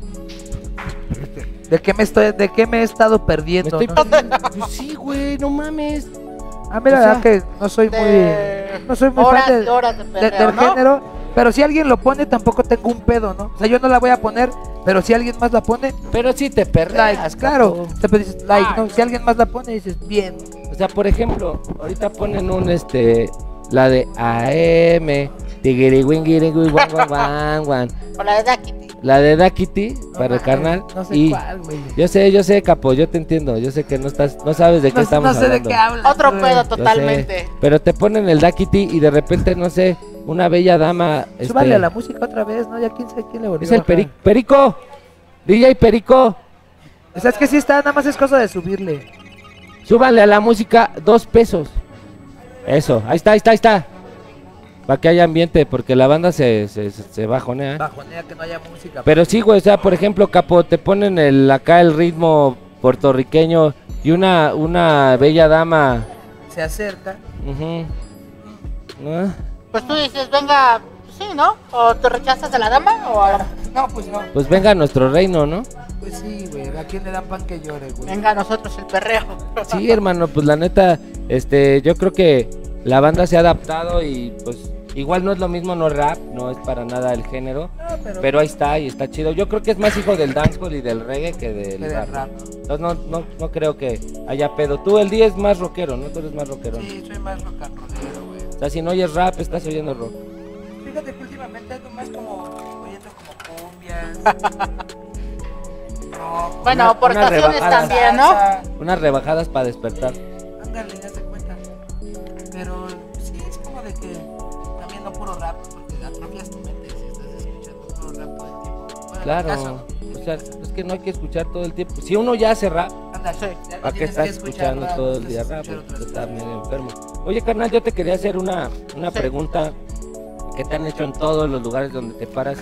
[SPEAKER 3] ¿De qué me estoy, de qué me he estado
[SPEAKER 2] me
[SPEAKER 3] perdiendo?
[SPEAKER 2] estoy
[SPEAKER 3] no?
[SPEAKER 2] perdiendo. Pues sí, güey, no mames.
[SPEAKER 3] A mí la
[SPEAKER 2] o sea,
[SPEAKER 3] verdad que no soy muy,
[SPEAKER 6] de
[SPEAKER 3] no soy muy
[SPEAKER 6] horas
[SPEAKER 3] fan de-
[SPEAKER 6] y horas de
[SPEAKER 3] de-
[SPEAKER 6] perreo,
[SPEAKER 3] del
[SPEAKER 6] ¿no?
[SPEAKER 3] género. Pero si alguien lo pone, tampoco tengo un pedo, ¿no? O sea, yo no la voy a poner, pero si alguien más la pone,
[SPEAKER 2] Pero sí te
[SPEAKER 3] like,
[SPEAKER 2] perreas,
[SPEAKER 3] claro.
[SPEAKER 2] capo.
[SPEAKER 3] Te dices like, ¿no? Si alguien más la pone, dices bien.
[SPEAKER 2] O sea, por ejemplo, ahorita ponen un, este, la de A M, tigirigüingirigüi, guan, guan, guan, guan.
[SPEAKER 6] Con la de Dakiti.
[SPEAKER 2] La de Dakiti,
[SPEAKER 3] No
[SPEAKER 2] para el
[SPEAKER 3] mames,
[SPEAKER 2] carnal.
[SPEAKER 3] No sé
[SPEAKER 2] y
[SPEAKER 3] cuál, güey.
[SPEAKER 2] yo sé, yo sé, capo, yo te entiendo. Yo sé que no estás, no sabes de qué
[SPEAKER 3] No,
[SPEAKER 2] estamos
[SPEAKER 3] no sé
[SPEAKER 2] hablando.
[SPEAKER 3] de qué hablas.
[SPEAKER 6] Otro
[SPEAKER 3] güey.
[SPEAKER 6] pedo
[SPEAKER 2] Yo sé,
[SPEAKER 6] totalmente.
[SPEAKER 2] pero te ponen el Dakiti y de repente, no sé, una bella dama. Este,
[SPEAKER 3] Súbale a la música otra vez, ¿no? Ya quién sabe quién le volvió
[SPEAKER 2] es
[SPEAKER 3] a
[SPEAKER 2] el
[SPEAKER 3] bajar.
[SPEAKER 2] Peri- Perico. D J Perico.
[SPEAKER 3] O sea, es que sí está, nada más es cosa de subirle.
[SPEAKER 2] Súbanle a la música dos pesos. Eso, ahí está, ahí está, ahí está. Para que haya ambiente, porque la banda se, se, se, se bajonea. ¿eh?
[SPEAKER 3] Bajonea que no haya música.
[SPEAKER 2] Pero sí, güey, o sea, por ejemplo, capo, te ponen el acá el ritmo puertorriqueño y una, una bella dama.
[SPEAKER 3] Se acerca.
[SPEAKER 2] Ujú. ¿No?
[SPEAKER 6] Pues tú dices, venga, pues sí, ¿no? O te rechazas de la dama o a la-
[SPEAKER 3] No, pues no.
[SPEAKER 2] Pues venga a nuestro reino, ¿no?
[SPEAKER 3] Pues sí, güey. ¿A quién le dan pan que llore, güey?
[SPEAKER 6] venga a nosotros el perreo.
[SPEAKER 2] Sí, hermano, pues la neta, este, yo creo que la banda se ha adaptado y pues igual no es lo mismo, no rap, no es para nada el género,
[SPEAKER 3] No, pero,
[SPEAKER 2] pero ahí está y está chido. Yo creo que es más hijo del dancehall y del reggae que del
[SPEAKER 3] que de
[SPEAKER 2] rap.
[SPEAKER 3] rap.
[SPEAKER 2] Entonces no, no, no creo que haya pedo. Tú el día es más rockero, ¿no? Tú eres más rockero.
[SPEAKER 3] Sí, soy más rock and rollero, güey.
[SPEAKER 2] O sea, si no oyes rap, estás oyendo rock.
[SPEAKER 3] Fíjate que últimamente ando más como oyendo como cumbias. No,
[SPEAKER 6] Bueno,
[SPEAKER 2] Una-
[SPEAKER 6] por
[SPEAKER 2] una
[SPEAKER 6] ocasiones
[SPEAKER 2] rebajada.
[SPEAKER 6] también, ¿no?
[SPEAKER 3] salsa.
[SPEAKER 2] Unas rebajadas para despertar.
[SPEAKER 3] Ándale, ya se cuenta. Pero sí, es como de que también no puro rap, porque atrofias tu mente si estás escuchando puro rap todo el tiempo. Bueno, en mi
[SPEAKER 2] Claro.
[SPEAKER 3] caso,
[SPEAKER 2] O sea, es que no hay que escuchar todo el tiempo. Si uno ya hace rap,
[SPEAKER 3] ándale,
[SPEAKER 6] Sí.
[SPEAKER 3] ya
[SPEAKER 2] ¿para qué
[SPEAKER 3] tienes
[SPEAKER 2] estás
[SPEAKER 3] que escuchar
[SPEAKER 2] escuchando
[SPEAKER 3] rap,
[SPEAKER 2] todo el
[SPEAKER 3] tienes
[SPEAKER 2] día
[SPEAKER 3] que
[SPEAKER 2] rap?
[SPEAKER 3] escuchar
[SPEAKER 2] Pues,
[SPEAKER 3] otras
[SPEAKER 2] estás
[SPEAKER 3] cosas.
[SPEAKER 2] medio enfermo. Oye, carnal, yo te quería hacer una, una
[SPEAKER 6] Sí.
[SPEAKER 2] pregunta que te han hecho en todos los lugares donde te paras.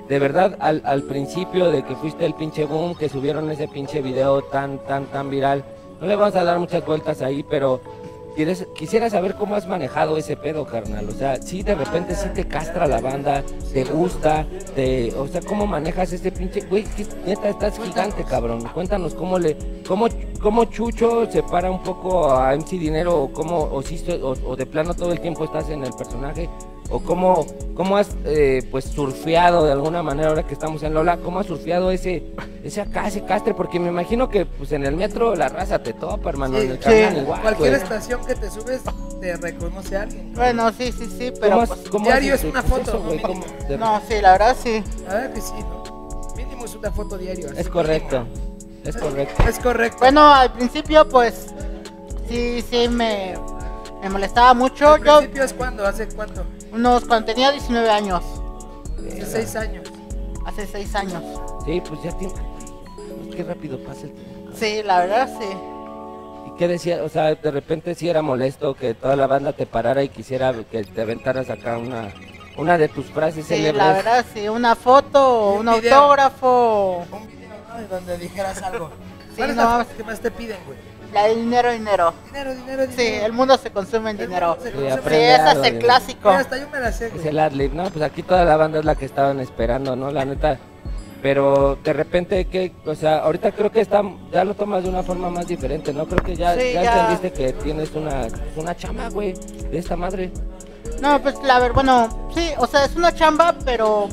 [SPEAKER 2] de verdad, al, al principio de que fuiste el pinche boom, que subieron ese pinche video tan, tan, tan viral, no le vamos a dar muchas vueltas ahí, pero quieres, quisiera saber cómo has manejado ese pedo, carnal. O sea, si de repente sí te castra la banda, te gusta, te, o sea, cómo manejas ese pinche, güey, que neta estás gigante, cabrón. Cuéntanos cómo le, cómo, cómo Chucho se para un poco a M C Dinero, o cómo, o, si, o, o de plano todo el tiempo estás en el personaje. O cómo, cómo has eh, pues surfeado de alguna manera, ahora que estamos en Lola, cómo has surfeado ese, ese acá, ese castre, porque me imagino que pues en el metro la raza te topa, hermano,
[SPEAKER 3] Sí,
[SPEAKER 2] en el
[SPEAKER 3] sí.
[SPEAKER 2] canal igual,
[SPEAKER 3] Cualquier
[SPEAKER 2] güey.
[SPEAKER 3] estación que te subes te reconoce a alguien.
[SPEAKER 6] Bueno, sí, sí, sí, pero
[SPEAKER 2] ¿Cómo has-
[SPEAKER 6] pues,
[SPEAKER 2] cómo
[SPEAKER 3] diario
[SPEAKER 2] has-
[SPEAKER 3] es una
[SPEAKER 2] pues,
[SPEAKER 3] foto,
[SPEAKER 2] eso,
[SPEAKER 3] ¿no?
[SPEAKER 2] güey, cómo-
[SPEAKER 3] Mínimo.
[SPEAKER 2] de-
[SPEAKER 6] no, sí, la verdad sí.
[SPEAKER 3] La verdad que sí, ¿no? Mínimo es una foto diario. así
[SPEAKER 2] Es correcto,
[SPEAKER 3] mínimo.
[SPEAKER 2] es correcto.
[SPEAKER 3] Es correcto.
[SPEAKER 6] Bueno, al principio pues sí, sí me, me molestaba mucho.
[SPEAKER 3] ¿Al
[SPEAKER 6] Yo,
[SPEAKER 3] principio es cuándo? ¿Hace cuánto?
[SPEAKER 6] unos, cuando tenía diecinueve años,
[SPEAKER 3] Hace seis años.
[SPEAKER 6] hace seis años.
[SPEAKER 2] Sí, pues ya tiene, pues, qué rápido pasa el tiempo.
[SPEAKER 6] Sí, la verdad sí.
[SPEAKER 2] ¿Y qué decía? O sea, de repente sí era molesto que toda la banda te parara y quisiera que te aventaras acá una, una de tus frases
[SPEAKER 6] Sí,
[SPEAKER 2] célebres.
[SPEAKER 6] la verdad sí, una foto,
[SPEAKER 3] Un
[SPEAKER 6] un
[SPEAKER 3] video.
[SPEAKER 6] autógrafo,
[SPEAKER 3] Un video, ¿no? De donde dijeras algo.
[SPEAKER 6] Sí,
[SPEAKER 3] ¿Cuál es
[SPEAKER 6] no.
[SPEAKER 3] la frase que más te piden, güey?
[SPEAKER 6] la de dinero, dinero.
[SPEAKER 3] Dinero, dinero, dinero.
[SPEAKER 6] Sí, el mundo se consume en
[SPEAKER 3] El
[SPEAKER 6] dinero.
[SPEAKER 3] mundo se
[SPEAKER 6] Sí,
[SPEAKER 3] consume en
[SPEAKER 2] aprende
[SPEAKER 6] ese es
[SPEAKER 2] algo,
[SPEAKER 6] el
[SPEAKER 2] dinero.
[SPEAKER 6] clásico.
[SPEAKER 3] Mira, hasta yo me la sé,
[SPEAKER 2] Es
[SPEAKER 3] güey.
[SPEAKER 2] el adlib, ¿no? Pues aquí toda la banda es la que estaban esperando, ¿no? La neta. Pero de repente, que, o sea, ahorita creo que está, ya lo tomas de una forma más diferente, ¿no? Creo que ya,
[SPEAKER 6] Sí,
[SPEAKER 2] ya,
[SPEAKER 6] ya.
[SPEAKER 2] entendiste que tienes una, una chamba, güey, de esta madre.
[SPEAKER 6] No, pues la ver, bueno, sí, o sea, es una chamba, pero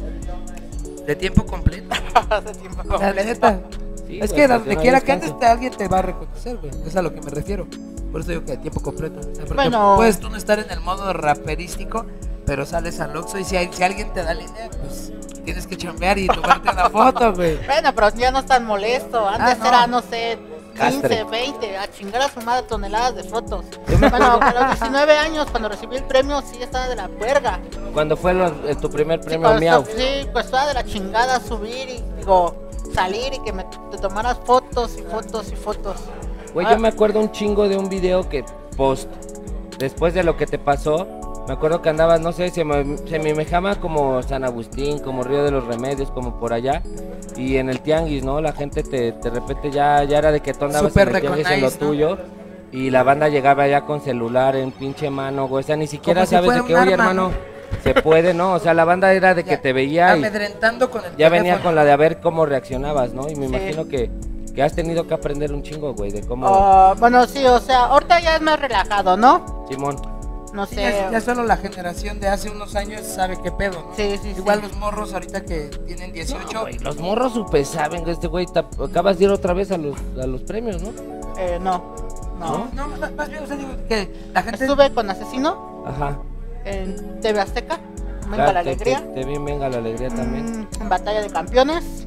[SPEAKER 3] De tiempo completo.
[SPEAKER 6] hace tiempo
[SPEAKER 3] La
[SPEAKER 6] completo.
[SPEAKER 3] neta.
[SPEAKER 2] Sí,
[SPEAKER 3] Es
[SPEAKER 2] güey,
[SPEAKER 3] que
[SPEAKER 2] pues,
[SPEAKER 3] donde
[SPEAKER 2] no
[SPEAKER 3] quiera
[SPEAKER 2] hay
[SPEAKER 3] que andes
[SPEAKER 2] descanso.
[SPEAKER 3] te- alguien te va a reconocer, güey. Es a lo que me refiero. Por eso digo que de tiempo completo. O sea, porque
[SPEAKER 6] Bueno.
[SPEAKER 3] puedes tú no estar en el modo raperístico, pero sales al Oxxo y si, hay- si alguien te da línea, pues tienes que chambear y tomarte una foto, güey.
[SPEAKER 6] Bueno, pero ya no es tan molesto. Antes
[SPEAKER 3] Ah, no.
[SPEAKER 6] era, no sé,
[SPEAKER 2] Castre.
[SPEAKER 6] quince, veinte, a chingar a su madre toneladas de fotos. Bueno, a los diecinueve años, cuando recibí el premio, sí estaba de la verga.
[SPEAKER 2] Cuando fue los- eh, tu primer
[SPEAKER 6] Sí,
[SPEAKER 2] premio
[SPEAKER 6] cuando
[SPEAKER 2] Miau.
[SPEAKER 6] estaba- sí, pues estaba de la chingada subir y, digo, salir y que me te tomaras fotos y fotos y fotos.
[SPEAKER 2] Güey,
[SPEAKER 6] Ah,
[SPEAKER 2] yo me acuerdo un chingo de un video que post, después de lo que te pasó, me acuerdo que andabas, no sé, se me, se me mejaba como San Agustín, como Río de los Remedios, como por allá. Y en el tianguis, ¿no? La gente te, de repente ya, ya era de que tú andabas
[SPEAKER 3] Súper
[SPEAKER 2] en el tianguis en lo
[SPEAKER 3] recognize, ¿no?
[SPEAKER 2] tuyo. Y la banda llegaba ya con celular en pinche mano, güey. O sea, ni siquiera
[SPEAKER 3] Como si
[SPEAKER 2] sabes
[SPEAKER 3] fuera
[SPEAKER 2] de que,
[SPEAKER 3] un
[SPEAKER 2] oye,
[SPEAKER 3] arma,
[SPEAKER 2] hermano, se puede, ¿no? O sea, la banda era de que
[SPEAKER 3] Ya,
[SPEAKER 2] te veía y
[SPEAKER 3] amedrentando con el
[SPEAKER 2] ya venía
[SPEAKER 3] teléfono.
[SPEAKER 2] con la de a ver cómo reaccionabas, ¿no? Y me
[SPEAKER 6] Sí.
[SPEAKER 2] imagino que, que has tenido que aprender un chingo, güey, de cómo...
[SPEAKER 6] ah, bueno, sí, o sea, ahorita ya es más relajado, ¿no?
[SPEAKER 2] Simón.
[SPEAKER 6] No
[SPEAKER 3] Sí,
[SPEAKER 6] sé.
[SPEAKER 3] ya, ya solo la generación de hace unos años sabe qué pedo, ¿no?
[SPEAKER 6] Sí, sí,
[SPEAKER 3] Igual
[SPEAKER 6] sí.
[SPEAKER 3] los morros ahorita que tienen dieciocho.
[SPEAKER 2] No, güey, los morros supe saben que este güey ta- acabas de ir otra vez a los, a los premios, ¿no?
[SPEAKER 6] Eh, no, no.
[SPEAKER 3] No, no, más bien, o sea, digo que la gente...
[SPEAKER 6] Estuve con Asesino
[SPEAKER 2] Ajá.
[SPEAKER 6] en T V Azteca, Venga
[SPEAKER 2] Claro,
[SPEAKER 6] la
[SPEAKER 2] te-
[SPEAKER 6] Alegría,
[SPEAKER 2] Te, te bien venga la alegría también.
[SPEAKER 6] mm, en Batalla de Campeones.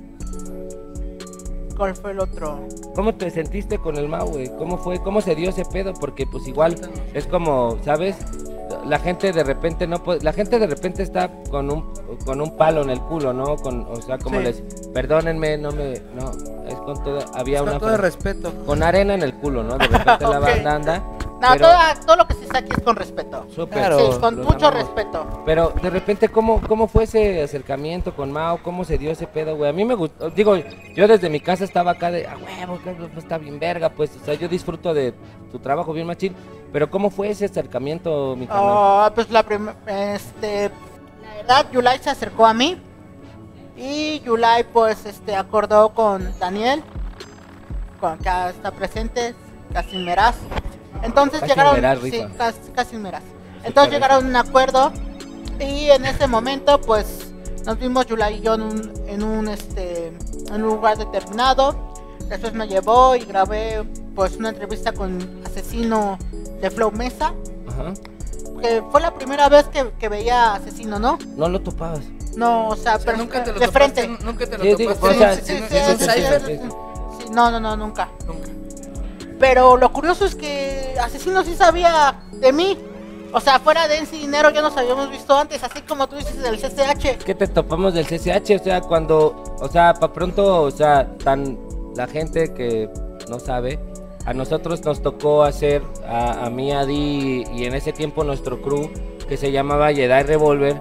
[SPEAKER 6] ¿Cuál fue el otro?
[SPEAKER 2] ¿Cómo te sentiste con el Mau, güey? ¿Cómo fue? ¿Cómo se dio ese pedo? Porque pues igual es como, ¿sabes? La gente de repente no puede, la gente de repente está con un con un palo en el culo, ¿no? Con, o sea, como
[SPEAKER 3] Sí.
[SPEAKER 2] les, perdónenme, no me, no, es con todo, había
[SPEAKER 3] Con
[SPEAKER 2] una
[SPEAKER 3] todo el
[SPEAKER 2] frase-
[SPEAKER 3] respeto.
[SPEAKER 2] con arena en el culo, ¿no? De repente la
[SPEAKER 6] Ok.
[SPEAKER 2] banda anda.
[SPEAKER 6] No,
[SPEAKER 2] pero-
[SPEAKER 6] todo, todo lo que se está aquí es con respeto.
[SPEAKER 2] Súper.
[SPEAKER 3] Claro.
[SPEAKER 6] Sí, con
[SPEAKER 2] los
[SPEAKER 6] mucho
[SPEAKER 2] amamos.
[SPEAKER 6] respeto.
[SPEAKER 2] Pero de repente, ¿cómo, ¿cómo fue ese acercamiento con Mao? ¿Cómo se dio ese pedo, güey? A mí me gustó, digo, yo desde mi casa estaba acá de, ah, huevo, que está bien verga, pues, o sea, yo disfruto de tu trabajo bien machín, pero ¿cómo fue ese acercamiento, mi carnal?
[SPEAKER 6] Ah, pues la primera, este, la verdad, Yulai se acercó a mí y Yulai pues, este, acordó con Daniel, con que está presente, Casimmeraz. Entonces
[SPEAKER 2] Casimmeraz,
[SPEAKER 6] llegaron,
[SPEAKER 2] rifa.
[SPEAKER 6] sí, Cas- Casimmeraz. Entonces llegaron a un acuerdo y en ese momento pues nos vimos Yulai y yo en un, en un, este, en un lugar determinado. Después me llevó y grabé pues una entrevista con Asesino de Flow Mesa.
[SPEAKER 2] Ajá.
[SPEAKER 6] Que fue la primera vez que, que veía a Asesino, ¿no?
[SPEAKER 2] No lo topabas.
[SPEAKER 6] No, o sea,
[SPEAKER 3] O sea,
[SPEAKER 6] pero
[SPEAKER 3] nunca te lo
[SPEAKER 6] de
[SPEAKER 3] topaste,
[SPEAKER 6] frente.
[SPEAKER 3] nunca te lo
[SPEAKER 2] Sí, digo,
[SPEAKER 3] topaste.
[SPEAKER 2] o sea,
[SPEAKER 6] Sí, sí,
[SPEAKER 3] en-
[SPEAKER 6] sí,
[SPEAKER 3] en
[SPEAKER 6] sí,
[SPEAKER 3] un
[SPEAKER 6] sí,
[SPEAKER 3] cypher.
[SPEAKER 6] sí, sí. Sí, no, no, no, nunca.
[SPEAKER 3] Nunca.
[SPEAKER 6] Pero lo curioso es que Asesino sí sabía de mí. O sea, fuera de Ensi Dinero ya nos habíamos visto antes, así como tú dices del C C H.
[SPEAKER 2] ¿Qué te topamos del C C H? O sea, cuando, o sea, para pronto, o sea, tan la gente que no sabe, a nosotros nos tocó hacer, a, a mí, a Di y en ese tiempo nuestro crew, que se llamaba Jedi Revolver,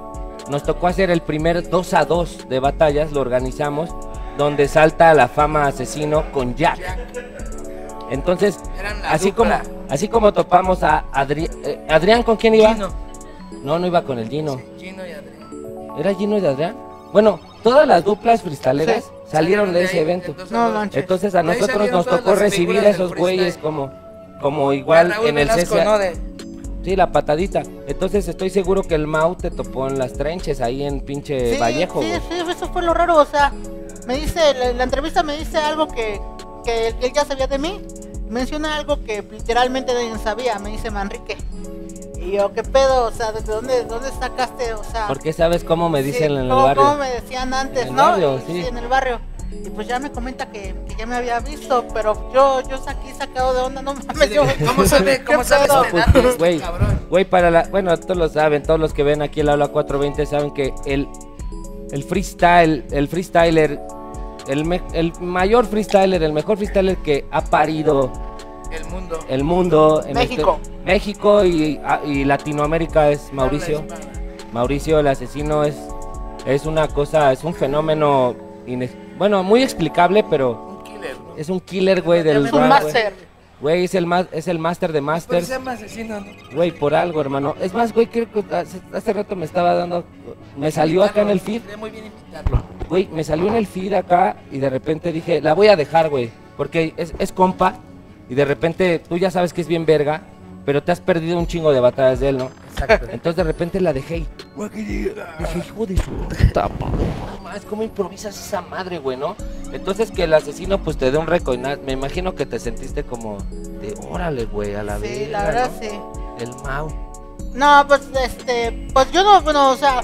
[SPEAKER 2] nos tocó hacer el primer dos a dos de batallas, lo organizamos, donde salta a la fama Asesino con Jack. Entonces, así como, así como topamos a Adri eh, Adrián, ¿con quién iba?
[SPEAKER 3] Gino.
[SPEAKER 2] No, no iba con el Gino.
[SPEAKER 3] Sí, Gino y Adrián.
[SPEAKER 2] ¿Era Gino y Adrián? Bueno, todas las duplas freestaleras sí. salieron de ese evento.
[SPEAKER 6] No manches.
[SPEAKER 2] Entonces a nosotros nos tocó recibir a esos güeyes como, como igual en el C C A.
[SPEAKER 3] ¿no? De...
[SPEAKER 2] Sí, la patadita. Entonces estoy seguro que el Mau te topó en las trenches ahí en pinche
[SPEAKER 6] Sí,
[SPEAKER 2] Vallejo.
[SPEAKER 6] sí,
[SPEAKER 2] güey.
[SPEAKER 6] sí, eso fue lo raro, o sea, me dice, la, la entrevista me dice algo que, que él ya sabía de mí. Menciona algo que literalmente nadie sabía, me dice Manrique. Y yo, ¿qué pedo? O sea, ¿de dónde, dónde sacaste? O sea,
[SPEAKER 2] Porque sabes cómo me dicen
[SPEAKER 6] sí,
[SPEAKER 2] en el
[SPEAKER 6] ¿cómo,
[SPEAKER 2] barrio.
[SPEAKER 6] cómo me decían antes,
[SPEAKER 2] En el
[SPEAKER 6] ¿no?
[SPEAKER 2] barrio,
[SPEAKER 6] Y-
[SPEAKER 2] sí.
[SPEAKER 6] sí, en el barrio. Y pues ya me comenta que, que ya me había visto, pero yo, yo aquí sacado de onda, no mames, yo.
[SPEAKER 3] ¿Cómo sabe, cómo
[SPEAKER 6] ¿Qué
[SPEAKER 3] sabes
[SPEAKER 6] pedo?
[SPEAKER 3] este dato, este
[SPEAKER 2] Güey,
[SPEAKER 3] cabrón?
[SPEAKER 2] güey, para la, bueno, todos lo saben, todos los que ven aquí el aula cuatrocientos veinte saben que el, el freestyle, el freestyler, el, me- el mayor freestyler, el mejor freestyler que ha parido
[SPEAKER 3] El mundo.
[SPEAKER 2] el mundo en
[SPEAKER 6] México.
[SPEAKER 2] este- México y, a- y Latinoamérica es Mauricio. Mauricio el asesino es, es una cosa, es un fenómeno, inex- bueno, muy explicable, pero
[SPEAKER 3] Un killer, ¿no?
[SPEAKER 2] es un killer, güey, del
[SPEAKER 6] Es un
[SPEAKER 2] rap, güey.
[SPEAKER 6] máster.
[SPEAKER 2] Güey, es el más, es el máster de
[SPEAKER 3] Pues
[SPEAKER 2] masters.
[SPEAKER 3] se llama asesino, ¿no?
[SPEAKER 2] Güey, por algo, hermano. Es más, güey, creo que hace, hace rato me estaba dando, me salió acá en el feed.
[SPEAKER 3] Sería muy bien invitarlo.
[SPEAKER 2] Güey, me salió en el feed acá y de repente dije, la voy a dejar, güey, porque es, es compa y de repente tú ya sabes que es bien verga, pero te has perdido un chingo de batallas de él, ¿no?
[SPEAKER 3] Exacto.
[SPEAKER 2] Entonces de repente la dejé y dije, hijo de su puta madre, no mames, ¿cómo improvisas esa madre, güey, no? Entonces que el asesino pues te dé un recoinat, me imagino que te sentiste como de, órale, güey, a la vez.
[SPEAKER 6] Sí, la verdad sí.
[SPEAKER 2] El Mau.
[SPEAKER 6] No, pues este, pues yo no, bueno, o sea,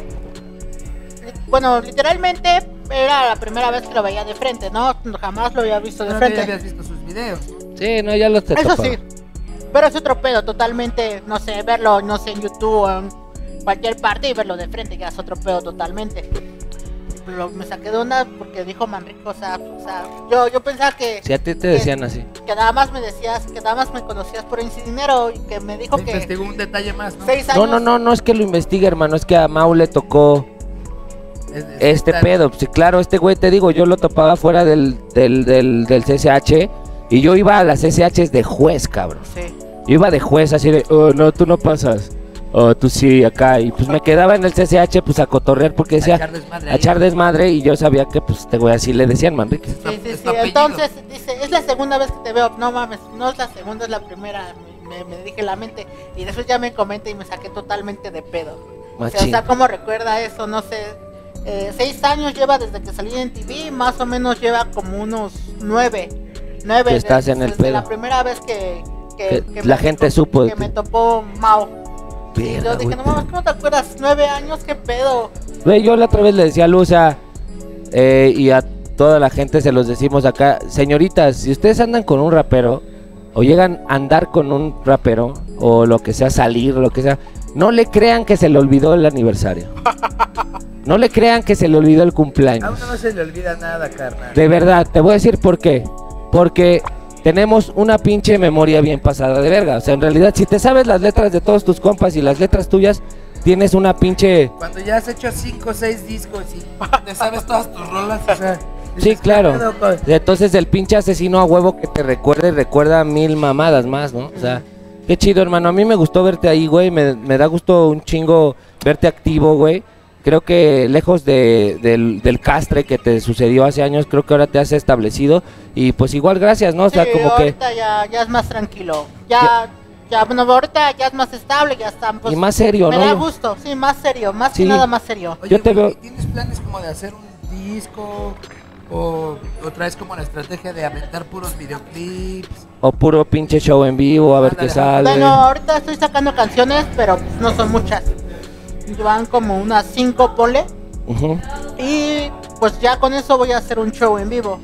[SPEAKER 6] li- bueno, literalmente era la primera vez que lo veía de frente, ¿no? Jamás lo había visto de
[SPEAKER 3] No,
[SPEAKER 6] frente.
[SPEAKER 3] ya habías visto sus videos.
[SPEAKER 2] Sí, no, ya lo te
[SPEAKER 6] Eso
[SPEAKER 2] topaba.
[SPEAKER 6] sí, pero es otro pedo, totalmente, no sé, verlo, no sé, en YouTube o en cualquier parte y verlo de frente ya es otro pedo totalmente. Lo- me saqué de onda porque dijo Manrico, o sea, o sea, yo, yo pensaba que,
[SPEAKER 2] Si a ti te decían así.
[SPEAKER 6] que nada más me decías, que nada más me conocías por ese dinero y que me dijo
[SPEAKER 3] Me
[SPEAKER 6] que
[SPEAKER 3] investigó un detalle más, ¿no?
[SPEAKER 6] seis años.
[SPEAKER 2] No, no, no, no es que lo investigue, hermano, es que a Mau le tocó
[SPEAKER 3] Es- es-
[SPEAKER 2] este
[SPEAKER 3] está-
[SPEAKER 2] pedo. Sí, claro, este güey, te digo, yo lo topaba fuera del, del, del, del C S H y yo iba a las C S Hs de juez, cabrón.
[SPEAKER 6] Sí.
[SPEAKER 2] Yo iba de juez así de, oh, no, tú no pasas. Oh, tú sí, acá. Y pues me quedaba en el C S H pues a cotorrear porque decía,
[SPEAKER 3] A echar desmadre
[SPEAKER 2] a
[SPEAKER 3] ahí.
[SPEAKER 2] echar desmadre y yo sabía que pues este güey así le decían Manrique.
[SPEAKER 3] Está-
[SPEAKER 6] Sí, sí,
[SPEAKER 3] es
[SPEAKER 6] sí.
[SPEAKER 3] tu apellido.
[SPEAKER 6] Entonces dice, es la segunda vez que te veo. No mames, no es la segunda, es la primera. Me, me dije en la mente. Y después ya me comenta y me saqué totalmente de pedo. O sea, o
[SPEAKER 2] Machín.
[SPEAKER 6] sea, ¿cómo recuerda eso? No sé. Eh, seis años lleva desde que salí en T V. Más o menos lleva como unos nueve. Nueve.
[SPEAKER 2] Que estás
[SPEAKER 6] de-
[SPEAKER 2] en el
[SPEAKER 6] desde
[SPEAKER 2] pedo.
[SPEAKER 6] la primera vez que, que,
[SPEAKER 2] Que
[SPEAKER 6] que
[SPEAKER 2] la
[SPEAKER 6] me
[SPEAKER 2] gente
[SPEAKER 6] topó-
[SPEAKER 2] supo de
[SPEAKER 6] Que
[SPEAKER 2] ti.
[SPEAKER 6] me topó Mao. Y
[SPEAKER 2] Verga,
[SPEAKER 6] yo dije,
[SPEAKER 2] güey.
[SPEAKER 6] no mames, ¿cómo te acuerdas? Nueve años, ¿qué pedo?
[SPEAKER 2] Güey, yo la otra vez le decía a Luza eh, y a toda la gente se los decimos acá, señoritas, si ustedes andan con un rapero o llegan a andar con un rapero o lo que sea, salir, lo que sea, no le crean que se le olvidó el aniversario. No le crean que se le olvidó el
[SPEAKER 3] A
[SPEAKER 2] cumpleaños.
[SPEAKER 3] uno no se le olvida nada, carnal.
[SPEAKER 2] De verdad, te voy a decir por qué. Porque tenemos una pinche memoria bien pasada de verga. O sea, en realidad, si te sabes las letras de todos tus compas y las letras tuyas, tienes una pinche...
[SPEAKER 3] Cuando ya has hecho cinco o seis discos y te sabes todas tus rolas, o sea...
[SPEAKER 2] Sí,
[SPEAKER 3] dices,
[SPEAKER 2] claro.
[SPEAKER 3] ¿qué pedo, co-?
[SPEAKER 2] Entonces el pinche asesino a huevo que te recuerde, recuerda mil mamadas más, ¿no? O sea, qué chido, hermano. A mí me gustó verte ahí, güey. Me, me da gusto un chingo verte activo, güey. Creo que lejos de, del, del castre que te sucedió hace años, creo que ahora te has establecido. Y pues igual, gracias, ¿no? O sea,
[SPEAKER 6] Sí,
[SPEAKER 2] como que...
[SPEAKER 6] ahorita ya, ya es más tranquilo. Ya, ya, bueno, ahorita ya es más estable, ya están. Pues,
[SPEAKER 2] Y más serio,
[SPEAKER 6] me
[SPEAKER 2] ¿no?
[SPEAKER 6] da
[SPEAKER 2] Yo-
[SPEAKER 6] gusto, sí, más serio, más
[SPEAKER 2] Sí.
[SPEAKER 6] que nada más serio.
[SPEAKER 3] Oye,
[SPEAKER 2] Yo te
[SPEAKER 3] güey,
[SPEAKER 2] veo-
[SPEAKER 3] ¿tienes planes como de hacer un disco? ¿O, o traes como la estrategia de aventar puros videoclips?
[SPEAKER 2] O puro pinche show en vivo, a ver qué
[SPEAKER 3] Ándale.
[SPEAKER 2] sale.
[SPEAKER 6] Bueno, ahorita estoy sacando canciones, pero pues, no son muchas. Van como unas cinco, ponle.
[SPEAKER 2] Ujú.
[SPEAKER 6] Y pues ya con eso voy a hacer un show en vivo.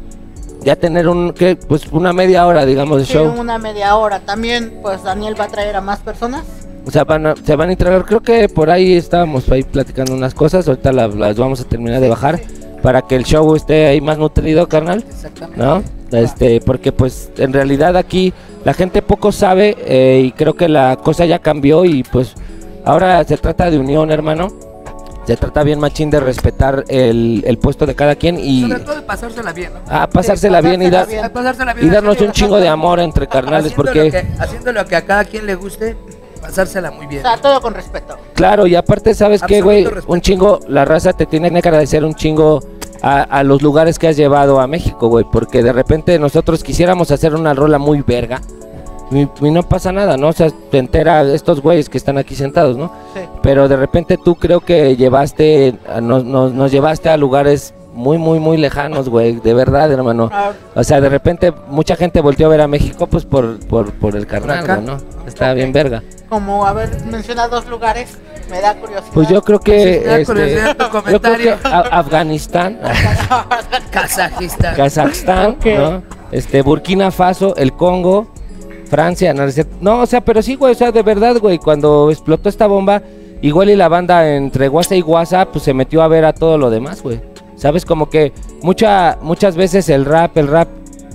[SPEAKER 2] Ya tener un, ¿qué? Pues una media hora, digamos, de
[SPEAKER 6] Sí,
[SPEAKER 2] show.
[SPEAKER 6] una media hora. También, pues Daniel va a traer a más personas.
[SPEAKER 2] O sea, van a- se van a integrar. Creo que por ahí estábamos ahí platicando unas cosas. Ahorita la- las vamos a terminar de bajar para que el show esté ahí más nutrido, carnal.
[SPEAKER 3] Exactamente.
[SPEAKER 2] ¿No? Este, porque pues en realidad aquí la gente poco sabe eh, y creo que la cosa ya cambió y pues ahora se trata de unión, hermano. Se trata bien machín de respetar el, el puesto de cada quien y...
[SPEAKER 3] Sobre todo de pasársela bien, ¿no?
[SPEAKER 2] Ah, pasársela
[SPEAKER 6] Sí,
[SPEAKER 2] bien y, dar,
[SPEAKER 6] pasársela bien.
[SPEAKER 3] Pasársela bien,
[SPEAKER 2] y darnos
[SPEAKER 3] haciendo-
[SPEAKER 2] un chingo de amor entre carnales,
[SPEAKER 3] haciendo
[SPEAKER 2] porque...
[SPEAKER 3] Lo que, haciendo lo que a cada quien le guste, pasársela muy
[SPEAKER 6] O
[SPEAKER 3] bien.
[SPEAKER 6] sea, todo con respeto.
[SPEAKER 2] Claro, y aparte, ¿sabes qué, güey?
[SPEAKER 3] Absoluto respeto.
[SPEAKER 2] Un chingo, la raza te tiene que agradecer un chingo a, a los lugares que has llevado a México, güey, porque de repente nosotros quisiéramos hacer una rola muy verga y, y no pasa nada, ¿no? O sea, te entera estos güeyes que están aquí sentados, ¿no?
[SPEAKER 6] Sí.
[SPEAKER 2] Pero de repente tú creo que llevaste, nos, nos, nos llevaste a lugares muy, muy, muy lejanos, güey, de verdad, hermano.
[SPEAKER 6] Ah,
[SPEAKER 2] O sea, de repente mucha gente volteó a ver a México, pues, por, por, por el carnal,
[SPEAKER 3] acá.
[SPEAKER 2] güey, ¿no? Está
[SPEAKER 6] Ok.
[SPEAKER 2] bien verga.
[SPEAKER 6] como haber mencionado dos lugares, me da curiosidad.
[SPEAKER 2] Pues yo creo que...
[SPEAKER 3] Me da
[SPEAKER 2] este,
[SPEAKER 3] curiosidad tu
[SPEAKER 2] yo creo
[SPEAKER 3] comentario.
[SPEAKER 2] que A- Afganistán,
[SPEAKER 3] Kazajistán.
[SPEAKER 2] Kazajstán,
[SPEAKER 6] Ok.
[SPEAKER 2] ¿no? Este, Burkina Faso, el Congo, Francia, no, es cierto. No, o sea, pero sí, güey, o sea, de verdad, güey, cuando explotó esta bomba, igual y la banda entre Guasa y Guasa, pues se metió a ver a todo lo demás, güey. Sabes, como que mucha, muchas veces el rap, el rap...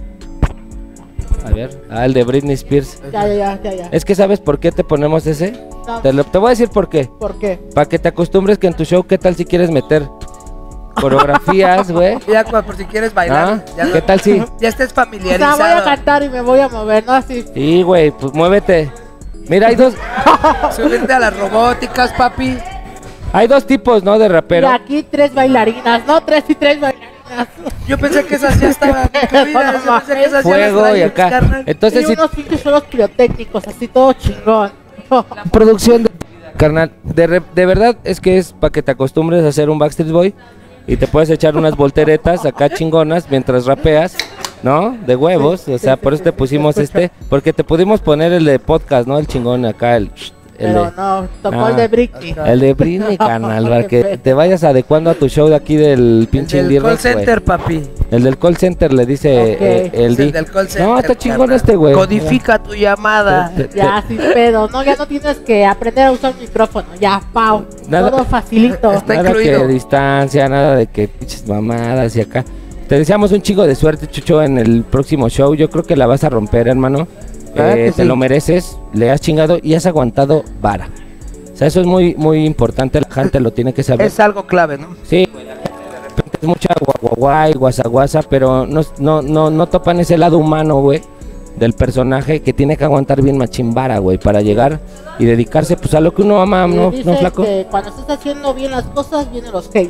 [SPEAKER 2] A ver, ah, el de Britney Spears.
[SPEAKER 6] Ya, ya, ya, ya, ya.
[SPEAKER 2] Es que, ¿sabes por qué te ponemos ese?
[SPEAKER 6] No,
[SPEAKER 2] Te, lo- te voy a decir por qué.
[SPEAKER 6] ¿por qué?
[SPEAKER 2] Para que te acostumbres que en tu show, ¿qué tal si quieres meter coreografías, güey?
[SPEAKER 3] Ya, cua- por si quieres bailar.
[SPEAKER 2] ¿Ah?
[SPEAKER 3] Ya,
[SPEAKER 2] ¿Qué tal si?
[SPEAKER 3] Ya estés
[SPEAKER 6] O sea,
[SPEAKER 3] familiarizado.
[SPEAKER 6] voy a cantar y me voy a mover, ¿no? Así.
[SPEAKER 2] Sí, güey, pues muévete. Mira, hay dos,
[SPEAKER 3] Subirte a las robóticas, papi.
[SPEAKER 2] hay dos tipos, ¿no? De rapero.
[SPEAKER 6] Y aquí tres bailarinas, ¿no? Tres y tres bailarinas.
[SPEAKER 3] Yo pensé que esas ya estaban incluidas. Yo pensé que esas ya las
[SPEAKER 2] Fuego y
[SPEAKER 3] traías,
[SPEAKER 2] acá.
[SPEAKER 3] carnal.
[SPEAKER 2] Entonces,
[SPEAKER 6] y
[SPEAKER 2] sí,
[SPEAKER 6] unos pinches suelos pirotécnicos, así todo chingón.
[SPEAKER 2] producción de... Carnal, de, re- de verdad es que es para que te acostumbres a ser un Backstreet Boy y te puedes echar unas volteretas acá chingonas mientras rapeas, ¿no? De huevos, o sea, por eso te pusimos este, porque te pudimos poner el de podcast, ¿no? El chingón acá, el... el
[SPEAKER 6] Pero
[SPEAKER 2] de-
[SPEAKER 6] no, tocó
[SPEAKER 2] Ah.
[SPEAKER 6] el de Britney.
[SPEAKER 2] El de Britney, carnal, para
[SPEAKER 6] Qué
[SPEAKER 2] que
[SPEAKER 6] pedo.
[SPEAKER 2] te vayas adecuando a tu show de aquí del pinche
[SPEAKER 3] El
[SPEAKER 2] Indie
[SPEAKER 3] del call
[SPEAKER 2] Rex, güey.
[SPEAKER 3] center, papi.
[SPEAKER 2] El del call center le dice
[SPEAKER 6] Ok.
[SPEAKER 2] eh, el
[SPEAKER 3] Es
[SPEAKER 2] D.
[SPEAKER 3] el del call center,
[SPEAKER 2] No, está chingón
[SPEAKER 3] carnal.
[SPEAKER 2] este, güey.
[SPEAKER 3] Codifica tu llamada.
[SPEAKER 2] Te- te-
[SPEAKER 6] Ya, sin pedo, no, ya no tienes que aprender a usar micrófono, ya, pau,
[SPEAKER 2] Nada.
[SPEAKER 6] todo facilito.
[SPEAKER 3] Está
[SPEAKER 2] Nada
[SPEAKER 3] incluido.
[SPEAKER 2] que distancia, nada de que pinches mamadas y acá. Te deseamos un chingo de suerte, Chucho, en el próximo show. Yo creo que la vas a romper, hermano.
[SPEAKER 3] Claro
[SPEAKER 2] Eh,
[SPEAKER 3] que
[SPEAKER 2] te
[SPEAKER 3] sí.
[SPEAKER 2] lo mereces, le has chingado y has aguantado vara. O sea, eso es muy muy importante, la gente lo tiene que saber.
[SPEAKER 3] Es algo clave, ¿no?
[SPEAKER 2] Sí, güey, la gente de repente es mucha guaguaguay, guasaguasa, pero no, no, no, no topan ese lado humano, güey, del personaje que tiene que aguantar bien machimbara, güey, para llegar y dedicarse pues a lo que uno ama,
[SPEAKER 6] Y
[SPEAKER 2] ¿no,
[SPEAKER 6] dices
[SPEAKER 2] no flaco?
[SPEAKER 6] que cuando estás haciendo bien las cosas, vienen los hates.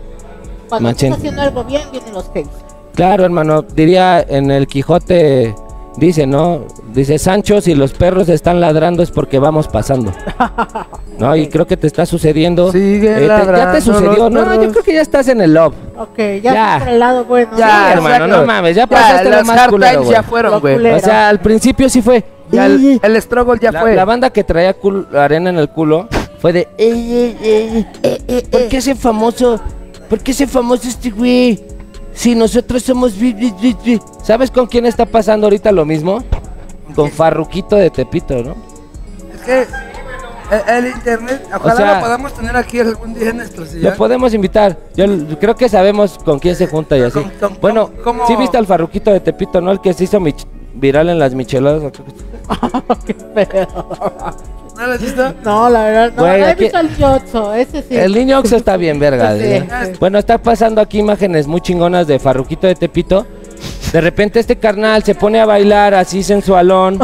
[SPEAKER 6] Cuando
[SPEAKER 2] Machín.
[SPEAKER 6] estás haciendo algo bien, vienen los hates.
[SPEAKER 2] Claro, hermano, diría en el Quijote, dice, ¿no? Dice, Sancho, si los perros están ladrando es porque vamos pasando. ¿No? Y creo que te está sucediendo.
[SPEAKER 3] Sigue
[SPEAKER 2] Eh, te- ya te
[SPEAKER 3] ladrando
[SPEAKER 2] sucedió,
[SPEAKER 3] los
[SPEAKER 2] ¿no?
[SPEAKER 3] perros.
[SPEAKER 2] Yo creo que ya estás en el love.
[SPEAKER 6] Ok, ya,
[SPEAKER 2] Ya.
[SPEAKER 6] estás por el lado bueno.
[SPEAKER 3] Ya,
[SPEAKER 2] Sí,
[SPEAKER 6] ¿no?
[SPEAKER 2] hermano,
[SPEAKER 3] exacto.
[SPEAKER 2] no mames, ya pasaste lo
[SPEAKER 3] los
[SPEAKER 2] más
[SPEAKER 3] hard
[SPEAKER 2] culero,
[SPEAKER 3] times
[SPEAKER 2] güey.
[SPEAKER 3] ya fueron,
[SPEAKER 6] Lo
[SPEAKER 3] güey.
[SPEAKER 6] culero.
[SPEAKER 2] O sea, al principio sí fue.
[SPEAKER 3] Ya el, el struggle ya
[SPEAKER 2] la,
[SPEAKER 3] fue.
[SPEAKER 2] la banda que traía cul- arena en el culo fue de, "Ey, ey, ey, eh, eh, ¿por qué ese famoso? ¿Por qué ese famoso este güey? Si nosotros somos... bi, bi, bi, bi". ¿Sabes con quién está pasando ahorita lo mismo? Con Farruquito de Tepito, ¿no?
[SPEAKER 3] Es que el, el internet, ojalá
[SPEAKER 2] sea,
[SPEAKER 3] lo podamos tener aquí algún día en nuestro
[SPEAKER 2] Lo
[SPEAKER 3] sillón.
[SPEAKER 2] podemos invitar. Yo l- creo que sabemos con quién se junta y así.
[SPEAKER 3] ¿Con- con-
[SPEAKER 2] Bueno,
[SPEAKER 3] cómo-
[SPEAKER 2] ¿sí viste al Farruquito de Tepito, no? El que se hizo mich- viral en las micheladas.
[SPEAKER 6] Qué pedo.
[SPEAKER 3] ¿No lo has visto?
[SPEAKER 6] No, la verdad, no.
[SPEAKER 2] Güey,
[SPEAKER 6] no he
[SPEAKER 2] aquí-
[SPEAKER 6] visto el Yotzo, ese sí.
[SPEAKER 2] El niño Oxo está bien verga.
[SPEAKER 6] Sí,
[SPEAKER 2] ¿eh?
[SPEAKER 6] sí.
[SPEAKER 2] Bueno, está pasando aquí imágenes muy chingonas de Farruquito de Tepito. De repente este carnal se pone a bailar así sensualón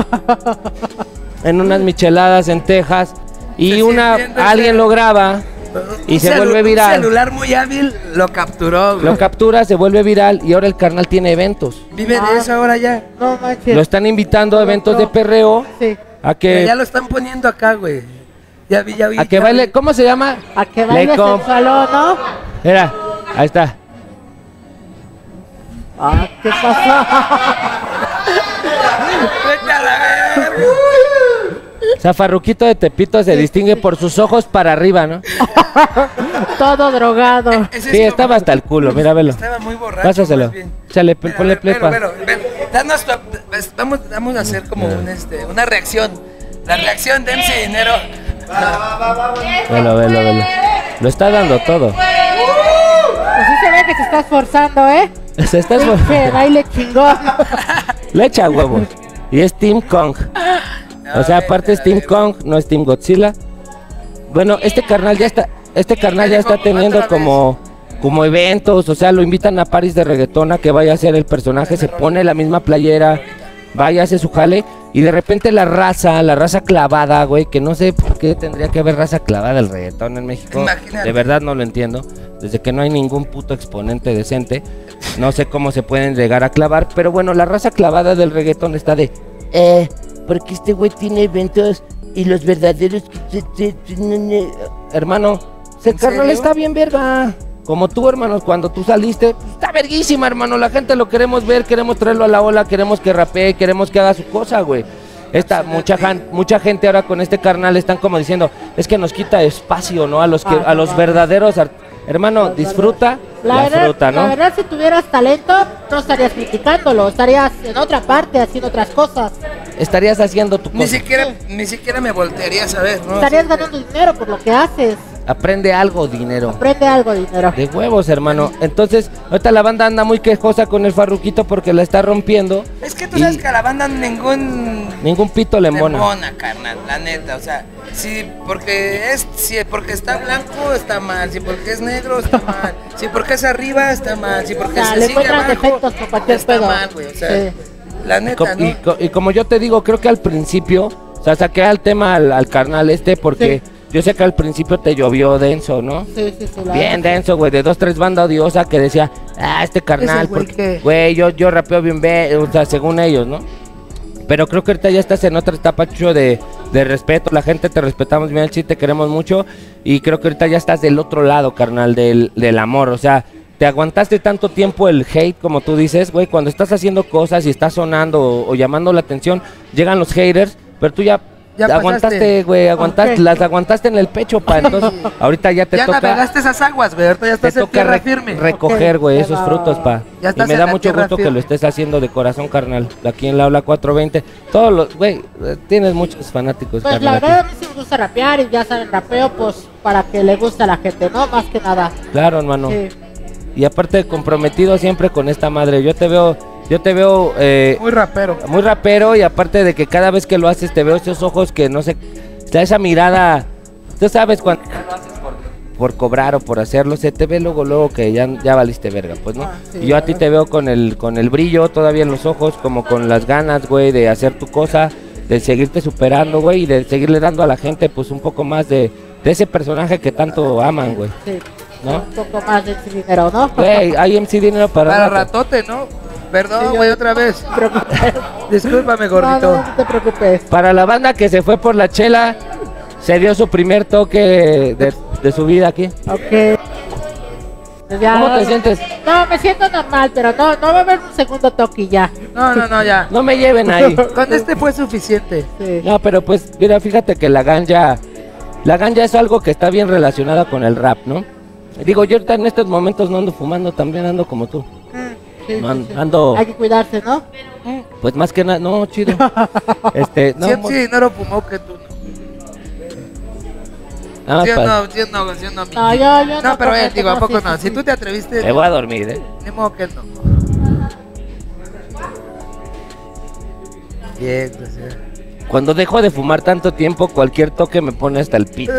[SPEAKER 2] en unas micheladas en Texas y
[SPEAKER 3] Se
[SPEAKER 2] una
[SPEAKER 3] siente-
[SPEAKER 2] alguien lo graba y
[SPEAKER 3] Un
[SPEAKER 2] se
[SPEAKER 3] celu-
[SPEAKER 2] vuelve viral.
[SPEAKER 3] Un celular muy hábil lo capturó, güey.
[SPEAKER 2] Lo captura, se vuelve viral y ahora el carnal tiene eventos.
[SPEAKER 3] Vive
[SPEAKER 6] Ah.
[SPEAKER 3] de eso ahora ya.
[SPEAKER 6] No manches.
[SPEAKER 2] Lo están invitando a eventos de perreo
[SPEAKER 6] Sí.
[SPEAKER 2] a
[SPEAKER 3] Pero
[SPEAKER 2] que
[SPEAKER 3] ya lo están poniendo acá, güey. Ya vi, ya vi.
[SPEAKER 2] a que
[SPEAKER 3] ya
[SPEAKER 2] baile,
[SPEAKER 3] vi.
[SPEAKER 2] ¿cómo se llama?
[SPEAKER 6] A que
[SPEAKER 2] Le
[SPEAKER 6] bailes
[SPEAKER 2] comp-
[SPEAKER 6] el salón, ¿no?
[SPEAKER 2] Mira, ahí está.
[SPEAKER 6] Ah, ¿qué pasó?
[SPEAKER 3] Vete a la verga.
[SPEAKER 2] O sea, Farruquito de Tepito se distingue por sus ojos para arriba, ¿no?
[SPEAKER 6] Todo drogado.
[SPEAKER 3] Ese
[SPEAKER 2] Sí,
[SPEAKER 3] es
[SPEAKER 2] estaba
[SPEAKER 3] como-
[SPEAKER 2] hasta el culo, mira, velo.
[SPEAKER 3] Estaba muy borracho.
[SPEAKER 2] Pásaselo.
[SPEAKER 3] más bien.
[SPEAKER 2] Échale,
[SPEAKER 3] Mira,
[SPEAKER 2] ponle
[SPEAKER 3] ve-
[SPEAKER 2] plepa.
[SPEAKER 3] velo, velo, velo. Danos tu- ves, vamos, vamos a hacer como un, este, una reacción. La reacción de M C Dinero.
[SPEAKER 2] Velo, velo, velo. Lo está dando todo.
[SPEAKER 6] Pues sí se ve que se está esforzando, ¿eh?
[SPEAKER 2] Se está esfor-
[SPEAKER 6] Pinche baile chingón.
[SPEAKER 2] Le echa huevos. Y es Team Kong. O sea, aparte es Team Kong, no es Team Godzilla. Bueno, este carnal ya está. este carnal ya está teniendo como, como eventos, o sea, lo invitan a París de reggaetón a que vaya a ser el personaje, se pone la misma playera, vaya, hace su jale, y de repente la raza, la raza clavada, güey, que no sé por qué tendría que haber raza clavada del reggaetón en México. Imagínate. De verdad no lo entiendo, desde que no hay ningún puto exponente decente, no sé cómo se pueden llegar a clavar, pero bueno, la raza clavada del reggaetón está de, eh, porque este güey tiene eventos y los verdaderos... Hermano, ese carnal está bien verga. Como tú, hermanos, cuando tú saliste, pues, está verguísima, hermano. La gente lo queremos ver, queremos traerlo a la ola, queremos que rapee, queremos que haga su cosa, güey. Esta, mucha, mucha gente ahora con este carnal están como diciendo, es que nos quita espacio, ¿no? A los que, a los verdaderos art- hermano, disfruta
[SPEAKER 6] la,
[SPEAKER 2] la
[SPEAKER 6] verdad,
[SPEAKER 2] fruta, ¿no?
[SPEAKER 6] La verdad, si tuvieras talento, no estarías criticándolo, estarías en otra parte haciendo otras cosas.
[SPEAKER 2] Estarías haciendo tu cosa.
[SPEAKER 3] Ni siquiera, ni siquiera me voltearías a ver, ¿no?
[SPEAKER 6] Estarías ganando dinero por lo que haces.
[SPEAKER 2] Aprende algo, dinero.
[SPEAKER 6] Aprende algo, dinero.
[SPEAKER 2] De huevos, hermano. Entonces, ahorita la banda anda muy quejosa con el Farruquito porque la está rompiendo.
[SPEAKER 3] Es que tú sabes que a la banda ningún...
[SPEAKER 2] Ningún pito le embona.
[SPEAKER 3] Le embona, carnal, la neta, o sea, si porque es, si porque está blanco está mal, si porque es negro está mal, si porque es arriba está mal, si porque
[SPEAKER 6] O sea,
[SPEAKER 3] se
[SPEAKER 6] le
[SPEAKER 3] sigue
[SPEAKER 6] encuentran
[SPEAKER 3] abajo
[SPEAKER 6] defectos por cualquier
[SPEAKER 3] está
[SPEAKER 6] pedo.
[SPEAKER 3] mal, güey, o sea,
[SPEAKER 6] Sí.
[SPEAKER 3] la
[SPEAKER 2] Y,
[SPEAKER 3] neta,
[SPEAKER 2] co-
[SPEAKER 3] ¿no?
[SPEAKER 2] y co- y como yo te digo, creo que al principio, o sea, saqué al tema al, al carnal este porque
[SPEAKER 6] Sí.
[SPEAKER 2] yo sé que al principio te llovió denso, ¿no?
[SPEAKER 6] Sí, sí, sí. la
[SPEAKER 2] Bien
[SPEAKER 6] verdad.
[SPEAKER 2] denso, güey, de dos, tres bandas odiosa que decía, ah, este carnal,
[SPEAKER 3] Ese güey
[SPEAKER 2] porque,
[SPEAKER 3] que-
[SPEAKER 2] güey, yo, yo rapeo bien, be-", o sea, según ellos, ¿no? Pero creo que ahorita ya estás en otra etapa, Chucho, de, de respeto. La gente te respetamos bien, sí, te queremos mucho. Y creo que ahorita ya estás del otro lado, carnal, del, del amor. O sea, te aguantaste tanto tiempo el hate, como tú dices, güey. Cuando estás haciendo cosas y estás sonando o, o llamando la atención, llegan los haters, pero tú ya...
[SPEAKER 3] Ya
[SPEAKER 2] aguantaste,
[SPEAKER 3] pasaste.
[SPEAKER 2] güey, aguantaste,
[SPEAKER 6] Ok.
[SPEAKER 2] las aguantaste en el pecho, pa. Entonces, ahorita ya te
[SPEAKER 3] ya
[SPEAKER 2] toca...
[SPEAKER 3] navegaste esas aguas, güey, ahorita ya
[SPEAKER 2] Te
[SPEAKER 3] estás en
[SPEAKER 2] toca
[SPEAKER 3] tierra
[SPEAKER 2] re-
[SPEAKER 3] firme.
[SPEAKER 2] recoger, güey,
[SPEAKER 6] Ok,
[SPEAKER 2] esos
[SPEAKER 6] pero-
[SPEAKER 2] frutos, pa.
[SPEAKER 3] Ya
[SPEAKER 2] Y
[SPEAKER 3] estás
[SPEAKER 2] me
[SPEAKER 3] en
[SPEAKER 2] da
[SPEAKER 3] la
[SPEAKER 2] mucho
[SPEAKER 3] tierra
[SPEAKER 2] gusto que
[SPEAKER 3] firme.
[SPEAKER 2] lo estés haciendo de corazón, carnal. Aquí en la Aula cuatro veinte. Todos los, güey, eh, tienes muchos fanáticos,
[SPEAKER 6] Pues
[SPEAKER 2] carnal.
[SPEAKER 6] la
[SPEAKER 2] aquí.
[SPEAKER 6] verdad a mí sí me gusta rapear y ya saben, rapeo pues para que le guste a la gente, ¿no? Más que nada.
[SPEAKER 2] Claro, hermano.
[SPEAKER 6] Sí.
[SPEAKER 2] Y aparte, comprometido siempre con esta madre. Yo te veo, yo te veo eh,
[SPEAKER 3] Muy rapero.
[SPEAKER 2] muy rapero y aparte de que cada vez que lo haces te veo esos ojos que no sé, está esa mirada. Tú sabes cuando lo haces por, por cobrar o por hacerlo, se te ve luego, luego que ya, ya valiste verga, pues, ¿no?
[SPEAKER 6] Ah, sí,
[SPEAKER 2] y yo a
[SPEAKER 6] la
[SPEAKER 2] ti
[SPEAKER 6] verdad.
[SPEAKER 2] te veo con el, con el brillo todavía en los ojos, como con las ganas, güey, de hacer tu cosa, de seguirte superando, güey, y de seguirle dando a la gente, pues, un poco más de, de ese personaje que tanto aman, güey,
[SPEAKER 6] Sí.
[SPEAKER 2] ¿no?
[SPEAKER 6] Un poco más de dinero, ¿no?
[SPEAKER 2] Güey, hay M C dinero para,
[SPEAKER 3] Para
[SPEAKER 2] rato.
[SPEAKER 3] ratote, ¿no? Perdón,
[SPEAKER 6] Sí,
[SPEAKER 3] güey,
[SPEAKER 6] yo-
[SPEAKER 3] otra vez.
[SPEAKER 6] No te preocupes.
[SPEAKER 3] Discúlpame,
[SPEAKER 6] No,
[SPEAKER 3] gordito.
[SPEAKER 6] no, no te preocupes.
[SPEAKER 2] Para la banda que se fue por la chela, se dio su primer toque de, de su vida aquí.
[SPEAKER 6] Ok. Pues ya,
[SPEAKER 2] ¿Cómo
[SPEAKER 6] no,
[SPEAKER 2] te
[SPEAKER 6] no,
[SPEAKER 2] sientes?
[SPEAKER 6] No, me siento normal, pero no, no va a haber un segundo toque y ya.
[SPEAKER 3] No, no, no, ya.
[SPEAKER 2] No me lleven ahí.
[SPEAKER 3] Con este fue suficiente.
[SPEAKER 6] Sí.
[SPEAKER 2] No, pero pues, mira, fíjate que la ganja, la ganja es algo que está bien relacionada con el rap, ¿no? Digo, yo ahorita en estos momentos no ando fumando, también ando como tú.
[SPEAKER 6] Mm, sí,
[SPEAKER 2] No,
[SPEAKER 6] sí, sí.
[SPEAKER 2] ando,
[SPEAKER 6] Hay que cuidarse, ¿no?
[SPEAKER 2] pues más que nada, no, chido. Este, no,
[SPEAKER 3] Si
[SPEAKER 2] mo-
[SPEAKER 3] sí, dinero fumó que tú no.
[SPEAKER 2] nada más
[SPEAKER 3] Sí o
[SPEAKER 2] pa-
[SPEAKER 3] no, sí o no, sí o no.
[SPEAKER 6] No, yo, yo
[SPEAKER 3] No, pero
[SPEAKER 6] porque
[SPEAKER 3] eh, digo, ¿a
[SPEAKER 6] no,
[SPEAKER 3] poco
[SPEAKER 6] sí,
[SPEAKER 3] no?
[SPEAKER 6] sí,
[SPEAKER 3] Si
[SPEAKER 6] sí.
[SPEAKER 3] tú te atreviste,
[SPEAKER 2] me voy a dormir, ¿eh?
[SPEAKER 3] ni modo que no. Bien, pues ya.
[SPEAKER 2] Cuando dejo de fumar tanto tiempo, cualquier toque me pone hasta el pito.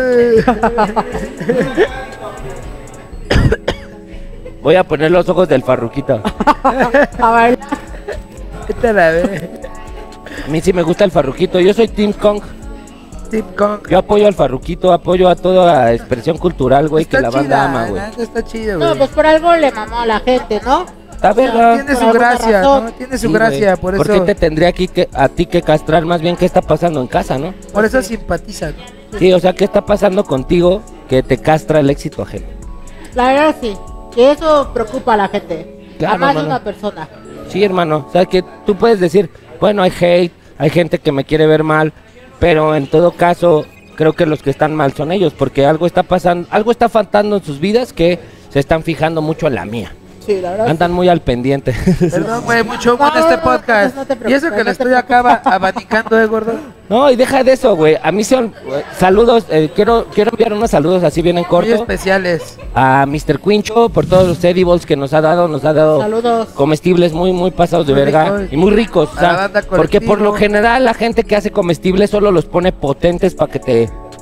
[SPEAKER 2] Voy a poner los ojos del Farruquito.
[SPEAKER 6] A ver,
[SPEAKER 3] Vete a la vez.
[SPEAKER 2] A mí sí me gusta el Farruquito. Yo soy Team Kong.
[SPEAKER 3] Team Kong.
[SPEAKER 2] Yo apoyo al Farruquito, apoyo a toda expresión cultural, güey, que la banda
[SPEAKER 3] chida,
[SPEAKER 2] ama, güey.
[SPEAKER 3] la neta está chido,
[SPEAKER 6] no,
[SPEAKER 3] güey.
[SPEAKER 6] pues por algo le mamó a la gente, ¿no?
[SPEAKER 2] Está verga.
[SPEAKER 3] Tiene
[SPEAKER 6] por
[SPEAKER 3] su
[SPEAKER 6] alguna
[SPEAKER 3] gracia,
[SPEAKER 6] razón.
[SPEAKER 3] ¿no? Tiene su
[SPEAKER 2] Sí,
[SPEAKER 3] gracia,
[SPEAKER 2] güey.
[SPEAKER 3] por
[SPEAKER 2] ¿Por
[SPEAKER 3] eso.
[SPEAKER 2] qué te tendría aquí que, a ti que castrar más bien qué está pasando en casa, no?
[SPEAKER 3] Por eso simpatizan.
[SPEAKER 2] Sí, o sea, ¿qué está pasando contigo que te castra el éxito ajeno?
[SPEAKER 6] La verdad sí. Y eso preocupa a la gente.
[SPEAKER 2] Claro,
[SPEAKER 6] a más de
[SPEAKER 2] mano.
[SPEAKER 6] una persona.
[SPEAKER 2] Sí, hermano, o sea, que tú puedes decir, bueno, hay hate, hay gente que me quiere ver mal, pero en todo caso, creo que los que están mal son ellos, porque algo está pasando, algo está faltando en sus vidas que se están fijando mucho en la mía.
[SPEAKER 6] Sí, la verdad.
[SPEAKER 2] Andan muy al pendiente.
[SPEAKER 3] Perdón, güey, mucho humo
[SPEAKER 6] No,
[SPEAKER 3] en este
[SPEAKER 6] no,
[SPEAKER 3] podcast.
[SPEAKER 6] no te preocupes,
[SPEAKER 3] y eso que
[SPEAKER 6] no
[SPEAKER 3] le
[SPEAKER 6] te
[SPEAKER 3] estoy acá aba- abanicando, ¿eh, gordo?
[SPEAKER 2] No, y deja de eso, güey. A mí son eh, saludos, eh, quiero quiero enviar unos saludos así bien en
[SPEAKER 3] Muy
[SPEAKER 2] corto
[SPEAKER 3] especiales.
[SPEAKER 2] a mister Quincho por todos los edibles que nos ha dado, nos ha dado
[SPEAKER 6] Saludos.
[SPEAKER 2] comestibles muy muy pasados de
[SPEAKER 3] Muy
[SPEAKER 2] verga
[SPEAKER 3] ricos.
[SPEAKER 2] y muy ricos, o
[SPEAKER 3] A la
[SPEAKER 2] sea,
[SPEAKER 3] banda
[SPEAKER 2] porque por lo
[SPEAKER 3] Colectivo.
[SPEAKER 2] general la gente que hace comestibles solo los pone potentes para que te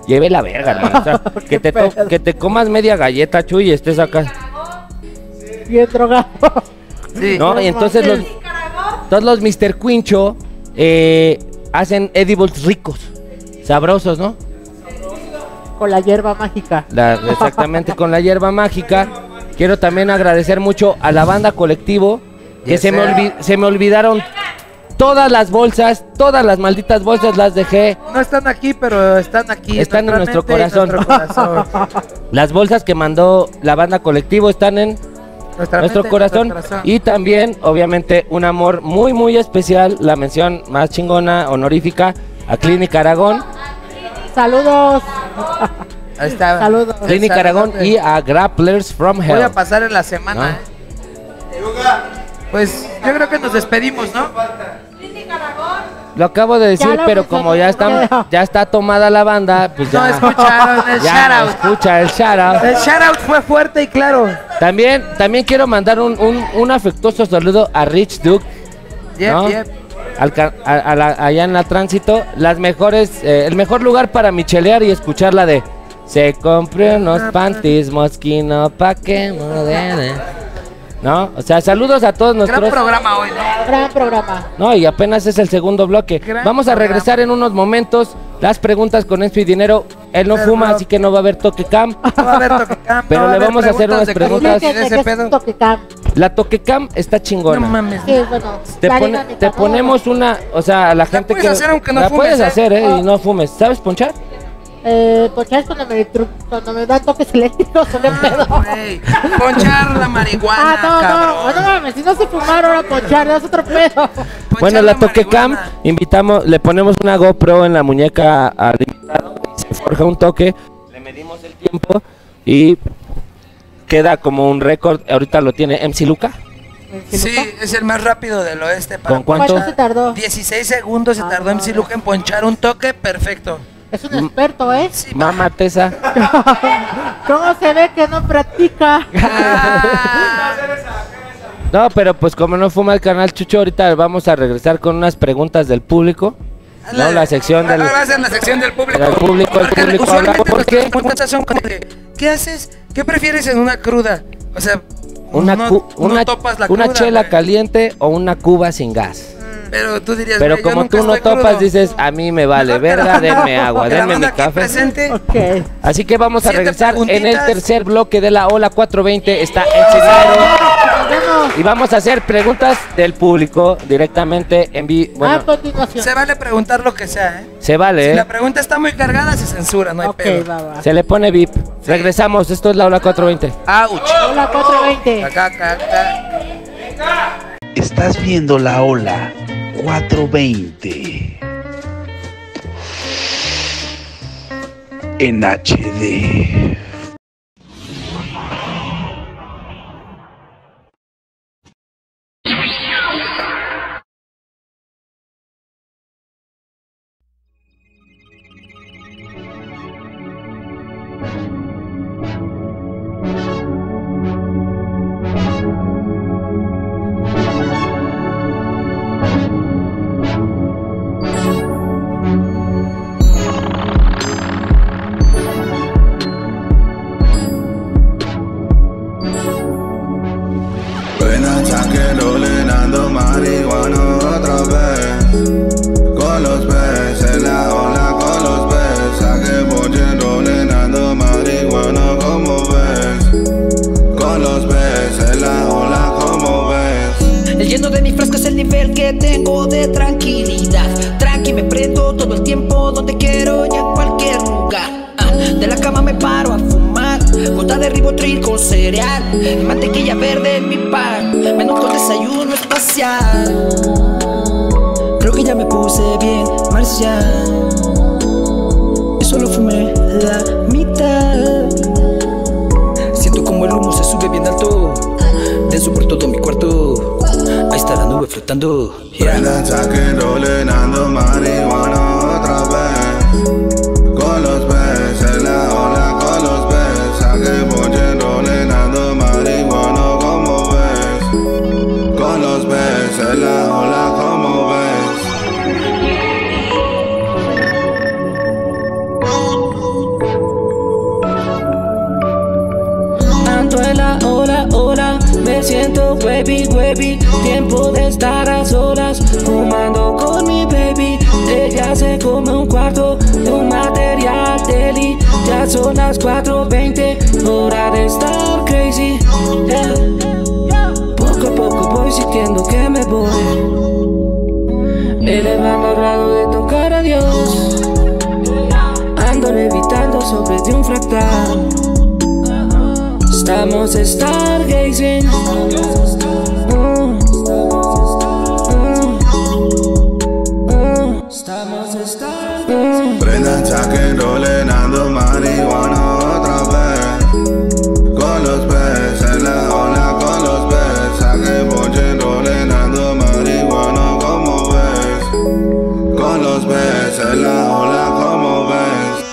[SPEAKER 2] lleve la verga, hermano. O sea, que, te to- que te comas media galleta, Chuy, y estés acá.
[SPEAKER 6] Bien drogado.
[SPEAKER 3] Sí.
[SPEAKER 2] ¿No? Y entonces los, todos los mister Quincho eh, hacen edibles ricos, sabrosos, ¿no?
[SPEAKER 6] Con la hierba mágica.
[SPEAKER 2] La- exactamente, con la hierba mágica. Quiero también agradecer mucho a la banda Colectivo, que
[SPEAKER 3] Yes,
[SPEAKER 2] se me,
[SPEAKER 3] sir.
[SPEAKER 2] olvi- se me olvidaron todas las bolsas, todas las malditas bolsas las dejé.
[SPEAKER 3] No están aquí, pero están aquí.
[SPEAKER 2] Están en nuestro
[SPEAKER 3] mente y
[SPEAKER 2] corazón.
[SPEAKER 3] nuestro corazón.
[SPEAKER 2] Las bolsas que mandó la banda Colectivo están en
[SPEAKER 3] Nuestra
[SPEAKER 2] nuestro
[SPEAKER 3] mente y
[SPEAKER 2] corazón.
[SPEAKER 3] nuestro corazón.
[SPEAKER 2] Y también, obviamente, un amor muy, muy especial, la mención más chingona, honorífica, a Clínica Aragón.
[SPEAKER 6] Saludos.
[SPEAKER 3] Ahí está.
[SPEAKER 6] Saludos.
[SPEAKER 3] El
[SPEAKER 2] Clínica Aragón
[SPEAKER 3] saludote.
[SPEAKER 2] y a Grapplers from
[SPEAKER 3] Voy
[SPEAKER 2] Hell.
[SPEAKER 3] a pasar en la semana,
[SPEAKER 2] ¿No?
[SPEAKER 3] ¿eh? Pues yo creo que nos despedimos, ¿no?
[SPEAKER 2] Lo acabo de decir,
[SPEAKER 6] Ya lo
[SPEAKER 2] pero
[SPEAKER 6] mencioné,
[SPEAKER 2] como ya está,
[SPEAKER 6] no.
[SPEAKER 2] ya está tomada la banda, pues
[SPEAKER 3] No
[SPEAKER 2] ya,
[SPEAKER 3] escucharon el
[SPEAKER 2] ya
[SPEAKER 3] shoutout.
[SPEAKER 2] escucha el shoutout.
[SPEAKER 3] El shoutout fue fuerte y claro.
[SPEAKER 2] También, también quiero mandar un, un, un afectuoso saludo a Rich Duke,
[SPEAKER 3] Yep,
[SPEAKER 2] ¿no?
[SPEAKER 3] yep.
[SPEAKER 2] Al ca- a- a la- allá en la tránsito, las mejores, eh, el mejor lugar para michelear y escuchar la de se compré unos panties mosquino pa' que modere. ¿No? O sea, saludos a todos
[SPEAKER 3] Gran
[SPEAKER 2] nuestros...
[SPEAKER 3] programa hoy, ¿no?
[SPEAKER 6] Gran programa.
[SPEAKER 2] No, y apenas es el segundo bloque.
[SPEAKER 3] Gran
[SPEAKER 2] Vamos a
[SPEAKER 3] programa.
[SPEAKER 2] regresar en unos momentos. Las preguntas con Enzo y Dinero. Él no
[SPEAKER 3] Pero
[SPEAKER 2] fuma,
[SPEAKER 3] no.
[SPEAKER 2] así que no va a haber toque cam.
[SPEAKER 3] No va a haber toquecam,
[SPEAKER 2] Pero
[SPEAKER 3] no va
[SPEAKER 2] le
[SPEAKER 3] haber
[SPEAKER 2] vamos a hacer unas
[SPEAKER 3] de
[SPEAKER 2] preguntas.
[SPEAKER 3] crudas y de ese
[SPEAKER 6] ¿Qué es
[SPEAKER 3] pedo.
[SPEAKER 6] Toquecam?
[SPEAKER 2] La toque cam está chingona.
[SPEAKER 3] No mames.
[SPEAKER 6] Sí, bueno.
[SPEAKER 2] Te,
[SPEAKER 6] la
[SPEAKER 2] pone-
[SPEAKER 6] dinámica,
[SPEAKER 2] te
[SPEAKER 6] ¿no?
[SPEAKER 2] ponemos una, o sea, a la gente
[SPEAKER 3] puedes
[SPEAKER 2] que
[SPEAKER 3] hacer aunque no
[SPEAKER 2] la
[SPEAKER 3] fumes,
[SPEAKER 2] puedes
[SPEAKER 3] ¿eh?
[SPEAKER 2] hacer, eh, y no fumes. ¿Sabes ponchar?
[SPEAKER 6] Eh, ponchar cuando me, tru- cuando me dan toques eléctricos, son de pedo.
[SPEAKER 3] Güey, ponchar la marihuana,
[SPEAKER 6] Ah, no, no,
[SPEAKER 3] cabrón.
[SPEAKER 6] no mames, si no se fumaron ahora ponchar, es otro pedo.
[SPEAKER 3] Ponchar
[SPEAKER 2] Bueno, la toque cam,
[SPEAKER 3] marihuana.
[SPEAKER 2] invitamos, le ponemos una GoPro en la muñeca al invitado y se forja un toque, le medimos el tiempo y queda como un récord. Ahorita lo tiene M C Luca.
[SPEAKER 3] Sí, es el más rápido del oeste. Para
[SPEAKER 2] ¿Con cuánto?
[SPEAKER 6] ¿Cuánto se tardó?
[SPEAKER 3] dieciséis segundos se
[SPEAKER 6] Ah,
[SPEAKER 3] tardó
[SPEAKER 6] no,
[SPEAKER 3] M C
[SPEAKER 6] no.
[SPEAKER 3] Luca en ponchar un toque perfecto.
[SPEAKER 6] Es un experto, ¿eh?
[SPEAKER 3] Sí,
[SPEAKER 2] Mamá Tesa.
[SPEAKER 6] ¿Cómo se ve que no practica?
[SPEAKER 3] Ah,
[SPEAKER 2] No, pero pues como no fuma el canal Chucho, ahorita vamos a regresar con unas preguntas del público. No, la sección del...
[SPEAKER 3] Ahora va a ser la sección del público.
[SPEAKER 2] del público, el
[SPEAKER 3] Porque
[SPEAKER 2] público
[SPEAKER 3] usualmente
[SPEAKER 2] habla, ¿por
[SPEAKER 3] nuestras
[SPEAKER 2] qué?
[SPEAKER 3] preguntas son como que, ¿qué haces? ¿Qué prefieres en una cruda? O sea,
[SPEAKER 2] Una,
[SPEAKER 3] no,
[SPEAKER 2] cu-
[SPEAKER 3] no
[SPEAKER 2] una,
[SPEAKER 3] topas la
[SPEAKER 2] una
[SPEAKER 3] cruda,
[SPEAKER 2] chela
[SPEAKER 3] güey.
[SPEAKER 2] caliente o una cuba sin gas.
[SPEAKER 3] Pero tú dirías,
[SPEAKER 2] Pero
[SPEAKER 3] güey, yo
[SPEAKER 2] como
[SPEAKER 3] nunca
[SPEAKER 2] tú no
[SPEAKER 3] estoy
[SPEAKER 2] topas,
[SPEAKER 3] crudo.
[SPEAKER 2] dices, a mí me vale
[SPEAKER 3] Mejor que
[SPEAKER 2] verga,
[SPEAKER 3] la-
[SPEAKER 2] denme agua,
[SPEAKER 3] que la
[SPEAKER 2] denme mi
[SPEAKER 3] banda aquí
[SPEAKER 2] café.
[SPEAKER 3] presente.
[SPEAKER 6] Ok.
[SPEAKER 2] Así que vamos a
[SPEAKER 3] Siete
[SPEAKER 2] regresar en el
[SPEAKER 3] preguntitas.
[SPEAKER 2] tercer bloque de la Ola cuatrocientos veinte. Está el Dinero. Y vamos a hacer preguntas del público directamente en vivo.
[SPEAKER 6] A
[SPEAKER 2] Bueno,
[SPEAKER 6] continuación.
[SPEAKER 3] Se vale preguntar lo que sea, ¿eh?
[SPEAKER 2] se vale,
[SPEAKER 3] Si
[SPEAKER 2] ¿eh?
[SPEAKER 3] la pregunta está muy cargada, se censura, no hay
[SPEAKER 6] Ok,
[SPEAKER 3] pedo.
[SPEAKER 6] va, va.
[SPEAKER 2] Se le pone V I P. Regresamos, esto es la Ola cuatrocientos veinte.
[SPEAKER 3] ¡Auch!
[SPEAKER 6] Hola, cuatrocientos veinte.
[SPEAKER 3] Acá, acá, acá.
[SPEAKER 7] Estás viendo la ola cuatrocientos veinte en H D.
[SPEAKER 9] Buenas que rolenando marihuana otra vez. Con los peces en la ola, con los peces. Saque boche rolenando marihuana, como ves. Con los peces en la ola, como ves.
[SPEAKER 8] El lleno de mi frasco es el nivel que tengo de tranquilidad. Tranqui, me prendo todo el tiempo donde quiero y en cualquier lugar. Ah, de la cama me paro a fumar, gota de ribotril con cereal y mantequilla verde en mi pan, menú con desayuno espacial. Creo que ya me puse bien marcial y solo fumé la mitad. Siento como el humo se sube bien alto, denso por todo mi cuarto. Ahí está la nube flotando, yeah.
[SPEAKER 9] Buenas que rolenando marihuana otra vez. Con los peces en la ola, con los peces. Saque boche rolenando marihuana, como ves. Con los peces en la ola, como ves.
[SPEAKER 8] me siento wavy, wavy. Tiempo de estar a solas, fumando con mi baby. Ella se come un cuarto de un material deli. Ya son las cuatro veinte, hora de estar crazy, yeah. Poco a poco voy sintiendo que me voy elevando al grado de tocar a Dios. Ando levitando sobre de un fractal. Estamos stargazing. Mm, mm, mm. Estamos stargazing.
[SPEAKER 9] Prendan, saquen, rolen, ando marihuana otra vez. Con los pies en la ola, con los pies. Saquen, ponchen, rolen, ando marihuana, como ves. Con los pies en la ola, como ves.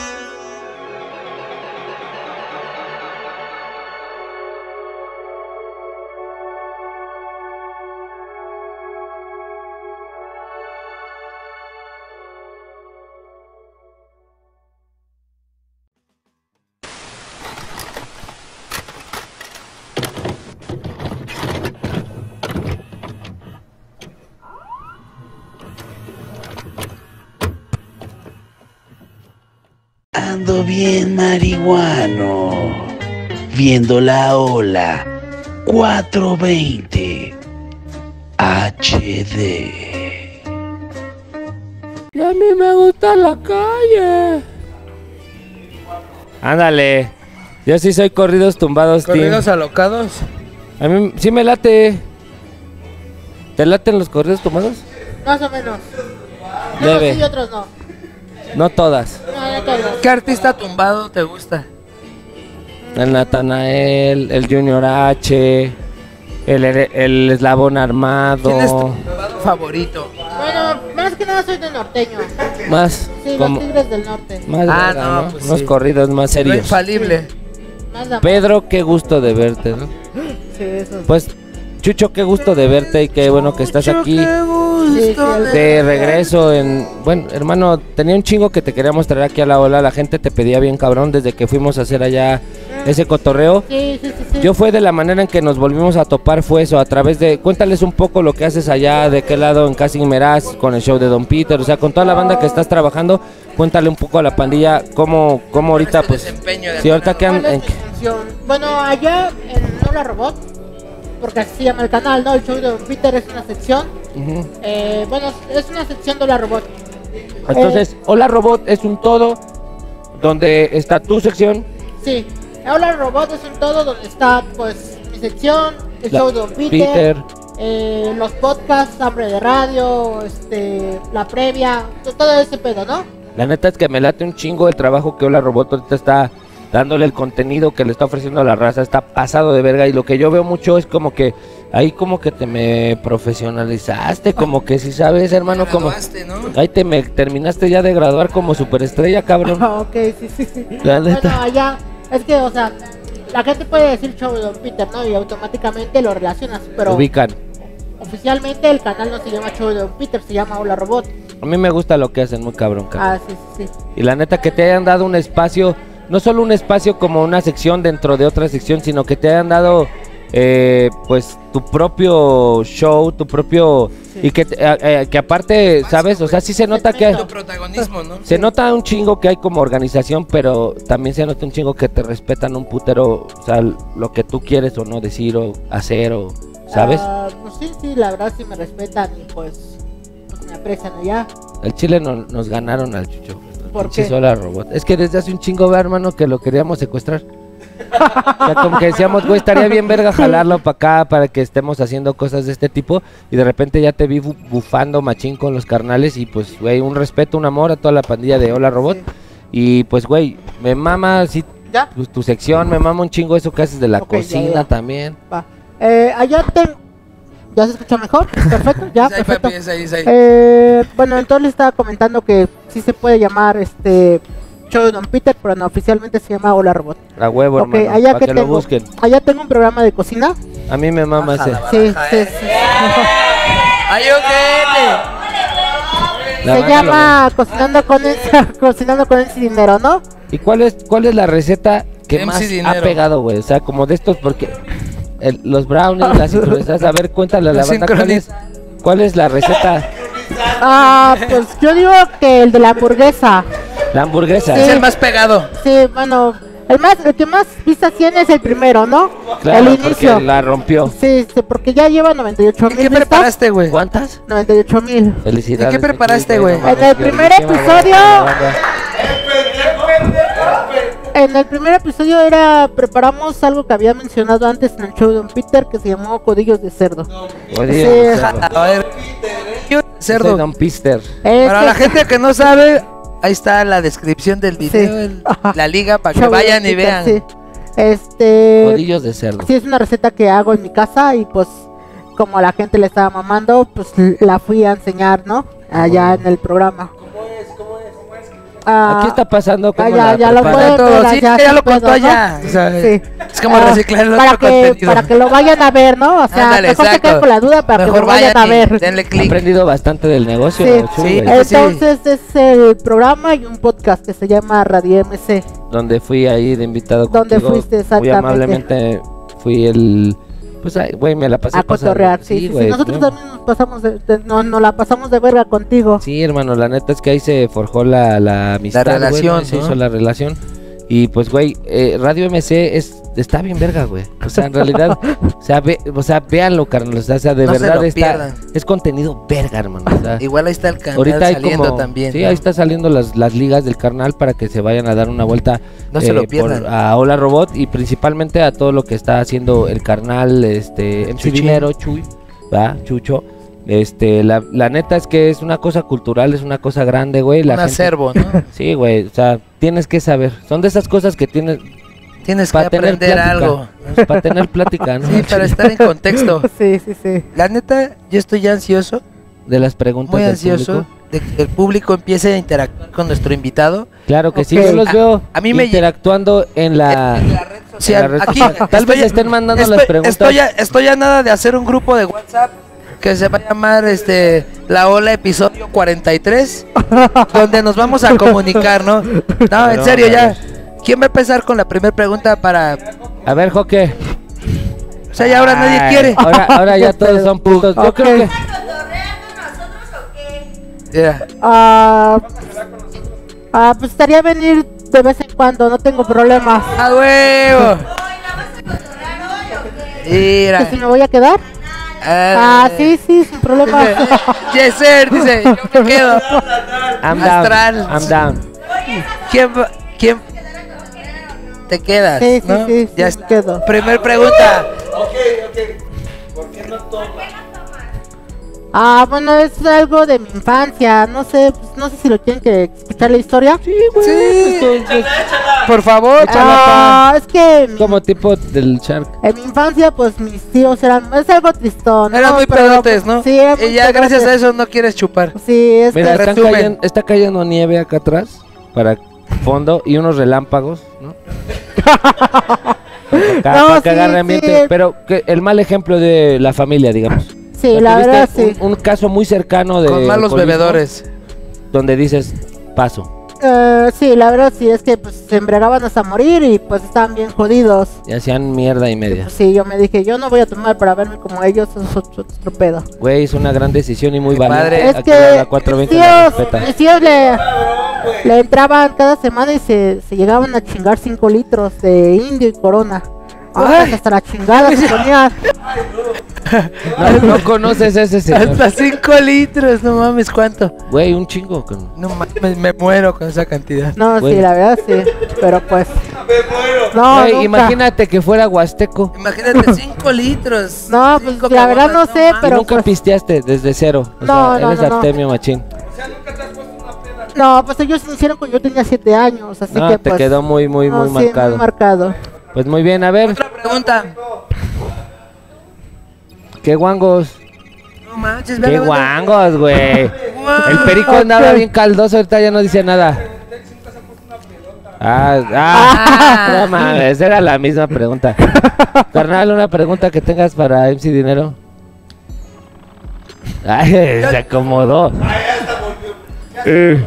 [SPEAKER 7] Ando bien marihuano, viendo la ola cuatrocientos veinte H D.
[SPEAKER 2] Y a mí me gusta la calle. Ándale. Yo sí soy corridos tumbados, team.
[SPEAKER 3] ¿Corridos alocados?
[SPEAKER 2] A mí sí me late. ¿Te laten los corridos tumbados?
[SPEAKER 6] Más o menos.
[SPEAKER 2] Debe.
[SPEAKER 6] Unos sí y otros no.
[SPEAKER 2] No todas.
[SPEAKER 6] No, no todos.
[SPEAKER 3] ¿Qué artista tumbado te gusta?
[SPEAKER 2] El Natanael, el Junior H, el, el Eslabón Armado.
[SPEAKER 3] ¿Quién es tu tumbado favorito?
[SPEAKER 6] Bueno, más que nada soy de norteño.
[SPEAKER 2] Más.
[SPEAKER 6] Sí,
[SPEAKER 2] como,
[SPEAKER 6] los Tigres del Norte.
[SPEAKER 2] más
[SPEAKER 3] Ah,
[SPEAKER 2] verga,
[SPEAKER 3] no,
[SPEAKER 2] ¿no?
[SPEAKER 3] pues
[SPEAKER 2] Unos
[SPEAKER 3] sí.
[SPEAKER 2] corridos más
[SPEAKER 3] Lo
[SPEAKER 2] serios.
[SPEAKER 3] infalible.
[SPEAKER 6] Más la-
[SPEAKER 2] Pedro, qué gusto de verte, ¿no?
[SPEAKER 6] Sí, eso.
[SPEAKER 2] Pues, Chucho, qué gusto de verte y qué bueno que estás aquí.
[SPEAKER 3] Qué gusto
[SPEAKER 6] Sí, sí,
[SPEAKER 2] De regreso en... Bueno, hermano, tenía un chingo que te queríamos traer aquí a la ola. La gente te pedía bien cabrón desde que fuimos a hacer allá ese cotorreo.
[SPEAKER 6] Sí, sí, sí, sí.
[SPEAKER 2] Yo fue de la manera en que nos volvimos a topar, fue eso, a través de... Cuéntales un poco lo que haces allá, de qué lado en Casing Meraz, con el show de Don Peter, o sea, con toda la banda que estás trabajando. Cuéntale un poco a la pandilla cómo, cómo ahorita,
[SPEAKER 3] este
[SPEAKER 2] pues...
[SPEAKER 3] desempeño de
[SPEAKER 2] Sí, ahorita que
[SPEAKER 6] ¿Cuál
[SPEAKER 2] han...
[SPEAKER 6] es mi función? Bueno, allá en Hola Robot, porque así se llama el canal, ¿no? El show de Don Peter es una sección.
[SPEAKER 2] Ujú.
[SPEAKER 6] Eh, bueno, es una sección de Hola Robot.
[SPEAKER 2] Entonces, Hola Robot es un todo donde está tu sección.
[SPEAKER 6] Sí, Hola Robot es un todo donde está, pues, mi sección, el
[SPEAKER 2] La-
[SPEAKER 6] show de Don Peter,
[SPEAKER 2] Peter.
[SPEAKER 6] eh, los podcasts, Hambre de Radio, este, la previa, to- todo ese pedo, ¿no?
[SPEAKER 2] La neta es que me late un chingo el trabajo que Hola Robot ahorita está dándole, el contenido que le está ofreciendo a la raza, está pasado de verga, y lo que yo veo mucho es como que ahí como que te me profesionalizaste, como que si sabes, hermano, como
[SPEAKER 3] Graduaste, ¿no?
[SPEAKER 2] ahí te me terminaste ya de graduar como superestrella, cabrón.
[SPEAKER 6] Ah, ok, sí, sí, sí.
[SPEAKER 2] La
[SPEAKER 6] Bueno,
[SPEAKER 2] neta.
[SPEAKER 6] allá, es que, o sea, la gente puede decir show de Don Peter, ¿no? Y automáticamente lo relacionas, pero
[SPEAKER 2] Ubican.
[SPEAKER 6] oficialmente el canal no se llama show de Don Peter, se llama Hola Robot.
[SPEAKER 2] A mí me gusta lo que hacen, muy cabrón, cabrón.
[SPEAKER 6] Ah, sí, sí, sí.
[SPEAKER 2] Y la neta que te hayan dado un espacio, no solo un espacio como una sección dentro de otra sección, sino que te hayan dado eh, pues tu propio show, tu propio...
[SPEAKER 6] Sí.
[SPEAKER 2] Y que, te- eh, eh, que aparte, ¿sabes? O sea, sí se nota que...
[SPEAKER 3] Tu protagonismo, ¿no?
[SPEAKER 2] Se nota un chingo que hay como organización, pero también se nota un chingo que te respetan un putero, o sea, lo que tú quieres o no decir o hacer o... ¿Sabes?
[SPEAKER 6] Ah, pues sí, sí, la verdad sí me respetan y pues, pues me aprecian allá.
[SPEAKER 2] El Chile no- nos ganaron al Chucho.
[SPEAKER 6] ¿Por
[SPEAKER 2] Pinche
[SPEAKER 6] qué?
[SPEAKER 2] Hola Robot. Es que desde hace un chingo, ve, hermano, que lo queríamos secuestrar. O sea, como que decíamos, güey, estaría bien verga jalarlo para acá para que estemos haciendo cosas de este tipo. Y de repente ya te vi bu- bufando machín con los carnales. Y pues, güey, un respeto, un amor a toda la pandilla de Hola Robot.
[SPEAKER 6] Sí.
[SPEAKER 2] Y pues, güey, me mama así
[SPEAKER 6] ¿Ya?
[SPEAKER 2] tu, tu sección, me mama un chingo eso que haces de la
[SPEAKER 6] Ok, ya,
[SPEAKER 2] cocina
[SPEAKER 6] ya.
[SPEAKER 2] también.
[SPEAKER 6] Va. Eh, allá te... ¿Ya se escucha mejor? Perfecto, ya,
[SPEAKER 3] Es ahí,
[SPEAKER 6] perfecto.
[SPEAKER 3] papi, es ahí, es ahí.
[SPEAKER 6] Eh, bueno, entonces les estaba comentando que sí se puede llamar este show de Don Peter, pero no oficialmente se llama Hola Robot.
[SPEAKER 2] A huevo,
[SPEAKER 6] Ok,
[SPEAKER 2] hermano,
[SPEAKER 6] allá
[SPEAKER 2] para
[SPEAKER 6] que
[SPEAKER 2] que lo
[SPEAKER 6] tengo,
[SPEAKER 2] busquen.
[SPEAKER 6] allá tengo un programa de cocina.
[SPEAKER 2] A mí me mama ese.
[SPEAKER 3] Bájala,
[SPEAKER 6] Sí,
[SPEAKER 3] baja,
[SPEAKER 6] sí,
[SPEAKER 3] eh.
[SPEAKER 6] sí.
[SPEAKER 3] ¡Ay, ojete!
[SPEAKER 2] La
[SPEAKER 6] Se
[SPEAKER 2] banda lo
[SPEAKER 6] llama Cocinando con el, Cocinando con el Dinero, ¿no?
[SPEAKER 2] ¿Y cuál es cuál es la receta que
[SPEAKER 3] M C
[SPEAKER 2] más
[SPEAKER 3] Dinero.
[SPEAKER 2] ha pegado, güey? O sea, como de estos, porque El- los brownies, las sincronizadas. A ver, cuéntale a la
[SPEAKER 3] Las
[SPEAKER 2] banda cuál es, cuál es la receta.
[SPEAKER 6] Ah, pues yo digo que el de la hamburguesa.
[SPEAKER 2] La hamburguesa.
[SPEAKER 6] Sí.
[SPEAKER 3] Es el más pegado.
[SPEAKER 6] Sí, bueno, el más, el que más vistas tiene es el primero, ¿no?
[SPEAKER 2] Claro,
[SPEAKER 6] el
[SPEAKER 2] porque
[SPEAKER 6] inicio.
[SPEAKER 2] la rompió.
[SPEAKER 6] Sí, sí, porque ya lleva noventa y ocho
[SPEAKER 3] ¿Y
[SPEAKER 6] mil
[SPEAKER 3] qué
[SPEAKER 6] vistas.
[SPEAKER 3] preparaste, güey?
[SPEAKER 2] ¿Cuántas?
[SPEAKER 6] noventa y ocho mil.
[SPEAKER 2] Felicidades.
[SPEAKER 3] ¿Y qué preparaste,
[SPEAKER 2] aquí,
[SPEAKER 3] güey?
[SPEAKER 2] no mames,
[SPEAKER 6] En el
[SPEAKER 2] qué
[SPEAKER 6] primer
[SPEAKER 2] riquísima,
[SPEAKER 6] episodio-
[SPEAKER 2] buena banda.
[SPEAKER 6] En el primer episodio era preparamos algo que había mencionado antes en el show de Don Peter que se llamó codillos de cerdo.
[SPEAKER 2] Oye,
[SPEAKER 6] Sí.
[SPEAKER 2] o sea,
[SPEAKER 3] A ver.
[SPEAKER 2] soy
[SPEAKER 3] Cerdo.
[SPEAKER 2] Don Pister.
[SPEAKER 3] Para
[SPEAKER 6] Este-
[SPEAKER 3] la gente que no sabe, ahí está la descripción del video, el-
[SPEAKER 6] Ajá.
[SPEAKER 3] la liga para que
[SPEAKER 6] Show de
[SPEAKER 3] vayan
[SPEAKER 6] Don
[SPEAKER 3] y
[SPEAKER 6] Peter,
[SPEAKER 3] vean.
[SPEAKER 6] sí. Este
[SPEAKER 2] Codillos de cerdo.
[SPEAKER 6] sí es una receta que hago en mi casa y pues como a la gente le estaba mamando, pues la fui a enseñar, ¿no? Allá en el programa. Ah,
[SPEAKER 2] Aquí está pasando
[SPEAKER 6] ah,
[SPEAKER 2] como
[SPEAKER 6] ya,
[SPEAKER 2] la
[SPEAKER 6] ya lo
[SPEAKER 2] preparan.
[SPEAKER 6] pueden ver,
[SPEAKER 3] Sí,
[SPEAKER 6] allá,
[SPEAKER 3] ya
[SPEAKER 6] sin
[SPEAKER 3] lo contó
[SPEAKER 6] pedo, ¿no?
[SPEAKER 3] allá. O sea,
[SPEAKER 6] Sí.
[SPEAKER 3] es como
[SPEAKER 6] Ah,
[SPEAKER 3] reciclar el
[SPEAKER 6] para
[SPEAKER 3] otro
[SPEAKER 6] que,
[SPEAKER 3] contenido.
[SPEAKER 6] para que lo vayan a ver, ¿no? O sea,
[SPEAKER 3] Ándale,
[SPEAKER 6] mejor se
[SPEAKER 3] exacto.
[SPEAKER 6] queden con la duda para que
[SPEAKER 3] Mejor
[SPEAKER 6] lo vayan a
[SPEAKER 3] y
[SPEAKER 6] ver.
[SPEAKER 3] denle
[SPEAKER 2] He
[SPEAKER 3] clic.
[SPEAKER 2] aprendido bastante del negocio.
[SPEAKER 6] Sí.
[SPEAKER 2] Chuy,
[SPEAKER 3] Sí.
[SPEAKER 2] güey,
[SPEAKER 3] Es-
[SPEAKER 6] Entonces es el programa y un podcast que se llama Radio M C.
[SPEAKER 2] donde fui ahí de invitado
[SPEAKER 6] Donde
[SPEAKER 2] contigo.
[SPEAKER 6] fuiste,
[SPEAKER 2] Muy
[SPEAKER 6] exactamente.
[SPEAKER 2] amablemente fui el... Pues, ay, güey, me la pasé
[SPEAKER 6] A
[SPEAKER 2] pasando.
[SPEAKER 6] cotorrear, sí, sí, sí.
[SPEAKER 2] güey,
[SPEAKER 6] Nosotros
[SPEAKER 2] no.
[SPEAKER 6] también nos pasamos de, de- no, nos la pasamos de verga contigo.
[SPEAKER 2] Sí, hermano, la neta es que ahí se forjó la, la amistad, güey,
[SPEAKER 3] relación,
[SPEAKER 2] se
[SPEAKER 3] ¿no?
[SPEAKER 2] hizo la relación. Y pues, güey, eh, Radio M C es, está bien verga, güey. O sea, en realidad, o sea, ve, o sea, véanlo, carnal. O sea, o sea, de
[SPEAKER 3] No se
[SPEAKER 2] verdad
[SPEAKER 3] lo
[SPEAKER 2] está,
[SPEAKER 3] pierdan.
[SPEAKER 2] es contenido verga, hermano. O sea,
[SPEAKER 3] Igual ahí está el canal
[SPEAKER 2] ahorita hay
[SPEAKER 3] saliendo
[SPEAKER 2] como,
[SPEAKER 3] también.
[SPEAKER 2] sí,
[SPEAKER 3] ¿no?
[SPEAKER 2] ahí está saliendo las, las ligas del carnal para que se vayan a dar una vuelta.
[SPEAKER 3] No se lo
[SPEAKER 2] por-
[SPEAKER 3] pierdan.
[SPEAKER 2] a Hola Robot y principalmente a todo lo que está haciendo el carnal, este, M C
[SPEAKER 3] Chuchín.
[SPEAKER 2] Dinero, Chuy, ¿va? Chucho. Este, la, la neta es que es una cosa cultural, es una cosa grande, güey. La
[SPEAKER 3] Un
[SPEAKER 2] gente-
[SPEAKER 3] acervo, ¿no?
[SPEAKER 2] Sí, güey, o sea, tienes que saber. Son de esas cosas que tienes
[SPEAKER 3] Tienes que
[SPEAKER 2] para tener
[SPEAKER 3] aprender
[SPEAKER 2] plática.
[SPEAKER 3] algo.
[SPEAKER 2] Para tener plática, ¿no?
[SPEAKER 3] Sí, para estar en contexto.
[SPEAKER 6] Sí, sí, sí.
[SPEAKER 3] La neta, yo estoy ya ansioso,
[SPEAKER 2] De las preguntas
[SPEAKER 3] muy
[SPEAKER 2] del
[SPEAKER 3] ansioso,
[SPEAKER 2] público.
[SPEAKER 3] de que el público empiece a interactuar con nuestro invitado.
[SPEAKER 2] Claro que sí,
[SPEAKER 6] Ok.
[SPEAKER 2] yo los
[SPEAKER 3] A-
[SPEAKER 2] veo
[SPEAKER 3] a mí me lle-
[SPEAKER 2] interactuando en la,
[SPEAKER 3] En la red social.
[SPEAKER 2] en la red
[SPEAKER 3] Aquí,
[SPEAKER 2] social. Tal vez
[SPEAKER 3] estoy-
[SPEAKER 2] estén mandando
[SPEAKER 3] estoy,
[SPEAKER 2] las preguntas.
[SPEAKER 3] Estoy a, estoy a nada de hacer un grupo de WhatsApp que se va a llamar este La Ola Episodio cuarenta y tres, donde nos vamos a comunicar, ¿no? No, en
[SPEAKER 2] Pero,
[SPEAKER 3] serio,
[SPEAKER 2] a
[SPEAKER 3] ya.
[SPEAKER 2] ver.
[SPEAKER 3] ¿Quién va a empezar con la primera pregunta para...?
[SPEAKER 2] A ver, Joque.
[SPEAKER 3] O sea, ya ahora nadie
[SPEAKER 2] Ay,
[SPEAKER 3] quiere.
[SPEAKER 2] Ahora, ahora ya todos son putos. Yo
[SPEAKER 6] Ok.
[SPEAKER 2] creo que
[SPEAKER 3] Mira,
[SPEAKER 6] Ah, ah, pues estaría venir de vez en cuando, no tengo problemas.
[SPEAKER 3] ¡a huevo! Mira.
[SPEAKER 6] ¿Que si me voy a quedar? Ah, sí, sí, sin problemas.
[SPEAKER 3] Yes, sir, dice, yo me quedo.
[SPEAKER 2] I'm
[SPEAKER 3] Astral.
[SPEAKER 2] down. I'm down.
[SPEAKER 3] ¿Quién va- ¿Quién? Te quedas,
[SPEAKER 6] Sí, sí,
[SPEAKER 3] ¿no?
[SPEAKER 6] sí, sí,
[SPEAKER 3] Ya
[SPEAKER 6] me
[SPEAKER 3] está.
[SPEAKER 6] quedo.
[SPEAKER 3] Primer pregunta.
[SPEAKER 6] Ah, bueno, es algo de mi infancia. No sé, pues, no sé si lo quieren que escuchar la historia. Sí,
[SPEAKER 3] Sí. Por favor.
[SPEAKER 6] Ah, es que mi-
[SPEAKER 2] Como tipo del Shark.
[SPEAKER 6] en mi infancia, pues mis tíos eran. Es algo tristón.
[SPEAKER 3] Eran
[SPEAKER 6] ¿no?
[SPEAKER 3] muy
[SPEAKER 6] Pero,
[SPEAKER 3] pedotes, ¿no?
[SPEAKER 6] Sí, eran
[SPEAKER 3] Y
[SPEAKER 6] muy
[SPEAKER 3] ya gracias a
[SPEAKER 6] pedotes.
[SPEAKER 3] eso no quieres chupar.
[SPEAKER 6] Sí, es
[SPEAKER 2] Mira,
[SPEAKER 6] que.
[SPEAKER 2] están
[SPEAKER 3] resumen.
[SPEAKER 2] cayendo- está cayendo nieve acá atrás para fondo y unos relámpagos, ¿no? Acá,
[SPEAKER 6] No,
[SPEAKER 2] para que
[SPEAKER 6] sí,
[SPEAKER 2] agarre
[SPEAKER 6] sí.
[SPEAKER 2] ambiente, pero que el mal ejemplo de la familia, digamos.
[SPEAKER 6] Sí,
[SPEAKER 2] O sea,
[SPEAKER 6] la
[SPEAKER 2] tuviste
[SPEAKER 6] verdad, sí.
[SPEAKER 2] Un, un caso muy cercano de
[SPEAKER 3] Con malos
[SPEAKER 2] alcoholismo
[SPEAKER 3] bebedores.
[SPEAKER 2] donde dices, paso.
[SPEAKER 6] Eh, sí, la verdad, sí, es que pues se embriagaban hasta morir y pues estaban bien jodidos.
[SPEAKER 2] Y hacían mierda y media.
[SPEAKER 6] Pues, sí, yo me dije, yo no voy a tomar para verme como ellos, eso es otro, otro pedo.
[SPEAKER 2] Güey, es una gran decisión y muy
[SPEAKER 3] Qué
[SPEAKER 2] valiente.
[SPEAKER 3] padre.
[SPEAKER 6] Es
[SPEAKER 2] Aquí a la
[SPEAKER 6] que
[SPEAKER 2] cuatrocientos
[SPEAKER 6] mis
[SPEAKER 2] veinte la
[SPEAKER 6] tíos,
[SPEAKER 2] respeta.
[SPEAKER 6] mis tíos le, le entraban cada semana y se, se llegaban a chingar cinco litros de indio y corona. Ah,
[SPEAKER 3] Ay.
[SPEAKER 6] hasta la chingada se ponían.
[SPEAKER 2] No, no conoces a ese señor.
[SPEAKER 3] Hasta cinco litros, no mames, ¿cuánto?
[SPEAKER 2] Güey, un chingo. con-
[SPEAKER 3] No mames, me muero con esa cantidad.
[SPEAKER 6] No,
[SPEAKER 2] Bueno.
[SPEAKER 6] sí, la verdad, sí. Pero pues. No,
[SPEAKER 2] Güey,
[SPEAKER 6] nunca.
[SPEAKER 2] imagínate que fuera huasteco.
[SPEAKER 3] Imagínate, cinco litros.
[SPEAKER 6] No, pues
[SPEAKER 3] Cinco
[SPEAKER 6] la verdad no
[SPEAKER 3] caguamas,
[SPEAKER 6] sé,
[SPEAKER 2] Y
[SPEAKER 6] pero
[SPEAKER 2] nunca
[SPEAKER 6] pues.
[SPEAKER 2] pisteaste desde cero. O
[SPEAKER 6] No,
[SPEAKER 2] sea,
[SPEAKER 6] no,
[SPEAKER 2] eres
[SPEAKER 6] no, no.
[SPEAKER 2] artemio machín.
[SPEAKER 6] No, pues ellos se hicieron cuando yo tenía siete años, así
[SPEAKER 2] No,
[SPEAKER 6] que
[SPEAKER 2] te
[SPEAKER 6] pues.
[SPEAKER 2] quedó muy, muy,
[SPEAKER 6] no,
[SPEAKER 2] muy
[SPEAKER 6] sí,
[SPEAKER 2] marcado.
[SPEAKER 6] muy marcado.
[SPEAKER 2] Pues muy bien, a ver,
[SPEAKER 3] Otra pregunta.
[SPEAKER 2] qué guangos.
[SPEAKER 3] No manches, ve
[SPEAKER 2] Qué
[SPEAKER 3] la banda.
[SPEAKER 2] guangos, güey.
[SPEAKER 3] Guau.
[SPEAKER 2] El perico andaba bien caldoso, ahorita ya no dice nada. Ah, ah, no mames, era la misma pregunta. Carnal, una pregunta que tengas para M C Dinero. Ay, se acomodó. Eh,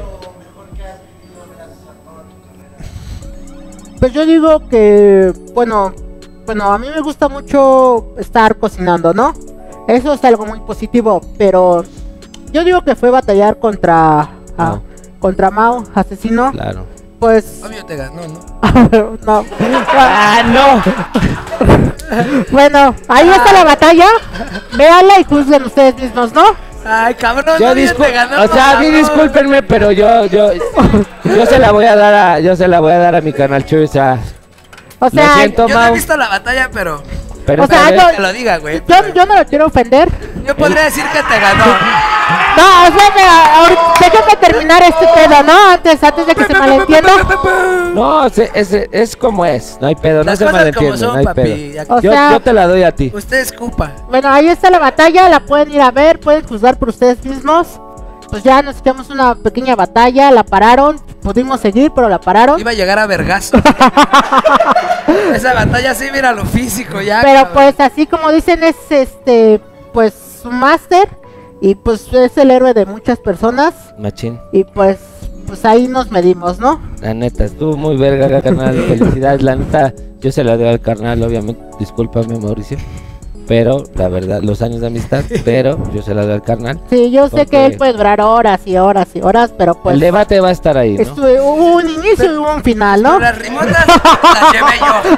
[SPEAKER 6] Pues yo digo que, bueno, bueno, a mí me gusta mucho estar cocinando, ¿no? Eso es algo muy positivo, pero yo digo que fue batallar contra ah,
[SPEAKER 2] No.
[SPEAKER 6] contra Mao, asesino.
[SPEAKER 2] Claro.
[SPEAKER 6] Pues
[SPEAKER 3] Obvio te ganó, ¿no?
[SPEAKER 6] no.
[SPEAKER 2] ¡Ah, no!
[SPEAKER 6] Bueno, ahí está la batalla. Véanla y juzguen ustedes mismos, ¿no?
[SPEAKER 3] Ay, cabrón,
[SPEAKER 2] Yo
[SPEAKER 3] obvio
[SPEAKER 2] discul-
[SPEAKER 3] te ganó.
[SPEAKER 2] o sea, a mí
[SPEAKER 3] cabrón.
[SPEAKER 2] discúlpenme, pero yo, yo, yo se la voy a dar a, yo se la voy a dar a mi canal Chuy, o sea,
[SPEAKER 6] O sea,
[SPEAKER 2] lo siento,
[SPEAKER 3] Yo no he
[SPEAKER 2] Mau,
[SPEAKER 3] visto la batalla, pero
[SPEAKER 2] pero
[SPEAKER 6] o sea,
[SPEAKER 2] esta vez-
[SPEAKER 6] yo-
[SPEAKER 3] que lo diga, güey.
[SPEAKER 6] yo, yo no lo quiero ofender.
[SPEAKER 3] Yo podría decir que te ganó.
[SPEAKER 6] No, o sea, mira, ahorita- déjame terminar este pedo, ¿no? Antes, antes de que se malentienda.
[SPEAKER 2] no, se- es, es como es, no hay pedo, no
[SPEAKER 3] Las
[SPEAKER 2] se
[SPEAKER 3] cosas como
[SPEAKER 2] malentiende,
[SPEAKER 3] son,
[SPEAKER 2] no hay
[SPEAKER 3] papi.
[SPEAKER 2] pedo.
[SPEAKER 6] O
[SPEAKER 2] Yo,
[SPEAKER 6] sea-
[SPEAKER 2] yo te la doy a ti.
[SPEAKER 3] Usted escupa.
[SPEAKER 6] Bueno, ahí está la batalla, la pueden ir a ver, pueden juzgar por ustedes mismos. Pues ya nos echamos una pequeña batalla, la pararon, pudimos seguir, pero la pararon.
[SPEAKER 3] Iba a llegar a vergazo. Esa batalla sí, mira lo físico ya.
[SPEAKER 6] Pero
[SPEAKER 3] cabrón.
[SPEAKER 6] pues así como dicen es este, pues un máster y pues es el héroe de muchas personas
[SPEAKER 2] Machín,
[SPEAKER 6] y pues pues ahí nos medimos, ¿no?
[SPEAKER 2] la neta, estuvo muy verga, carnal, felicidades, la neta, yo se la doy al carnal, obviamente, discúlpame, Mauricio, pero, la verdad, los años de amistad, pero yo se la doy al carnal.
[SPEAKER 6] Sí, yo sé
[SPEAKER 2] Porque-
[SPEAKER 6] que él puede durar horas y horas y horas, pero pues
[SPEAKER 2] El debate va a estar ahí, ¿no?
[SPEAKER 6] estuve- hubo un inicio y hubo un final, ¿no?
[SPEAKER 3] Pero las rimotas las llevé yo.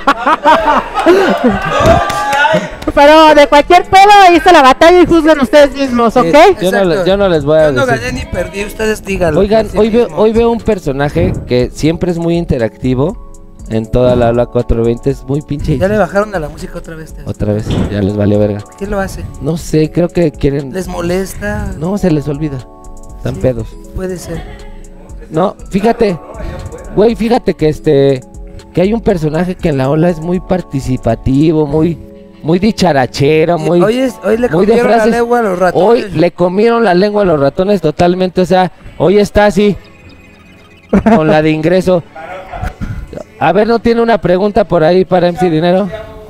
[SPEAKER 6] Pero de cualquier pedo ahí está la batalla y juzguen ustedes mismos, ¿ok?
[SPEAKER 2] Yo no,
[SPEAKER 3] Exacto.
[SPEAKER 2] le- yo no les voy a
[SPEAKER 3] Yo no
[SPEAKER 2] decir.
[SPEAKER 3] gané ni perdí, ustedes díganlo.
[SPEAKER 2] Oigan,
[SPEAKER 3] Sí
[SPEAKER 2] hoy veo,
[SPEAKER 3] mismo.
[SPEAKER 2] hoy veo un personaje que siempre es muy interactivo en toda la aula cuatrocientos veinte, es muy pinche.
[SPEAKER 3] Ya le bajaron a la música otra vez. Tess.
[SPEAKER 2] Otra vez, ya les valió verga.
[SPEAKER 3] ¿Qué lo hace?
[SPEAKER 2] No sé, creo que quieren.
[SPEAKER 3] ¿Les molesta?
[SPEAKER 2] No, se les olvida. Están
[SPEAKER 3] Sí.
[SPEAKER 2] pedos.
[SPEAKER 3] Puede ser.
[SPEAKER 2] No, fíjate, güey, fíjate que este, que hay un personaje que en la ola es muy participativo, muy, muy dicharachero, muy,
[SPEAKER 3] hoy, es, hoy le
[SPEAKER 2] muy de
[SPEAKER 3] comieron la
[SPEAKER 2] frases.
[SPEAKER 3] lengua a los ratones.
[SPEAKER 2] Hoy le comieron la lengua a los ratones totalmente, o sea, hoy está así, con la de ingreso. A ver, ¿no tiene una pregunta por ahí para M C Dinero?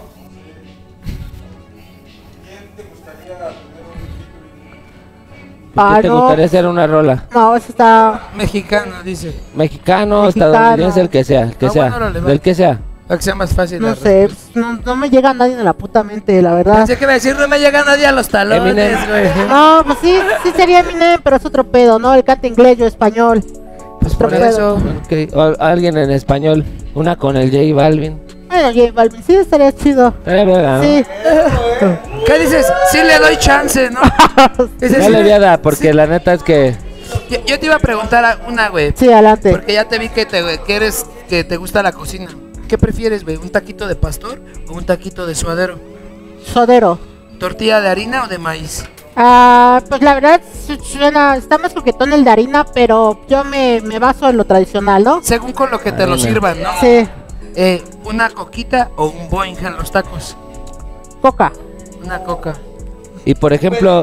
[SPEAKER 6] Ah,
[SPEAKER 2] ¿Qué te
[SPEAKER 6] no.
[SPEAKER 2] gustaría hacer una rola?
[SPEAKER 6] No, eso está...
[SPEAKER 3] Mexicano, dice.
[SPEAKER 2] Mexicano,
[SPEAKER 6] Mexicano.
[SPEAKER 2] estadounidense, el que sea, el que
[SPEAKER 3] Ah,
[SPEAKER 2] sea,
[SPEAKER 3] bueno, órale, va.
[SPEAKER 2] del que sea.
[SPEAKER 3] Para que sea más fácil.
[SPEAKER 6] No
[SPEAKER 3] la
[SPEAKER 6] sé,
[SPEAKER 3] respuesta.
[SPEAKER 6] pues, no, no me llega nadie en la puta mente, la verdad.
[SPEAKER 3] Pensé que iba a decir, no me llega nadie a los talones,
[SPEAKER 2] Eminem.
[SPEAKER 3] güey.
[SPEAKER 6] No, pues sí, sí sería Eminem, pero es otro pedo, ¿no? Él canta inglés, yo español.
[SPEAKER 3] Pues
[SPEAKER 6] Otro
[SPEAKER 3] por
[SPEAKER 6] pedo.
[SPEAKER 3] eso.
[SPEAKER 2] Ok, o alguien en español, una con el J Balvin.
[SPEAKER 6] Bueno, J Balvin, sí estaría chido.
[SPEAKER 2] Estaría verga, ¿no?
[SPEAKER 6] Sí.
[SPEAKER 3] ¿Qué dices? Sí le doy chance, ¿no? Dices,
[SPEAKER 2] Ya
[SPEAKER 3] sí
[SPEAKER 2] le
[SPEAKER 3] le-
[SPEAKER 2] voy a dar, porque
[SPEAKER 3] sí.
[SPEAKER 2] la neta es que
[SPEAKER 3] Yo, yo te iba a preguntar a una, güey.
[SPEAKER 6] Sí, adelante.
[SPEAKER 3] Porque ya te vi que te, que eres, que te gusta la cocina. ¿Qué prefieres, güey? ¿Un taquito de pastor o un taquito de suadero?
[SPEAKER 6] Sodero.
[SPEAKER 3] ¿Tortilla de harina o de maíz?
[SPEAKER 6] Ah, pues la verdad su- suena, está más coquetón el de harina, pero yo me, me baso en lo tradicional, ¿no?
[SPEAKER 3] Según con lo que te lo
[SPEAKER 2] Harina.
[SPEAKER 3] sirvan, ¿no?
[SPEAKER 6] Sí,
[SPEAKER 3] Eh, ¿una coquita o un Boeing en los tacos?
[SPEAKER 6] coca.
[SPEAKER 3] Una coca.
[SPEAKER 2] y por ejemplo,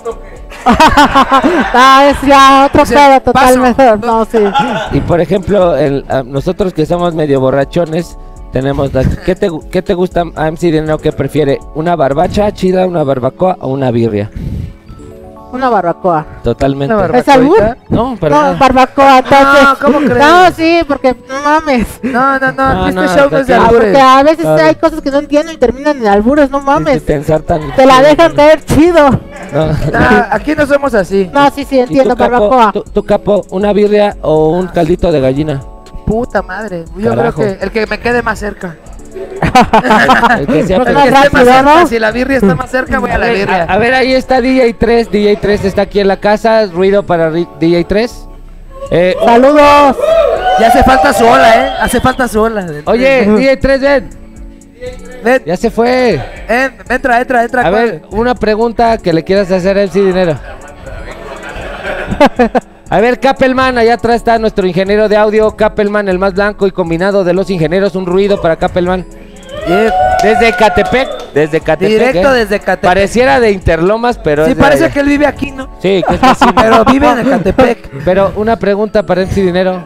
[SPEAKER 6] Ah, es ya otro
[SPEAKER 3] Dice,
[SPEAKER 6] pedo
[SPEAKER 3] paso.
[SPEAKER 6] totalmente. No, sí.
[SPEAKER 2] y por ejemplo, el- a nosotros que somos medio borrachones, tenemos la- ¿qué te gu- qué te gusta a M C Dinero que prefiere? ¿Una barbacha chida, una barbacoa o una birria?
[SPEAKER 6] Una barbacoa.
[SPEAKER 2] Totalmente.
[SPEAKER 3] Una
[SPEAKER 6] ¿Es albur?
[SPEAKER 2] No, pero
[SPEAKER 6] No,
[SPEAKER 2] nada.
[SPEAKER 6] barbacoa, entonces.
[SPEAKER 3] No, ¿cómo crees?
[SPEAKER 6] No, sí, porque no mames.
[SPEAKER 3] No, no, no,
[SPEAKER 2] No,
[SPEAKER 3] este
[SPEAKER 2] no,
[SPEAKER 3] show no es de
[SPEAKER 2] te-
[SPEAKER 6] Ah, porque
[SPEAKER 3] albures.
[SPEAKER 6] a veces
[SPEAKER 2] Claro.
[SPEAKER 6] hay cosas que no entiendo y terminan en albures, no
[SPEAKER 2] Sí,
[SPEAKER 6] mames.
[SPEAKER 2] te ensartan.
[SPEAKER 6] Te la dejan caer chido.
[SPEAKER 2] No.
[SPEAKER 3] Ah, aquí no somos así.
[SPEAKER 6] No, sí, sí,
[SPEAKER 2] ¿Y
[SPEAKER 6] entiendo,
[SPEAKER 2] tú, capo,
[SPEAKER 6] barbacoa.
[SPEAKER 2] tú- tú, capo, una birria o un caldito de gallina?
[SPEAKER 3] Puta madre. Yo
[SPEAKER 2] Carajo.
[SPEAKER 3] creo que el que me quede más cerca.
[SPEAKER 2] El que sea
[SPEAKER 6] Pues
[SPEAKER 3] El
[SPEAKER 6] más
[SPEAKER 3] que esté más
[SPEAKER 6] rápido,
[SPEAKER 3] cerca.
[SPEAKER 6] ¿no?
[SPEAKER 3] Si la birria está más cerca, voy a la
[SPEAKER 2] A,
[SPEAKER 3] birria.
[SPEAKER 2] a ver, ahí está D J tres. D J tres está aquí en la casa. Ruido para ri- D J tres. Eh,
[SPEAKER 6] Saludos.
[SPEAKER 3] Ya hace falta su ola, ¿eh? Hace falta su ola.
[SPEAKER 2] oye, D J tres, ven.
[SPEAKER 3] Ven,
[SPEAKER 2] Ya se fue.
[SPEAKER 3] ven, entra, entra, entra.
[SPEAKER 2] A ver, una pregunta que le quieras hacer a M C Dinero. A ver, Capelman, allá atrás está nuestro ingeniero de audio, Capelman, el más blanco y combinado de los ingenieros. Un ruido para Capelman.
[SPEAKER 3] Bien.
[SPEAKER 2] Desde Catepec, desde Catepec.
[SPEAKER 3] Directo
[SPEAKER 2] ¿eh?
[SPEAKER 3] desde Catepec.
[SPEAKER 2] Pareciera de Interlomas, pero
[SPEAKER 3] Sí,
[SPEAKER 2] es de
[SPEAKER 3] parece
[SPEAKER 2] allá.
[SPEAKER 3] que él vive aquí, ¿no?
[SPEAKER 2] Sí, que es vecino.
[SPEAKER 3] Pero vive en Ecatepec.
[SPEAKER 2] Pero una pregunta para M C Dinero.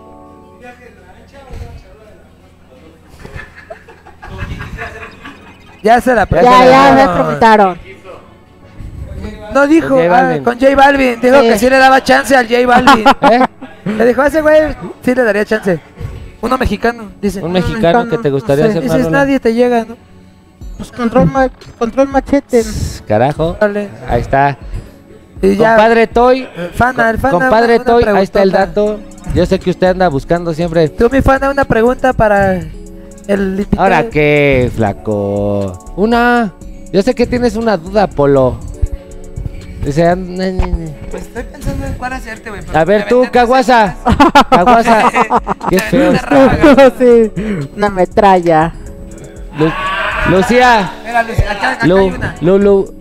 [SPEAKER 3] Ya se la
[SPEAKER 6] Ya,
[SPEAKER 3] preguntaron.
[SPEAKER 6] ya, me preguntaron.
[SPEAKER 3] No dijo,
[SPEAKER 2] Con J
[SPEAKER 3] ah,
[SPEAKER 2] Balvin.
[SPEAKER 3] con J Balvin. Dijo
[SPEAKER 6] Sí.
[SPEAKER 3] que sí le daba chance al J Balvin.
[SPEAKER 2] ¿Eh?
[SPEAKER 3] Le dijo, a ese güey sí le daría chance. Uno mexicano, dice.
[SPEAKER 2] Un mexicano que te gustaría hacer una
[SPEAKER 3] Dices,
[SPEAKER 2] rola.
[SPEAKER 3] nadie te llega, ¿no?
[SPEAKER 6] Pues control, ma control machete.
[SPEAKER 2] Carajo.
[SPEAKER 3] Dale.
[SPEAKER 2] Ahí está.
[SPEAKER 3] Y ya.
[SPEAKER 2] Compadre Toy.
[SPEAKER 3] Fana, el Fana.
[SPEAKER 2] Compadre
[SPEAKER 3] una- una
[SPEAKER 2] Toy, ahí está el
[SPEAKER 3] preguntota.
[SPEAKER 2] dato. Yo sé que usted anda buscando siempre.
[SPEAKER 3] Tú, mi Fana, una pregunta para el invitado.
[SPEAKER 2] Ahora qué, flaco. Una. Yo sé que tienes una duda, Polo. Dice, ah, ne, ne, ne.
[SPEAKER 3] Pues estoy pensando en cuál hacerte, güey. pero
[SPEAKER 2] A ver
[SPEAKER 3] me
[SPEAKER 2] tú,
[SPEAKER 3] vendiste
[SPEAKER 2] Caguasa. Caguasa. Qué
[SPEAKER 3] Me
[SPEAKER 2] feo.
[SPEAKER 3] vendiste ráfaga.
[SPEAKER 6] Sí, una metralla.
[SPEAKER 2] Lu- Lucía.
[SPEAKER 3] Mira, Luis, acá, acá hay
[SPEAKER 2] Lu,
[SPEAKER 3] una.
[SPEAKER 2] Lulu.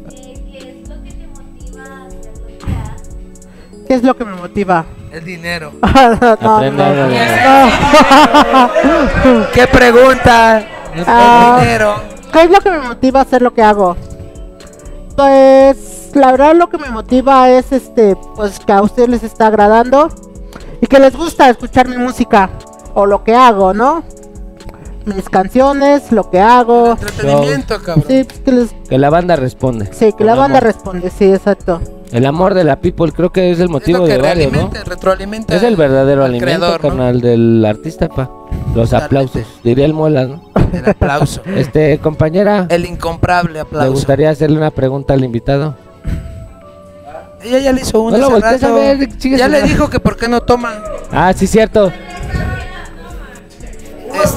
[SPEAKER 6] ¿Qué es lo que me motiva?
[SPEAKER 3] El dinero.
[SPEAKER 6] no, no,
[SPEAKER 2] Aprende algo de-
[SPEAKER 6] no.
[SPEAKER 3] ¿Qué pregunta?
[SPEAKER 6] Ah.
[SPEAKER 3] El dinero.
[SPEAKER 6] ¿Qué es lo que me motiva a hacer lo que hago? Pues la verdad lo que me motiva es este, pues que a ustedes les está agradando y que les gusta escuchar mi música o lo que hago, ¿no? Mis canciones, lo que hago.
[SPEAKER 3] Entretenimiento, cabrón.
[SPEAKER 6] Sí, pues que les,
[SPEAKER 2] Que la banda responde.
[SPEAKER 6] sí, que
[SPEAKER 2] Con
[SPEAKER 6] la banda
[SPEAKER 2] amor.
[SPEAKER 6] responde, sí, exacto.
[SPEAKER 2] El amor de la people creo que es el
[SPEAKER 3] Es
[SPEAKER 2] motivo
[SPEAKER 3] lo que
[SPEAKER 2] de varios, ¿no?
[SPEAKER 3] realimenta, retroalimenta.
[SPEAKER 2] Es el verdadero
[SPEAKER 3] al
[SPEAKER 2] alimento,
[SPEAKER 3] creador, ¿no?
[SPEAKER 2] carnal, del artista, pa. Los
[SPEAKER 3] Totalmente.
[SPEAKER 2] aplausos, diría el Muelas, ¿no?
[SPEAKER 3] El aplauso.
[SPEAKER 2] Este, compañera,
[SPEAKER 3] El incomparable
[SPEAKER 2] ¿le
[SPEAKER 3] aplauso.
[SPEAKER 2] gustaría hacerle una pregunta al invitado?
[SPEAKER 3] Ella ya le hizo una.
[SPEAKER 2] No lo
[SPEAKER 3] hace
[SPEAKER 2] voltees a
[SPEAKER 3] rato.
[SPEAKER 2] ver, sigue
[SPEAKER 3] Ya
[SPEAKER 2] su-
[SPEAKER 3] le dijo que por qué no toma.
[SPEAKER 2] Ah, sí, cierto.
[SPEAKER 3] Es-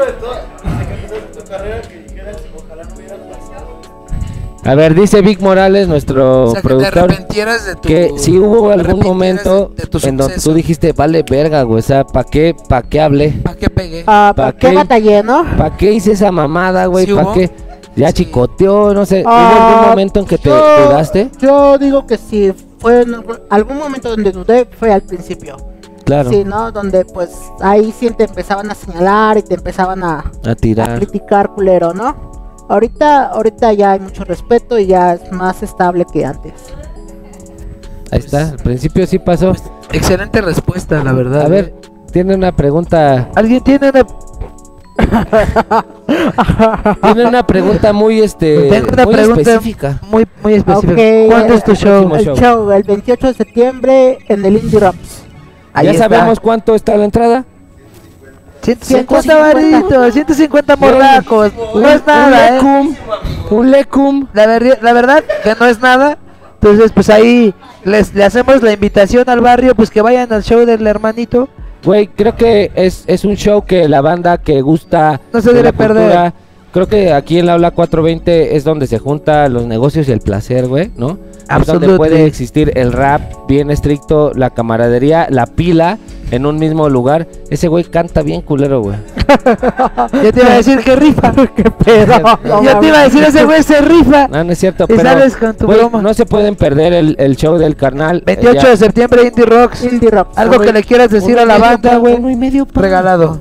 [SPEAKER 2] A ver, dice Vic Morales, nuestro
[SPEAKER 3] o sea, que te
[SPEAKER 2] productor,
[SPEAKER 3] arrepentieras de tu.
[SPEAKER 2] que si hubo algún
[SPEAKER 3] arrepintieras
[SPEAKER 2] momento
[SPEAKER 3] de, de tu
[SPEAKER 2] en donde
[SPEAKER 3] suceso.
[SPEAKER 2] tú dijiste, vale, verga, güey, o sea, ¿pa' qué, pa' qué hablé?
[SPEAKER 3] ¿Para qué pegué?
[SPEAKER 6] Ah,
[SPEAKER 2] ¿Pa'
[SPEAKER 6] ¿Por qué
[SPEAKER 2] qué?
[SPEAKER 6] batallé, no?
[SPEAKER 2] ¿Para qué hice esa mamada, güey?
[SPEAKER 3] ¿Sí
[SPEAKER 2] ¿Para
[SPEAKER 3] hubo?
[SPEAKER 2] qué? Ya
[SPEAKER 3] Sí.
[SPEAKER 2] chicoteó, no sé. ¿Hubo
[SPEAKER 6] Ah,
[SPEAKER 2] algún momento en que te
[SPEAKER 6] yo-
[SPEAKER 2] dudaste?
[SPEAKER 6] Yo digo que sí, fue en algún- algún momento donde dudé, fue al principio.
[SPEAKER 2] Claro,
[SPEAKER 6] Sí, ¿no? Donde pues ahí sí te empezaban a señalar y te empezaban a,
[SPEAKER 2] a
[SPEAKER 6] a
[SPEAKER 2] tirar.
[SPEAKER 6] criticar culero, ¿no? Ahorita, ahorita ya hay mucho respeto y ya es más estable que antes.
[SPEAKER 2] Ahí está, al principio sí pasó.
[SPEAKER 3] Excelente respuesta, la verdad.
[SPEAKER 2] A ver, tiene una pregunta.
[SPEAKER 3] ¿Alguien tiene una,
[SPEAKER 2] Tiene una pregunta muy, este,
[SPEAKER 3] tengo una
[SPEAKER 2] muy
[SPEAKER 3] pregunta
[SPEAKER 2] específica.
[SPEAKER 3] muy, muy específica?
[SPEAKER 6] Ok,
[SPEAKER 3] ¿Cuándo
[SPEAKER 6] eh,
[SPEAKER 3] es tu
[SPEAKER 2] el
[SPEAKER 3] show?
[SPEAKER 2] próximo
[SPEAKER 6] El
[SPEAKER 2] show.
[SPEAKER 6] show, el veintiocho de septiembre en el Indie Rocks.
[SPEAKER 3] Ahí
[SPEAKER 2] ¿Ya
[SPEAKER 3] está.
[SPEAKER 2] sabemos cuánto está la entrada?
[SPEAKER 3] ciento
[SPEAKER 6] ciento
[SPEAKER 3] cincuenta
[SPEAKER 6] cincuenta.
[SPEAKER 3] varitos, ciento cincuenta morlacos. No es nada,
[SPEAKER 2] un
[SPEAKER 3] ¿eh?
[SPEAKER 2] lecum, un lecum.
[SPEAKER 3] La, ver- la verdad que no es nada. Entonces, pues ahí les, le hacemos la invitación al barrio, pues que vayan al show del hermanito.
[SPEAKER 2] Güey, creo que es, es un show que la banda que gusta
[SPEAKER 3] No se
[SPEAKER 2] de
[SPEAKER 3] debe
[SPEAKER 2] la cultura,
[SPEAKER 3] perder.
[SPEAKER 2] creo que aquí en la Aula cuatrocientos veinte es donde se juntan los negocios y el placer, güey, ¿no? Es donde
[SPEAKER 3] Absolutely.
[SPEAKER 2] puede existir el rap bien estricto, la camaradería, la pila en un mismo lugar. Ese güey canta bien culero, güey.
[SPEAKER 3] Yo te iba a decir que rifa.
[SPEAKER 6] ¿Qué pedo?
[SPEAKER 3] Yo te iba a decir ese güey se rifa.
[SPEAKER 2] No, no es cierto,
[SPEAKER 3] Y
[SPEAKER 2] pero
[SPEAKER 3] sales con tu
[SPEAKER 2] güey,
[SPEAKER 3] broma.
[SPEAKER 2] no se pueden perder el, el show del carnal. eh,
[SPEAKER 3] veintiocho
[SPEAKER 2] ya.
[SPEAKER 3] de septiembre, Indie Rocks.
[SPEAKER 6] Indie Rocks.
[SPEAKER 3] Algo
[SPEAKER 2] güey.
[SPEAKER 3] que le quieras decir
[SPEAKER 2] Uno
[SPEAKER 3] a
[SPEAKER 2] y
[SPEAKER 3] la
[SPEAKER 2] medio,
[SPEAKER 3] banda,
[SPEAKER 2] pa,
[SPEAKER 3] güey.
[SPEAKER 2] uno y medio, pa.
[SPEAKER 3] Regalado.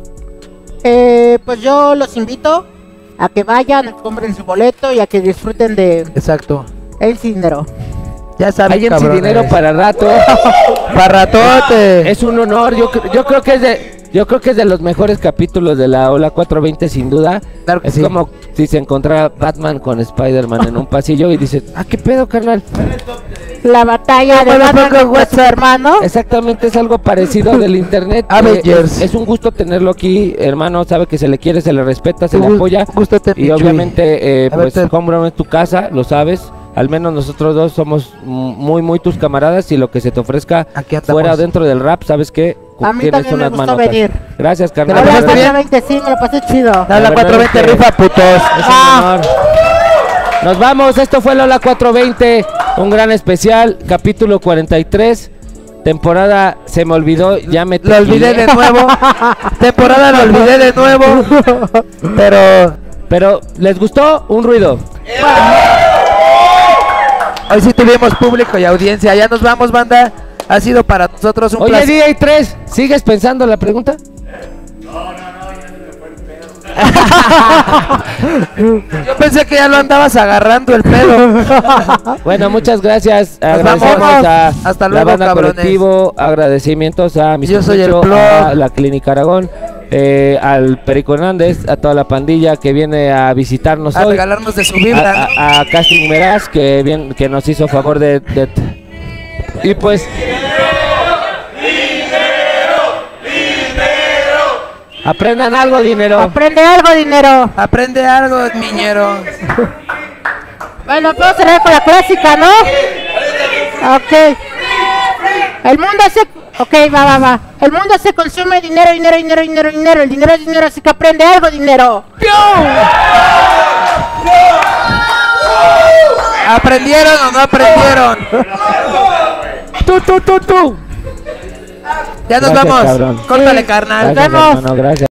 [SPEAKER 6] Eh, pues yo los invito a que vayan, a que compren su boleto y a que disfruten de
[SPEAKER 3] Exacto.
[SPEAKER 6] El Cindero.
[SPEAKER 3] Ya saben,
[SPEAKER 2] Hay en
[SPEAKER 3] cabrones.
[SPEAKER 2] dinero para rato.
[SPEAKER 3] Para ratote.
[SPEAKER 2] Es un honor, yo, cre- yo creo que es de yo creo que es de los mejores capítulos de la Ola cuatrocientos veinte sin duda.
[SPEAKER 3] Claro que
[SPEAKER 2] Es
[SPEAKER 3] sí.
[SPEAKER 2] como si se encontrara Batman con Spider-Man en un pasillo y dice, "Ah, qué pedo, carnal."
[SPEAKER 6] La batalla de
[SPEAKER 3] Bueno,
[SPEAKER 6] Batman
[SPEAKER 3] poco
[SPEAKER 6] contra su
[SPEAKER 3] WhatsApp.
[SPEAKER 6] hermano.
[SPEAKER 2] Exactamente, es algo parecido del internet. eh,
[SPEAKER 3] Avengers.
[SPEAKER 2] es, es un gusto tenerlo aquí, hermano, sabe que se le quiere, se le respeta, se le
[SPEAKER 3] Un
[SPEAKER 2] apoya.
[SPEAKER 3] gusto te
[SPEAKER 2] Y obviamente, eh,
[SPEAKER 3] A ver,
[SPEAKER 2] pues,
[SPEAKER 3] te-
[SPEAKER 2] Homegrown es tu casa, lo sabes. Al menos nosotros dos somos mm, muy, muy tus camaradas y lo que se te ofrezca
[SPEAKER 3] Aquí andamos.
[SPEAKER 2] fuera o dentro del rap, ¿sabes qué?
[SPEAKER 6] A mí
[SPEAKER 2] Tienes
[SPEAKER 6] también me
[SPEAKER 2] unas
[SPEAKER 6] gustó
[SPEAKER 2] manotas.
[SPEAKER 6] venir.
[SPEAKER 2] Gracias, carnal.
[SPEAKER 3] ¿Te la
[SPEAKER 6] Hola,
[SPEAKER 3] pasaste bien?
[SPEAKER 6] cuatrocientos veinte, sí, me lo pasé chido.
[SPEAKER 3] Dale, la
[SPEAKER 2] verdad
[SPEAKER 3] cuatrocientos veinte
[SPEAKER 2] es que-
[SPEAKER 3] rifa, putos.
[SPEAKER 2] Es un
[SPEAKER 6] Ah.
[SPEAKER 2] honor. Nos vamos, esto fue Lola cuatrocientos veinte, un gran especial, capítulo cuarenta y tres, temporada se me olvidó, ya me
[SPEAKER 3] Lo olvidé
[SPEAKER 2] tequilé.
[SPEAKER 3] de nuevo. Temporada lo olvidé de nuevo. Pero
[SPEAKER 2] Pero, ¿les gustó? Un ruido.
[SPEAKER 3] hoy sí tuvimos público y audiencia. Ya nos vamos, banda. Ha sido para nosotros un
[SPEAKER 2] Oye,
[SPEAKER 3] placer.
[SPEAKER 2] D J tres, ¿sigues pensando la pregunta?
[SPEAKER 3] Yo pensé que ya lo andabas agarrando el pedo.
[SPEAKER 2] Bueno, muchas gracias.
[SPEAKER 3] Nos
[SPEAKER 2] Agradecemos
[SPEAKER 3] vamos.
[SPEAKER 2] a
[SPEAKER 3] Hasta
[SPEAKER 2] la
[SPEAKER 3] luego,
[SPEAKER 2] banda
[SPEAKER 3] cabrones.
[SPEAKER 2] colectivo, agradecimientos a mis
[SPEAKER 3] Yo soy el
[SPEAKER 2] Cucho,
[SPEAKER 3] Plo.
[SPEAKER 2] a la Clínica Aragón, eh, al Perico Hernández, a toda la pandilla que viene a visitarnos
[SPEAKER 3] A
[SPEAKER 2] hoy.
[SPEAKER 3] regalarnos de su
[SPEAKER 2] A,
[SPEAKER 3] vibra. ¿no?
[SPEAKER 2] a- a Casting Meraz que bien que nos hizo favor de, de- y pues Aprendan algo, dinero.
[SPEAKER 6] Aprende algo, dinero.
[SPEAKER 3] Aprende algo, miñero.
[SPEAKER 6] Bueno, vamos a cerrar con la clásica, ¿no? Ok. El mundo se... Ok, va, va, va. El mundo se consume dinero, dinero, dinero, dinero, dinero. El dinero es dinero, así que aprende algo, dinero.
[SPEAKER 3] ¿Aprendieron o no aprendieron?
[SPEAKER 2] Tú, tú, tú, tú.
[SPEAKER 3] Ya nos
[SPEAKER 2] Gracias,
[SPEAKER 3] vamos.
[SPEAKER 2] cabrón.
[SPEAKER 3] Córtale, carnal.
[SPEAKER 2] Gracias,
[SPEAKER 6] vemos.
[SPEAKER 2] hermano, gracias.